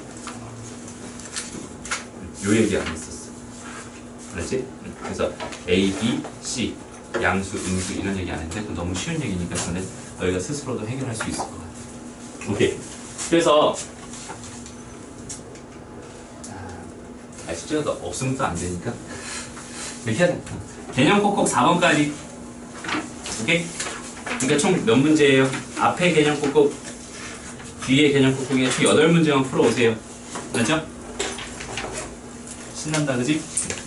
요 얘기 안 했었어. 알았지? 그래서 A, B, C, 양수, 음수 이런 얘기 안 했는데 그건 너무 쉬운 얘기니까 저는 너희가 스스로도 해결할 수 있을 것 같아. 오케이. 그래서 아, 숙제가 없으면 또 안 되니까 이렇게 해야 돼. 개념 꼭꼭 사 번까지. 오케이? 그러니까 총 몇 문제예요? 앞에 개념 꼭꼭, 뒤에 개념 꼭꼭에 총 여덟 문제만 풀어오세요. 맞죠? 신난다, 그지?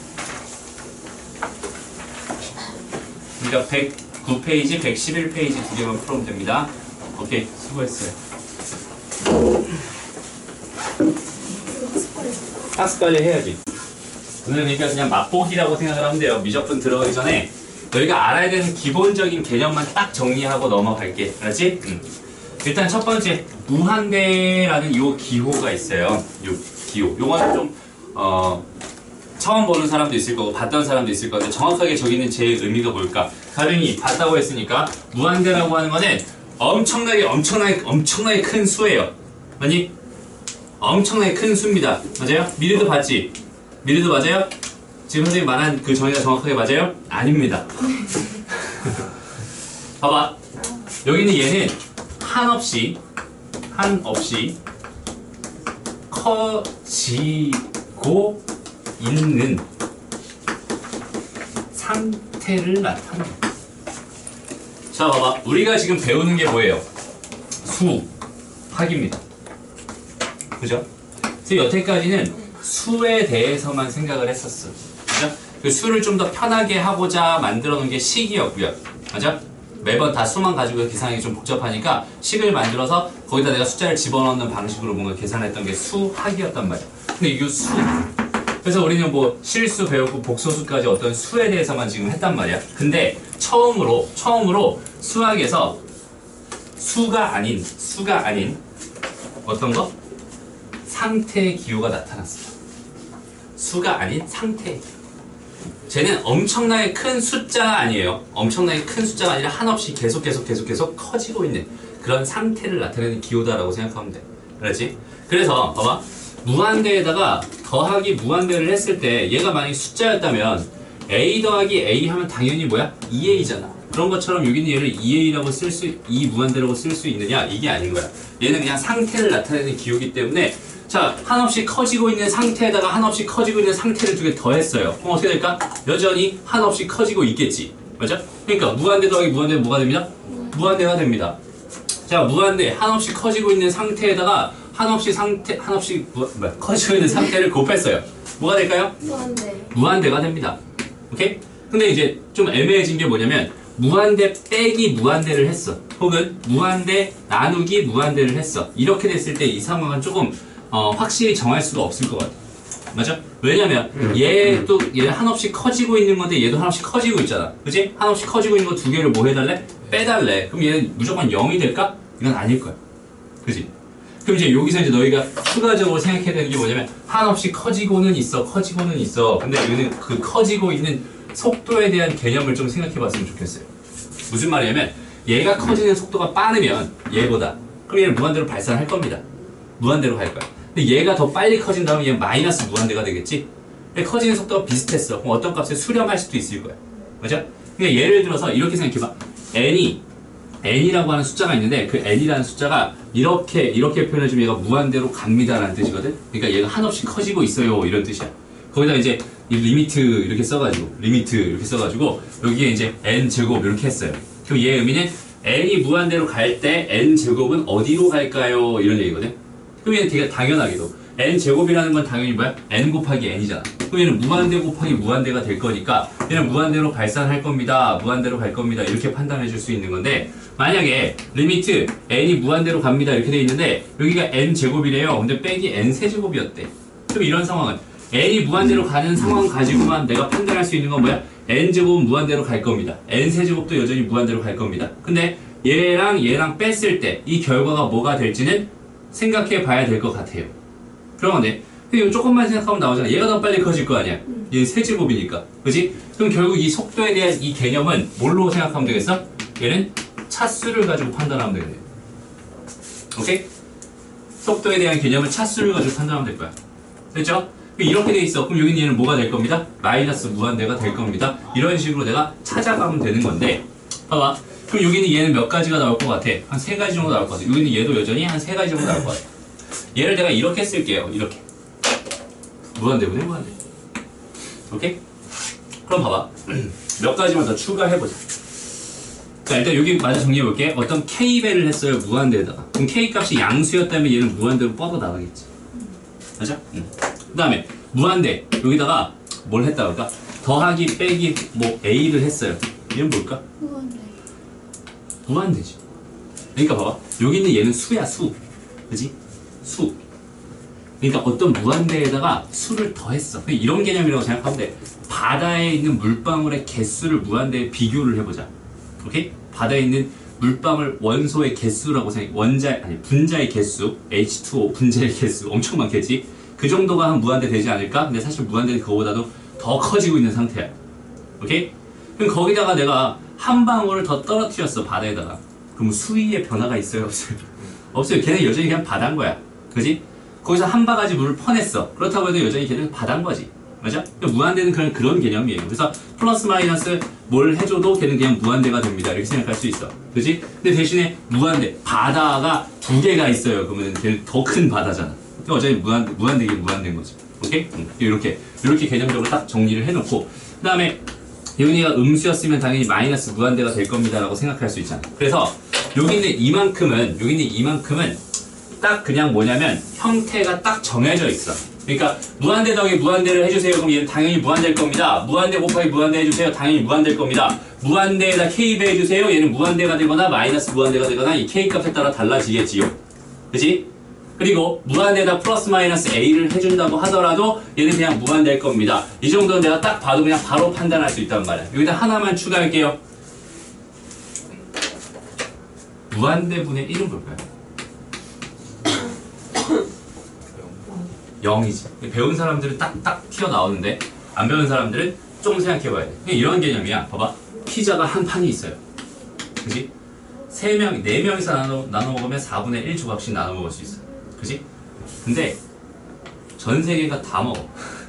그러니까 백구 페이지, 백십일 페이지 두 개만 풀어오면 됩니다. 오케이, 수고했어요. 학습 관리 해야지. 오늘 그러니까 그냥 맛보기라고 생각을 하면 돼요. 미적분 들어가기 전에 너희가 알아야 되는 기본적인 개념만 딱 정리하고 넘어갈게. 알았지? 응. 일단 첫 번째, 무한대라는 요 기호가 있어요. 요 기호. 요거는 좀, 어, 처음 보는 사람도 있을 거고, 봤던 사람도 있을 건데, 정확하게 저기는 제 의미가 뭘까? 가령이 봤다고 했으니까, 무한대라고 하는 거는 엄청나게, 엄청나게, 엄청나게 큰 수예요. 아니? 엄청나게 큰 수입니다. 맞아요? 미래도 봤지? 미래도 맞아요? 지금 선생님 말한 그 정의가 정확하게 맞아요? 아닙니다. 봐봐. 여기는 얘는 한없이, 한없이 커지고 있는 상태를 나타내. 자, 봐봐. 우리가 지금 배우는 게 뭐예요? 수학입니다. 그죠? 그래서 여태까지는 수에 대해서만 생각을 했었어. 그죠? 그 수를 좀 더 편하게 하고자 만들어 놓은 게 식이었고요. 맞아? 매번 다 수만 가지고 계산하기 좀 복잡하니까 식을 만들어서 거기다 내가 숫자를 집어넣는 방식으로 뭔가 계산했던 게 수학이었단 말이야. 근데 이게 수. 그래서 우리는 뭐 실수 배우고 복소수까지 어떤 수에 대해서만 지금 했단 말이야. 근데 처음으로, 처음으로 수학에서 수가 아닌, 수가 아닌 어떤 거? 상태의 기호가 나타났어요. 수가 아닌 상태의 기호. 쟤는 엄청나게 큰 숫자가 아니에요. 엄청나게 큰 숫자가 아니라 한없이 계속 계속 계속 계속 커지고 있는 그런 상태를 나타내는 기호다라고 생각하면 돼. 그렇지? 그래서 봐봐. 무한대에다가 더하기 무한대를 했을 때 얘가 만약에 숫자였다면 A 더하기 A 하면 당연히 뭐야? 이 에이잖아. 그런 것처럼 여기는 얘를 이 에이라고 쓸 수, 이 무한대라고 쓸 수 있느냐? 이게 아닌 거야. 얘는 그냥 상태를 나타내는 기호이기 때문에 자, 한없이 커지고 있는 상태에다가 한없이 커지고 있는 상태를 두 개 더했어요. 그럼 어떻게 될까? 여전히 한없이 커지고 있겠지. 맞죠? 그러니까 무한대 더하기 무한대는 뭐가 됩니다? 무한대가 됩니다. 자, 무한대 한없이 커지고 있는 상태에다가 한없이 상태 한없이 무, 뭐야, 커지고 있는 상태를 곱했어요. 뭐가 될까요? 무한대. 무한대가 됩니다. 오케이? 근데 이제 좀 애매해진 게 뭐냐면 무한대 빼기 무한대를 했어. 혹은 무한대 나누기 무한대를 했어. 이렇게 됐을 때 이 상황은 조금 어, 확실히 정할 수가 없을 것 같아. 맞아? 왜냐면 얘도 얘 한없이 커지고 있는 건데 얘도 한없이 커지고 있잖아. 그치? 한없이 커지고 있는 거 두 개를 뭐 해달래? 빼달래. 그럼 얘는 무조건 영이 될까? 이건 아닐 거야. 그치? 그럼 이제 여기서 이제 너희가 추가적으로 생각해야 되는 게 뭐냐면 한없이 커지고는 있어, 커지고는 있어. 근데 여기는 그 커지고 있는 속도에 대한 개념을 좀 생각해 봤으면 좋겠어요. 무슨 말이냐면 얘가 커지는 속도가 빠르면 얘보다 그럼 얘는 무한대로 발산할 겁니다. 무한대로 갈 거야. 근데 얘가 더 빨리 커진다면 얘는 마이너스 무한대가 되겠지? 근데 커지는 속도가 비슷했어. 그럼 어떤 값에 수렴할 수도 있을 거야. 맞아? 그러니까 예를 들어서 이렇게 생각해봐. n이 n이라고 하는 숫자가 있는데 그 n이라는 숫자가 이렇게 이렇게 표현해주면 얘가 무한대로 갑니다라는 뜻이거든. 그러니까 얘가 한없이 커지고 있어요 이런 뜻이야. 거기다 이제 이 리미트 이렇게 써가지고 리미트 이렇게 써가지고 여기에 이제 n 제곱 이렇게 했어요. 그럼 얘의 의미는 n이 무한대로 갈 때 n 제곱은 어디로 갈까요? 이런 얘기거든. 그럼 얘는 되게 당연하게도 n 제곱이라는 건 당연히 뭐야? n 곱하기 n이잖아. 그럼 얘는 무한대 곱하기 무한대가 될 거니까 얘는 무한대로 발산할 겁니다. 무한대로 갈 겁니다. 이렇게 판단해 줄 수 있는 건데 만약에 리미트 n이 무한대로 갑니다. 이렇게 돼 있는데 여기가 n 제곱이래요. 근데 빼기 n 세제곱이었대. 그럼 이런 상황은 n이 무한대로 가는 상황 가지고만 내가 판단할 수 있는 건 뭐야? n 제곱은 무한대로 갈 겁니다. n 세제곱도 여전히 무한대로 갈 겁니다. 근데 얘랑 얘랑 뺐을 때 이 결과가 뭐가 될지는 생각해 봐야 될 것 같아요. 그런 건데 근데 이거 조금만 생각하면 나오잖아. 얘가 더 빨리 커질 거 아니야. 얘는 세제곱이니까. 그지? 그럼 결국 이 속도에 대한 이 개념은 뭘로 생각하면 되겠어? 얘는 차수를 가지고 판단하면 되겠네. 오케이? 속도에 대한 개념은 차수를 가지고 판단하면 될 거야. 됐죠? 이렇게 돼 있어. 그럼 여기는 얘는 뭐가 될 겁니다? 마이너스 무한대가 될 겁니다. 이런 식으로 내가 찾아가면 되는 건데 봐봐. 그럼 여기는 얘는 몇 가지가 나올 것 같아? 한 세 가지 정도 나올 것 같아. 여기는 얘도 여전히 한 세 가지 정도 나올 것 같아. 얘를 내가 이렇게 쓸게요. 이렇게. 무한대분의 무한대. 오케이? 그럼 봐봐. 몇 가지만 더 추가해보자. 자, 일단 여기 마저 정리해볼게. 어떤 K배를 했어요. 무한대에다가. 그럼 K 값이 양수였다면 얘는 무한대로 뻗어 나가겠지. 맞아? 응. 그 다음에 무한대. 여기다가 뭘 했다 그럴까? 더하기, 빼기, 뭐 A를 했어요. 얘는 뭘까? 무한대. 무한대지. 그러니까 봐봐. 여기 있는 얘는 수야, 수. 그지? 수. 그러니까 어떤 무한대에다가 수를 더했어. 이런 개념이라고 생각하면 돼. 바다에 있는 물방울의 개수를 무한대에 비교를 해보자. 오케이? 바다에 있는 물방울 원소의 개수라고 생각해. 원자, 아니, 분자의 개수. 에이치 투 오 분자의 개수. 엄청 많겠지? 그 정도가 한 무한대 되지 않을까? 근데 사실 무한대는 그거보다도 더 커지고 있는 상태야. 오케이? 그럼 거기다가 내가 한 방울을 더 떨어뜨렸어. 바다에다가. 그럼 수위의 변화가 있어요? 없어요? 없어요. 걔는 여전히 그냥 바다인 거야. 그지? 거기서 한 바가지 물을 퍼냈어. 그렇다고 해도 여전히 걔는 바다인 거지. 맞아? 그러니까 무한대는 그런, 그런 개념이에요. 그래서 플러스 마이너스 뭘 해줘도 걔는 그냥 무한대가 됩니다. 이렇게 생각할 수 있어. 그지? 근데 대신에 무한대, 바다가 두 개가 있어요. 그러면 걔는 더 큰 바다잖아. 그러니까 어차피 무한, 무한대긴 무한대인 거지. 오케이? 응. 이렇게, 이렇게 개념적으로 딱 정리를 해놓고, 그 다음에 여기가 음수였으면 당연히 마이너스 무한대가 될 겁니다. 라고 생각할 수 있잖아. 그래서 여기 있는 이만큼은, 여기 있는 이만큼은 딱 그냥 뭐냐면 형태가 딱 정해져 있어. 그러니까 무한대 더하기 무한대를 해주세요. 그럼 얘는 당연히 무한대일 겁니다. 무한대 곱하기 무한대 해주세요. 당연히 무한대일 겁니다. 무한대에다 K배 해주세요. 얘는 무한대가 되거나 마이너스 무한대가 되거나 이 K 값에 따라 달라지겠지요. 그치? 그리고 무한대에다 플러스 마이너스 A를 해준다고 하더라도 얘는 그냥 무한대일 겁니다. 이 정도는 내가 딱 봐도 그냥 바로 판단할 수 있단 말이야. 여기다 하나만 추가할게요. 무한대분의 일은 뭘까요? 영이지. 배운 사람들은 딱딱 튀어나오는데 안 배운 사람들은 좀 생각해봐야 돼. 그냥 이런 개념이야. 봐봐. 피자가 한 판이 있어요. 그지? 세 명, 네 명이서 나눠, 나눠 먹으면 사분의 일 조각씩 나눠 먹을 수 있어. 그지? 근데 전 세계가 다 먹어.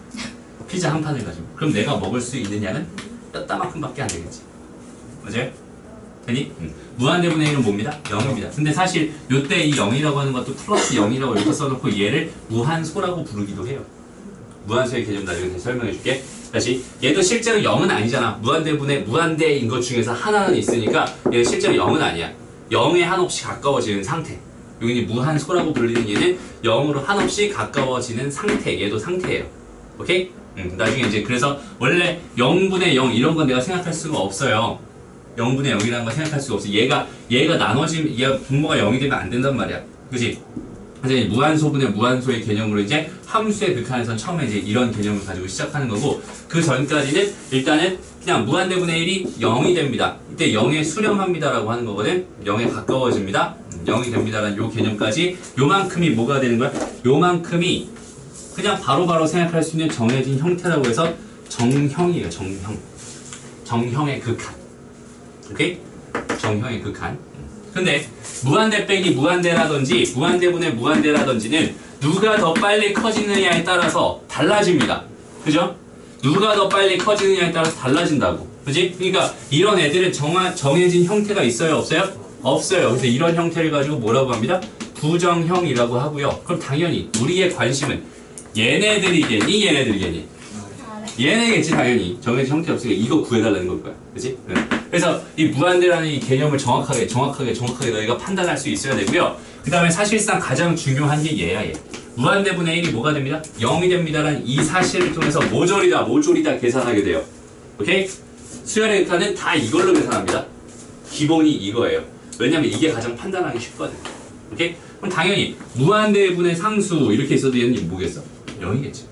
피자 한 판을 가지고. 그럼 내가 먹을 수 있는 양은 뼈다만큼밖에 안 되겠지. 맞아요? 되니? 음. 무한대분의 일은 뭡니다? 영입니다. 근데 사실 요때 이 영이라고 하는 것도 플러스 영이라고 이렇게 써놓고 얘를 무한소라고 부르기도 해요. 무한소의 개념 나중에 다시 설명해 줄게. 다시 얘도 실제로 영은 아니잖아. 무한대분의 무한대인 것 중에서 하나는 있으니까 얘는 실제로 영은 아니야. 영에 한없이 가까워지는 상태. 여기 무한소라고 불리는 얘는 영으로 한없이 가까워지는 상태. 얘도 상태예요. 오케이? 음, 나중에 이제 그래서 원래 영분의 영 이런 건 내가 생각할 수가 없어요. 영분의 영이라는 걸 생각할 수가 없어. 얘가, 얘가 나눠지면, 얘가 분모가 영이 되면 안 된단 말이야. 그치? 그래서 무한소분의 무한소의 개념으로 이제 함수의 극한에선 처음에 이제 이런 개념을 가지고 시작하는 거고, 그 전까지는 일단은 그냥 무한대분의 일이 영이 됩니다. 이때 영에 수렴합니다라고 하는 거거든. 영에 가까워집니다. 영이 됩니다라는 요 개념까지 요만큼이 뭐가 되는 거야? 요만큼이 그냥 바로바로 바로 생각할 수 있는 정해진 형태라고 해서 정형이에요. 정형. 정형의 극한. 오케이? 정형의 극한. 근데 무한대 빼기 무한대라든지 무한대분의 무한대라든지는 누가 더 빨리 커지느냐에 따라서 달라집니다. 그죠? 누가 더 빨리 커지느냐에 따라서 달라진다고. 그지? 그러니까 이런 애들은 정하, 정해진 형태가 있어요? 없어요? 없어요. 그래서 이런 형태를 가지고 뭐라고 합니다? 부정형이라고 하고요. 그럼 당연히 우리의 관심은 얘네들이겠니? 얘네들이겠니? 얘네겠지 당연히. 정해진 형태 없으니까 이거 구해달라는 걸 거야. 그치? 응. 그래서 이 무한대라는 이 개념을 정확하게 정확하게 정확하게 너희가 판단할 수 있어야 되고요. 그 다음에 사실상 가장 중요한 게 얘야 얘. 무한대분의 일이 뭐가 됩니다? 영이 됩니다라는 이 사실을 통해서 모조리다 모조리다 계산하게 돼요. 오케이? 수열의 극한은 다 이걸로 계산합니다. 기본이 이거예요. 왜냐면 이게 가장 판단하기 쉽거든. 오케이? 그럼 당연히 무한대분의 상수 이렇게 있어도 얘는 뭐겠어? 영이겠지.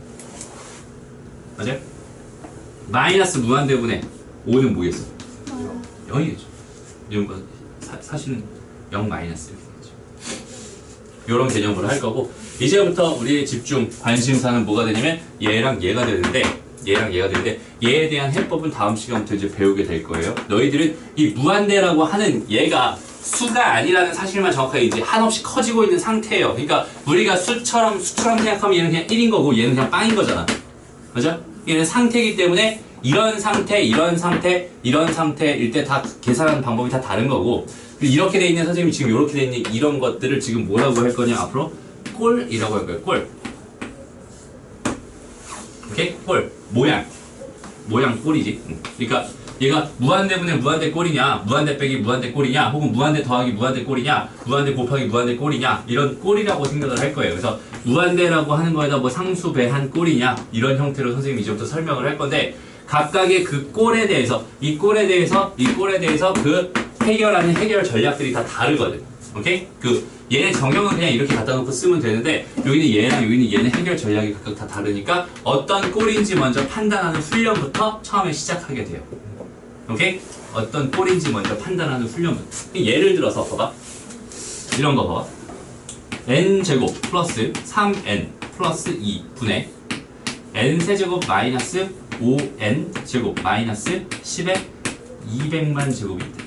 맞아요? 마이너스 무한대분의 오는 뭐겠어? 영이겠죠. 이런 거 사, 사실은 영 마이너스 이렇게 되겠죠. 이런 개념으로 할 거고 이제부터 우리의 집중 관심사는 뭐가 되냐면 얘랑 얘가 되는데 얘랑 얘가 되는데 얘에 대한 해법은 다음 시간부터 이제 배우게 될 거예요. 너희들은 이 무한대라고 하는 얘가 수가 아니라는 사실만 정확하게 이제 한없이 커지고 있는 상태예요. 그러니까 우리가 수처럼 수처럼 생각하면 얘는 그냥 일인 거고 얘는 그냥 빵인 거잖아. 맞아? 얘는 상태이기 때문에 이런 상태, 이런 상태, 이런 상태일 때 다 계산하는 방법이 다 다른 거고 이렇게 돼 있는 선생님이 지금 이렇게 돼 있는 이런 것들을 지금 뭐라고 할 거냐 앞으로 꼴이라고 할 거예요. 꼴. 오케이? 꼴. 모양. 모양 꼴이지. 그러니까 얘가 무한대분의 무한대 꼴이냐, 무한대 빼기 무한대 꼴이냐, 혹은 무한대 더하기 무한대 꼴이냐, 무한대 곱하기 무한대 꼴이냐 이런 꼴이라고 생각을 할 거예요. 그래서 무한대라고 하는 거에다 뭐 상수 배한 꼴이냐 이런 형태로 선생님이 이제부터 설명을 할 건데 각각의 그 꼴에 대해서 이 꼴에 대해서 이 꼴에 대해서 그 해결하는 해결 전략들이 다 다르거든. 오케이? 그 얘네 정형은 그냥 이렇게 갖다 놓고 쓰면 되는데 여기는 얘랑 여기는 얘는 해결 전략이 각각 다 다르니까 어떤 꼴인지 먼저 판단하는 훈련부터 처음에 시작하게 돼요. 오케이? 어떤 꼴인지 먼저 판단하는 훈련부터. 예를 들어서 봐봐. 이런 거 봐봐. n제곱 플러스 삼 엔 플러스 이 분의 n세제곱 마이너스 오 엔 제곱 마이너스 십에 이백만 제곱이 있다.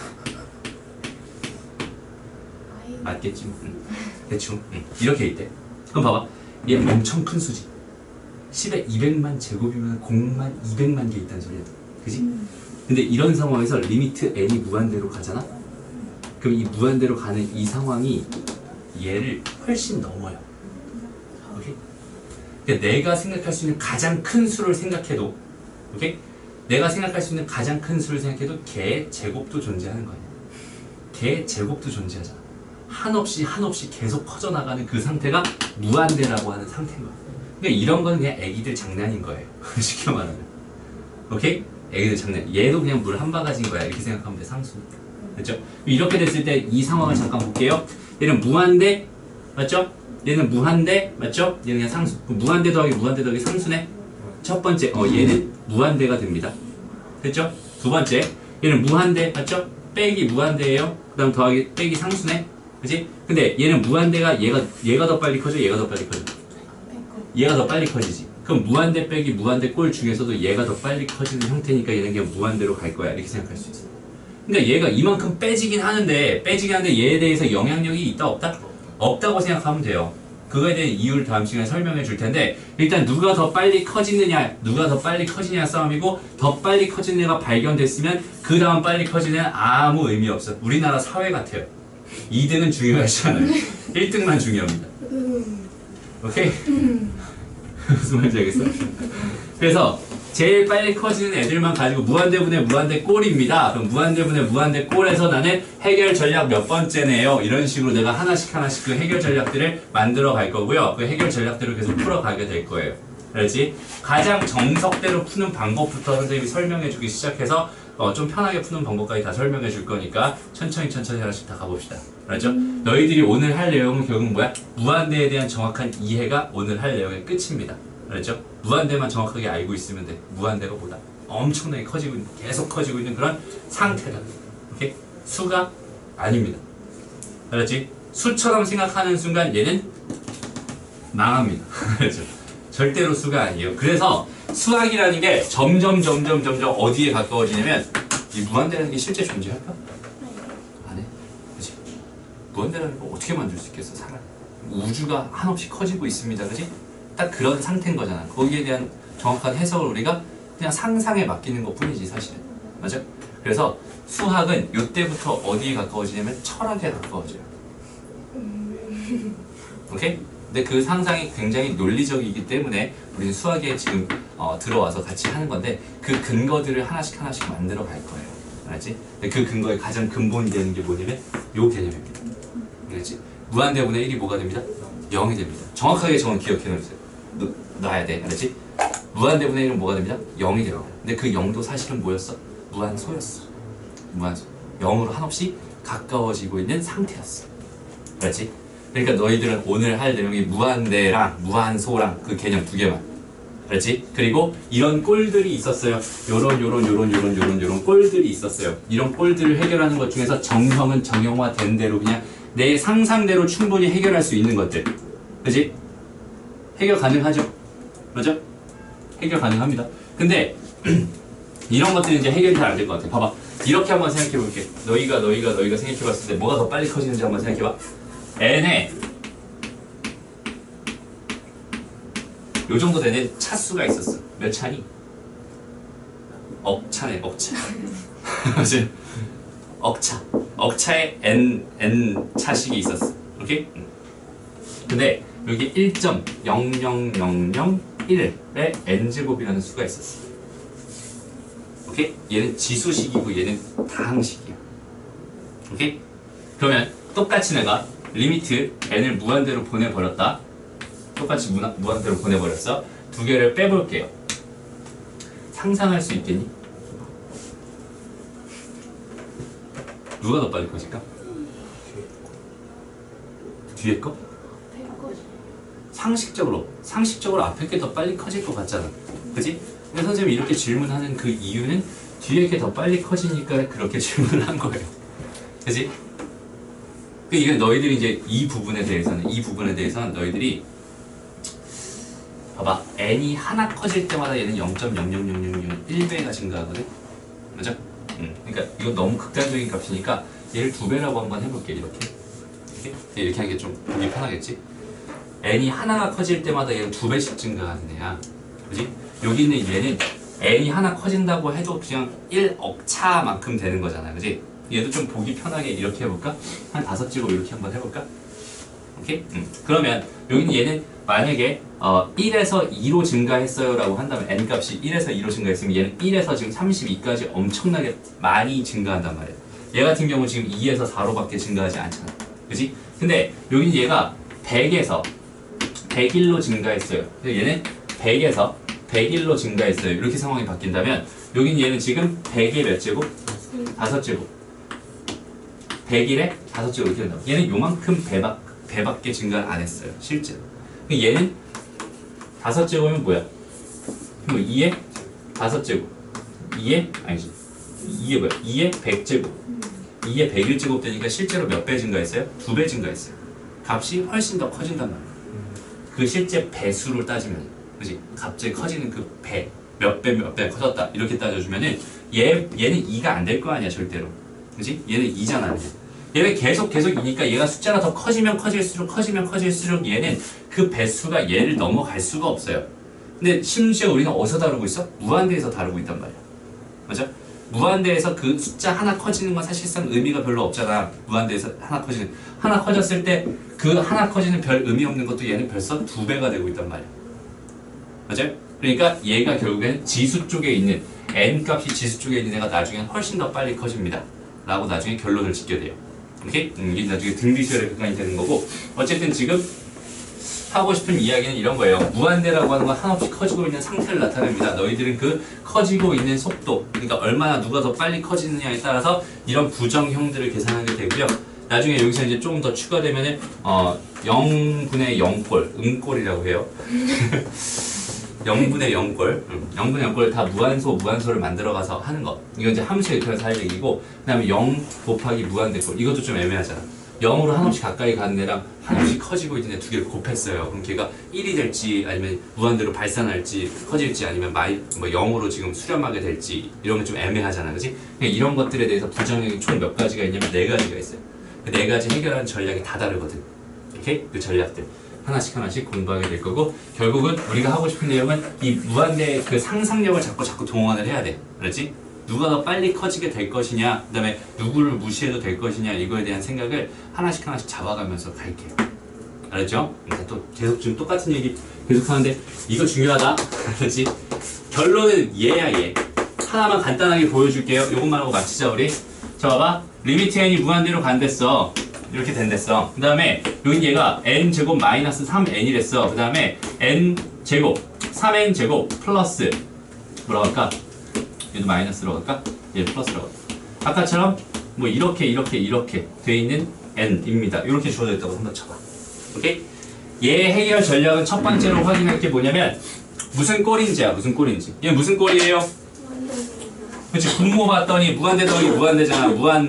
맞겠지? 응. 대충 응. 이렇게 있대. 그럼 봐봐. 얘 엄청 큰 수지. 십에 이백만 제곱이면 공만 이백만 개 있다는 소리야. 그지? 음. 근데 이런 상황에서 리미트 n이 무한대로 가잖아? 그럼 이 무한대로 가는 이 상황이 얘를 훨씬 넘어요. 오케이? 그러니까 내가 생각할 수 있는 가장 큰 수를 생각해도 오케이? 내가 생각할 수 있는 가장 큰 수를 생각해도 걔 제곱도 존재하는 거야. 걔 제곱도 존재하잖아. 한없이 한없이 계속 퍼져나가는 그 상태가 무한대라고 하는 상태인 거야. 그러니까 이런 건 그냥 애기들 장난인 거예요. 쉽게 말하면. 오케이? 애기들 장난. 얘도 그냥 물 한 바가지인 거야. 이렇게 생각하면 돼. 상수. 그렇죠? 이렇게 됐을 때 이 상황을 잠깐 볼게요. 얘는 무한대 맞죠? 얘는 무한대 맞죠? 얘는 그냥 상수. 무한대 더하기 무한대 더하기 상수네. 첫 번째 어 얘는 무한대가 됩니다. 됐죠? 두 번째 얘는 무한대 맞죠? 빼기 무한대예요. 그 다음 더하기 빼기 상수네. 그치? 근데 얘는 무한대가 얘가 얘가 더 빨리 커져 얘가 더 빨리 커져 얘가 더 빨리 커지지. 그럼 무한대 빼기 무한대 꼴 중에서도 얘가 더 빨리 커지는 형태니까 얘는 그냥 무한대로 갈 거야 이렇게 생각할 수 있어. 그러니까 얘가 이만큼 빼지긴 하는데 빼지긴 하는데 얘에 대해서 영향력이 있다 없다? 없다고 생각하면 돼요. 그거에 대한 이유를 다음 시간에 설명해 줄 텐데 일단 누가 더 빨리 커지느냐 누가 더 빨리 커지냐 싸움이고 더 빨리 커지는 애가 발견됐으면 그 다음 빨리 커지는 애는 아무 의미 없어. 우리나라 사회 같아요. 이 등은 중요하지 않아요. 일 등만 중요합니다. 오케이? 무슨 말인지 알겠어? 그래서 제일 빨리 커지는 애들만 가지고 무한대분의 무한대 꼴입니다. 그럼 무한대분의 무한대 꼴에서 나는 해결 전략 몇 번째네요. 이런 식으로 내가 하나씩 하나씩 그 해결 전략들을 만들어 갈 거고요. 그 해결 전략들을 계속 풀어가게 될 거예요. 알지? 가장 정석대로 푸는 방법부터 선생님이 설명해 주기 시작해서 어, 좀 편하게 푸는 방법까지 다 설명해 줄 거니까 천천히 천천히 하나씩 다 가봅시다. 알았죠? 음. 너희들이 오늘 할 내용은 결국 뭐야? 무한대에 대한 정확한 이해가 오늘 할 내용의 끝입니다. 알았죠? 무한대만 정확하게 알고 있으면 돼. 무한대가 보다 엄청나게 커지고 있는, 계속 커지고 있는 그런 상태다. 오케이? 수가 아닙니다. 알았지? 수처럼 생각하는 순간 얘는 망합니다. 알았죠? 절대로 수가 아니에요. 그래서 수학이라는 게 점점 점점 점점 어디에 가까워지냐면 이 무한대라는 게 실제 존재할까? 안 해. 그치? 무한대라는 거 어떻게 만들 수 있겠어? 사람. 우주가 한없이 커지고 있습니다. 그치? 딱 그런 상태인 거잖아. 거기에 대한 정확한 해석을 우리가 그냥 상상에 맡기는 것 뿐이지 사실은. 맞아? 그래서 수학은 이때부터 어디에 가까워지냐면 철학에 가까워져요. 오케이? 근데 그 상상이 굉장히 논리적이기 때문에 우리는 수학에 지금 어, 들어와서 같이 하는 건데 그 근거들을 하나씩 하나씩 만들어 갈 거예요. 알았지? 근데 그 근거의 가장 근본이 되는 게 뭐냐면 요 개념입니다. 알았지? 무한대분의 일이 뭐가 됩니다? 영이 됩니다. 정확하게 저건 기억해 놓으세요. 놔야 돼. 알았지? 무한대분의 일은 뭐가 됩니다? 영이 됩니다. 근데 그 영도 사실은 뭐였어? 무한소였어. 무한소. 영으로 한없이 가까워지고 있는 상태였어. 알았지? 그러니까 너희들은 오늘 할 내용이 무한대랑 무한소랑 그 개념 두 개만. 알았지? 그리고 이런 꼴들이 있었어요. 요런 요런 요런 요런 요런 요런 꼴들이 있었어요. 이런 꼴들을 해결하는 것 중에서 정형은 정형화된 대로 그냥 내 상상대로 충분히 해결할 수 있는 것들. 그지? 해결 가능하죠? 맞아? 해결 가능합니다. 근데 이런 것들은 이제 해결이 잘 안 될 것 같아. 봐봐. 이렇게 한번 생각해 볼게. 너희가 너희가 너희가 생각해 봤을 때 뭐가 더 빨리 커지는지 한번 생각해 봐. n에 요 정도 되는 차수가 있었어. 몇 차니? 억차네, 억차. 그치? 억차. 억차에 n, n 차식이 있었어. 오케이? 근데 여기 일 점 영영영영일에 n제곱이라는 수가 있었어. 오케이? 얘는 지수식이고 얘는 다항식이야. 오케이? 그러면 똑같이 내가 리미트 n을 무한대로 보내버렸다. 똑같이 무나, 무한대로 보내버렸어. 두 개를 빼볼게요. 상상할 수 있겠니? 누가 더 빨리 커질까? 뒤에 거? 상식적으로 상식적으로 앞에 게 더 빨리 커질 것 같잖아. 그지? 근데 선생님이 이렇게 질문하는 그 이유는 뒤에 게 더 빨리 커지니까 그렇게 질문을 한 거예요. 그지? 그 이게 너희들이 이제 이 부분에 대해서는 이 부분에 대해서는 너희들이 봐봐. n이 하나 커질 때마다 얘는 영 점 영영영영일 배가 증가하거든. 맞아? 응. 그러니까 이거 너무 극단적인 값이니까 얘를 두 배라고 한번 해볼게. 이렇게 이렇게 이렇게 하는 게 좀 보기 편하겠지? n이 하나가 커질 때마다 얘는 두 배씩 증가하는 애야. 그지? 여기 있는 얘는 n이 하나 커진다고 해도 그냥 일억 차만큼 되는 거잖아. 그지? 얘도 좀 보기 편하게 이렇게 해볼까? 한 다섯 제곱 이렇게 한번 해볼까? 오케이? 음. 그러면 여기는 얘는 만약에 어, 일에서 이로 증가했어요 라고 한다면 n 값이 일에서 이로 증가했으면 얘는 일에서 지금 삼십이까지 엄청나게 많이 증가한단 말이야. 얘 같은 경우 지금 이에서 사로밖에 증가하지 않잖아. 그지? 근데 여기는 얘가 백에서 백일로 증가했어요. 근데 얘는 백에서 백일로 증가했어요. 이렇게 상황이 바뀐다면 여긴 얘는 지금 백에 몇 제곱? 다섯 제곱. 백일에 다섯 제곱 이렇게 된다고. 얘는 요만큼 배밖, 배밖에 증가를 안 했어요. 실제로. 얘는 다섯 제곱이면 뭐야? 뭐 이에 다섯 제곱. 이에 아니지. 이에 뭐야? 이에 백 제곱. 이에 백일 제곱 되니까 실제로 몇 배 증가했어요? 두 배 증가했어요. 값이 훨씬 더 커진단 말이야. 그 실제 배수를 따지면, 그지? 갑자기 커지는 그 배, 몇 배, 몇 배 커졌다. 이렇게 따져주면은, 얘, 얘는 이가 안 될 거 아니야, 절대로. 그지? 얘는 이잖아. 얘는 계속 계속 이니까 얘가 숫자가 더 커지면 커질수록, 커지면 커질수록 얘는 그 배수가 얘를 넘어갈 수가 없어요. 근데 심지어 우리는 어디서 다루고 있어? 무한대에서 다루고 있단 말이야. 맞아? 무한대에서 그 숫자 하나 커지는 건 사실상 의미가 별로 없잖아. 무한대에서 하나 커지는. 하나 커졌을 때 그 하나 커지는 별 의미 없는 것도 얘는 벌써 두 배가 되고 있단 말이야. 맞아요? 그러니까 얘가 결국엔 지수 쪽에 있는 n 값이 지수 쪽에 있는 애가 나중엔 훨씬 더 빨리 커집니다. 라고 나중에 결론을 짓게 돼요. 오케이? 음, 이게 나중에 등비수열의 극한이 되는 거고 어쨌든 지금 하고 싶은 이야기는 이런 거예요. 무한대라고 하는 건 한없이 커지고 있는 상태를 나타냅니다. 너희들은 그 커지고 있는 속도, 그러니까 얼마나 누가 더 빨리 커지느냐에 따라서 이런 부정형들을 계산하게 되고요. 나중에 여기서 이제 좀 더 추가되면은 어, 영분의 영꼴, 음꼴이라고 해요. 영분의 영꼴, 음, 영분의 영꼴을 다 무한소, 무한소를 만들어가서 하는 것. 이건 이제 함수에 입혀서 할 얘기고, 그 다음에 영 곱하기 무한대꼴. 이것도 좀 애매하잖아. 영으로 한없이 가까이 가는 애랑 한없이 커지고 있는 애 두 개를 곱했어요. 그럼 걔가 일이 될지 아니면 무한대로 발산할지 커질지 아니면 마이, 뭐 영으로 지금 수렴하게 될지 이런 게 좀 애매하잖아. 그치? 그러니까 이런 것들에 대해서 부정형이 총 몇 가지가 있냐면 네 가지가 있어요. 그 네 가지 해결하는 전략이 다 다르거든. 오케이? 그 전략들. 하나씩 하나씩 공부하게 될 거고 결국은 우리가 하고 싶은 내용은 이 무한대의 그 상상력을 자꾸 자꾸 동원을 해야 돼. 그렇지? 누가 더 빨리 커지게 될 것이냐 그 다음에 누구를 무시해도 될 것이냐 이거에 대한 생각을 하나씩 하나씩 잡아가면서 갈게요. 알았죠? 그러니까 또 계속 지금 똑같은 얘기 계속 하는데 이거 중요하다. 그렇지? 결론은 얘야 얘. 하나만 간단하게 보여줄게요. 이것만 하고 마치자 우리. 자 봐봐. 리미트 n이 무한대로 간댔어. 이렇게 된댔어. 그 다음에 여긴 얘가 n제곱 마이너스 삼 엔이랬어. 그 다음에 n제곱 삼 엔 제곱 플러스 뭐라고 할까? 얘도 마이너스로 할까? 얘 플러스라고 할까? 아까처럼 뭐 이렇게 이렇게 이렇게 돼 있는 n입니다. 이렇게 주어져 있다고 한번 쳐봐. 오케이? 얘 해결 전략은 첫 번째로 확인할 게 뭐냐면 무슨 꼴인지야. 무슨 꼴인지. 얘 무슨 꼴이에요? 그치? 분모 봤더니 무한대 더하기 무한대잖아. 무한대.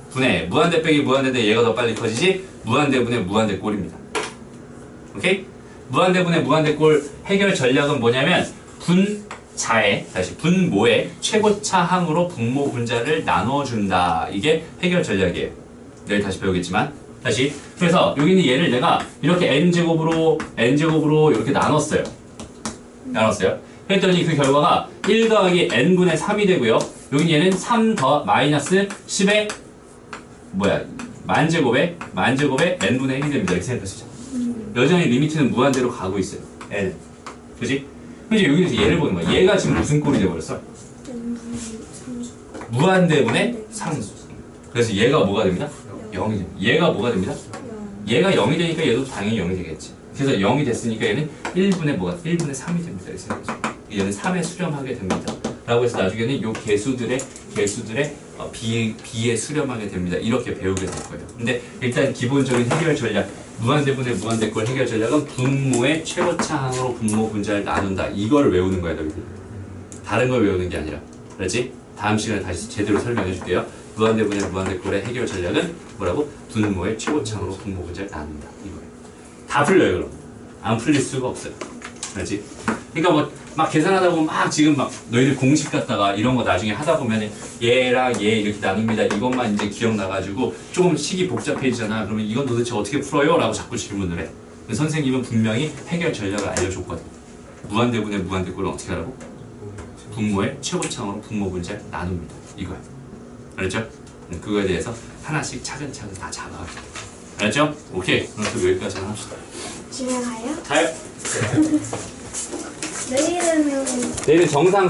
분해. 무한대 빼기 무한대인데 얘가 더 빨리 커지지? 무한대분의 무한대꼴입니다. 오케이? 무한대분의 무한대꼴 해결 전략은 뭐냐면 분자의 다시 분모의 최고차 항으로 분모 분자를 나눠준다. 이게 해결 전략이에요. 내일 다시 배우겠지만 다시 그래서 여기 있는 얘를 내가 이렇게 n제곱으로 n제곱으로 이렇게 나눴어요. 나눴어요. 그랬더니 그 결과가 일 더하기 n분의 삼이 되고요. 여기 얘는 삼 더 마이너스 십의 뭐야 만제곱에 만제곱에 n분의 일이 됩니다. 이렇게 생각하시죠. 여전히 리미트는 무한대로 가고 있어요. n. 그지? 그럼 이제 여기서 얘를 보는 거야. 얘가 지금 무슨 꼴이 돼버렸어? 무한대분의 상수. 그래서 얘가 뭐가 됩니다? 영이 됩니다. 얘가 뭐가 됩니다? 얘가 영이 되니까 얘도 당연히 영이 되겠지. 그래서 영이 됐으니까 얘는 일분의 뭐가? 일분의 삼이 됩니다. 이렇게 생각하죠. 얘는 삼에 수렴하게 됩니다. 라고 해서 나중에는 요 개수들의 개수들의 어, 비, 비에 수렴하게 됩니다. 이렇게 배우게 될 거예요. 근데 일단 기본적인 해결 전략, 무한대분의 무한대꼴 해결 전략은 분모의 최고차 항으로 분모 분자를 나눈다. 이걸 외우는 거야, 너희들. 다른 걸 외우는 게 아니라. 그렇지? 다음 시간에 다시 제대로 설명해 줄게요. 무한대분의 무한대꼴의 해결 전략은 뭐라고? 분모의 최고차 항으로 분모 분자를 나눈다. 이거예요. 다 풀려요, 그럼. 안 풀릴 수가 없어요. 그렇지? 그러니까 뭐 막 계산하다 보면 막 지금 막 너희들 공식 갖다가 이런 거 나중에 하다 보면 얘랑 얘 이렇게 나눕니다. 이것만 이제 기억나가지고 조금 식이 복잡해지잖아. 그러면 이건 도대체 어떻게 풀어요? 라고 자꾸 질문을 해. 근데 선생님은 분명히 해결 전략을 알려줬거든. 무한대분의 무한대꼴은 어떻게 하라고? 분모의 최고차항으로 분모 분자를 나눕니다. 이거야. 알았죠? 그거에 대해서 하나씩 차근차근 다 잡아가요. 알았죠? 오케이. 그럼 또 여기까지 합시다. 집에 가요? 가요. 내일은 내일은 정상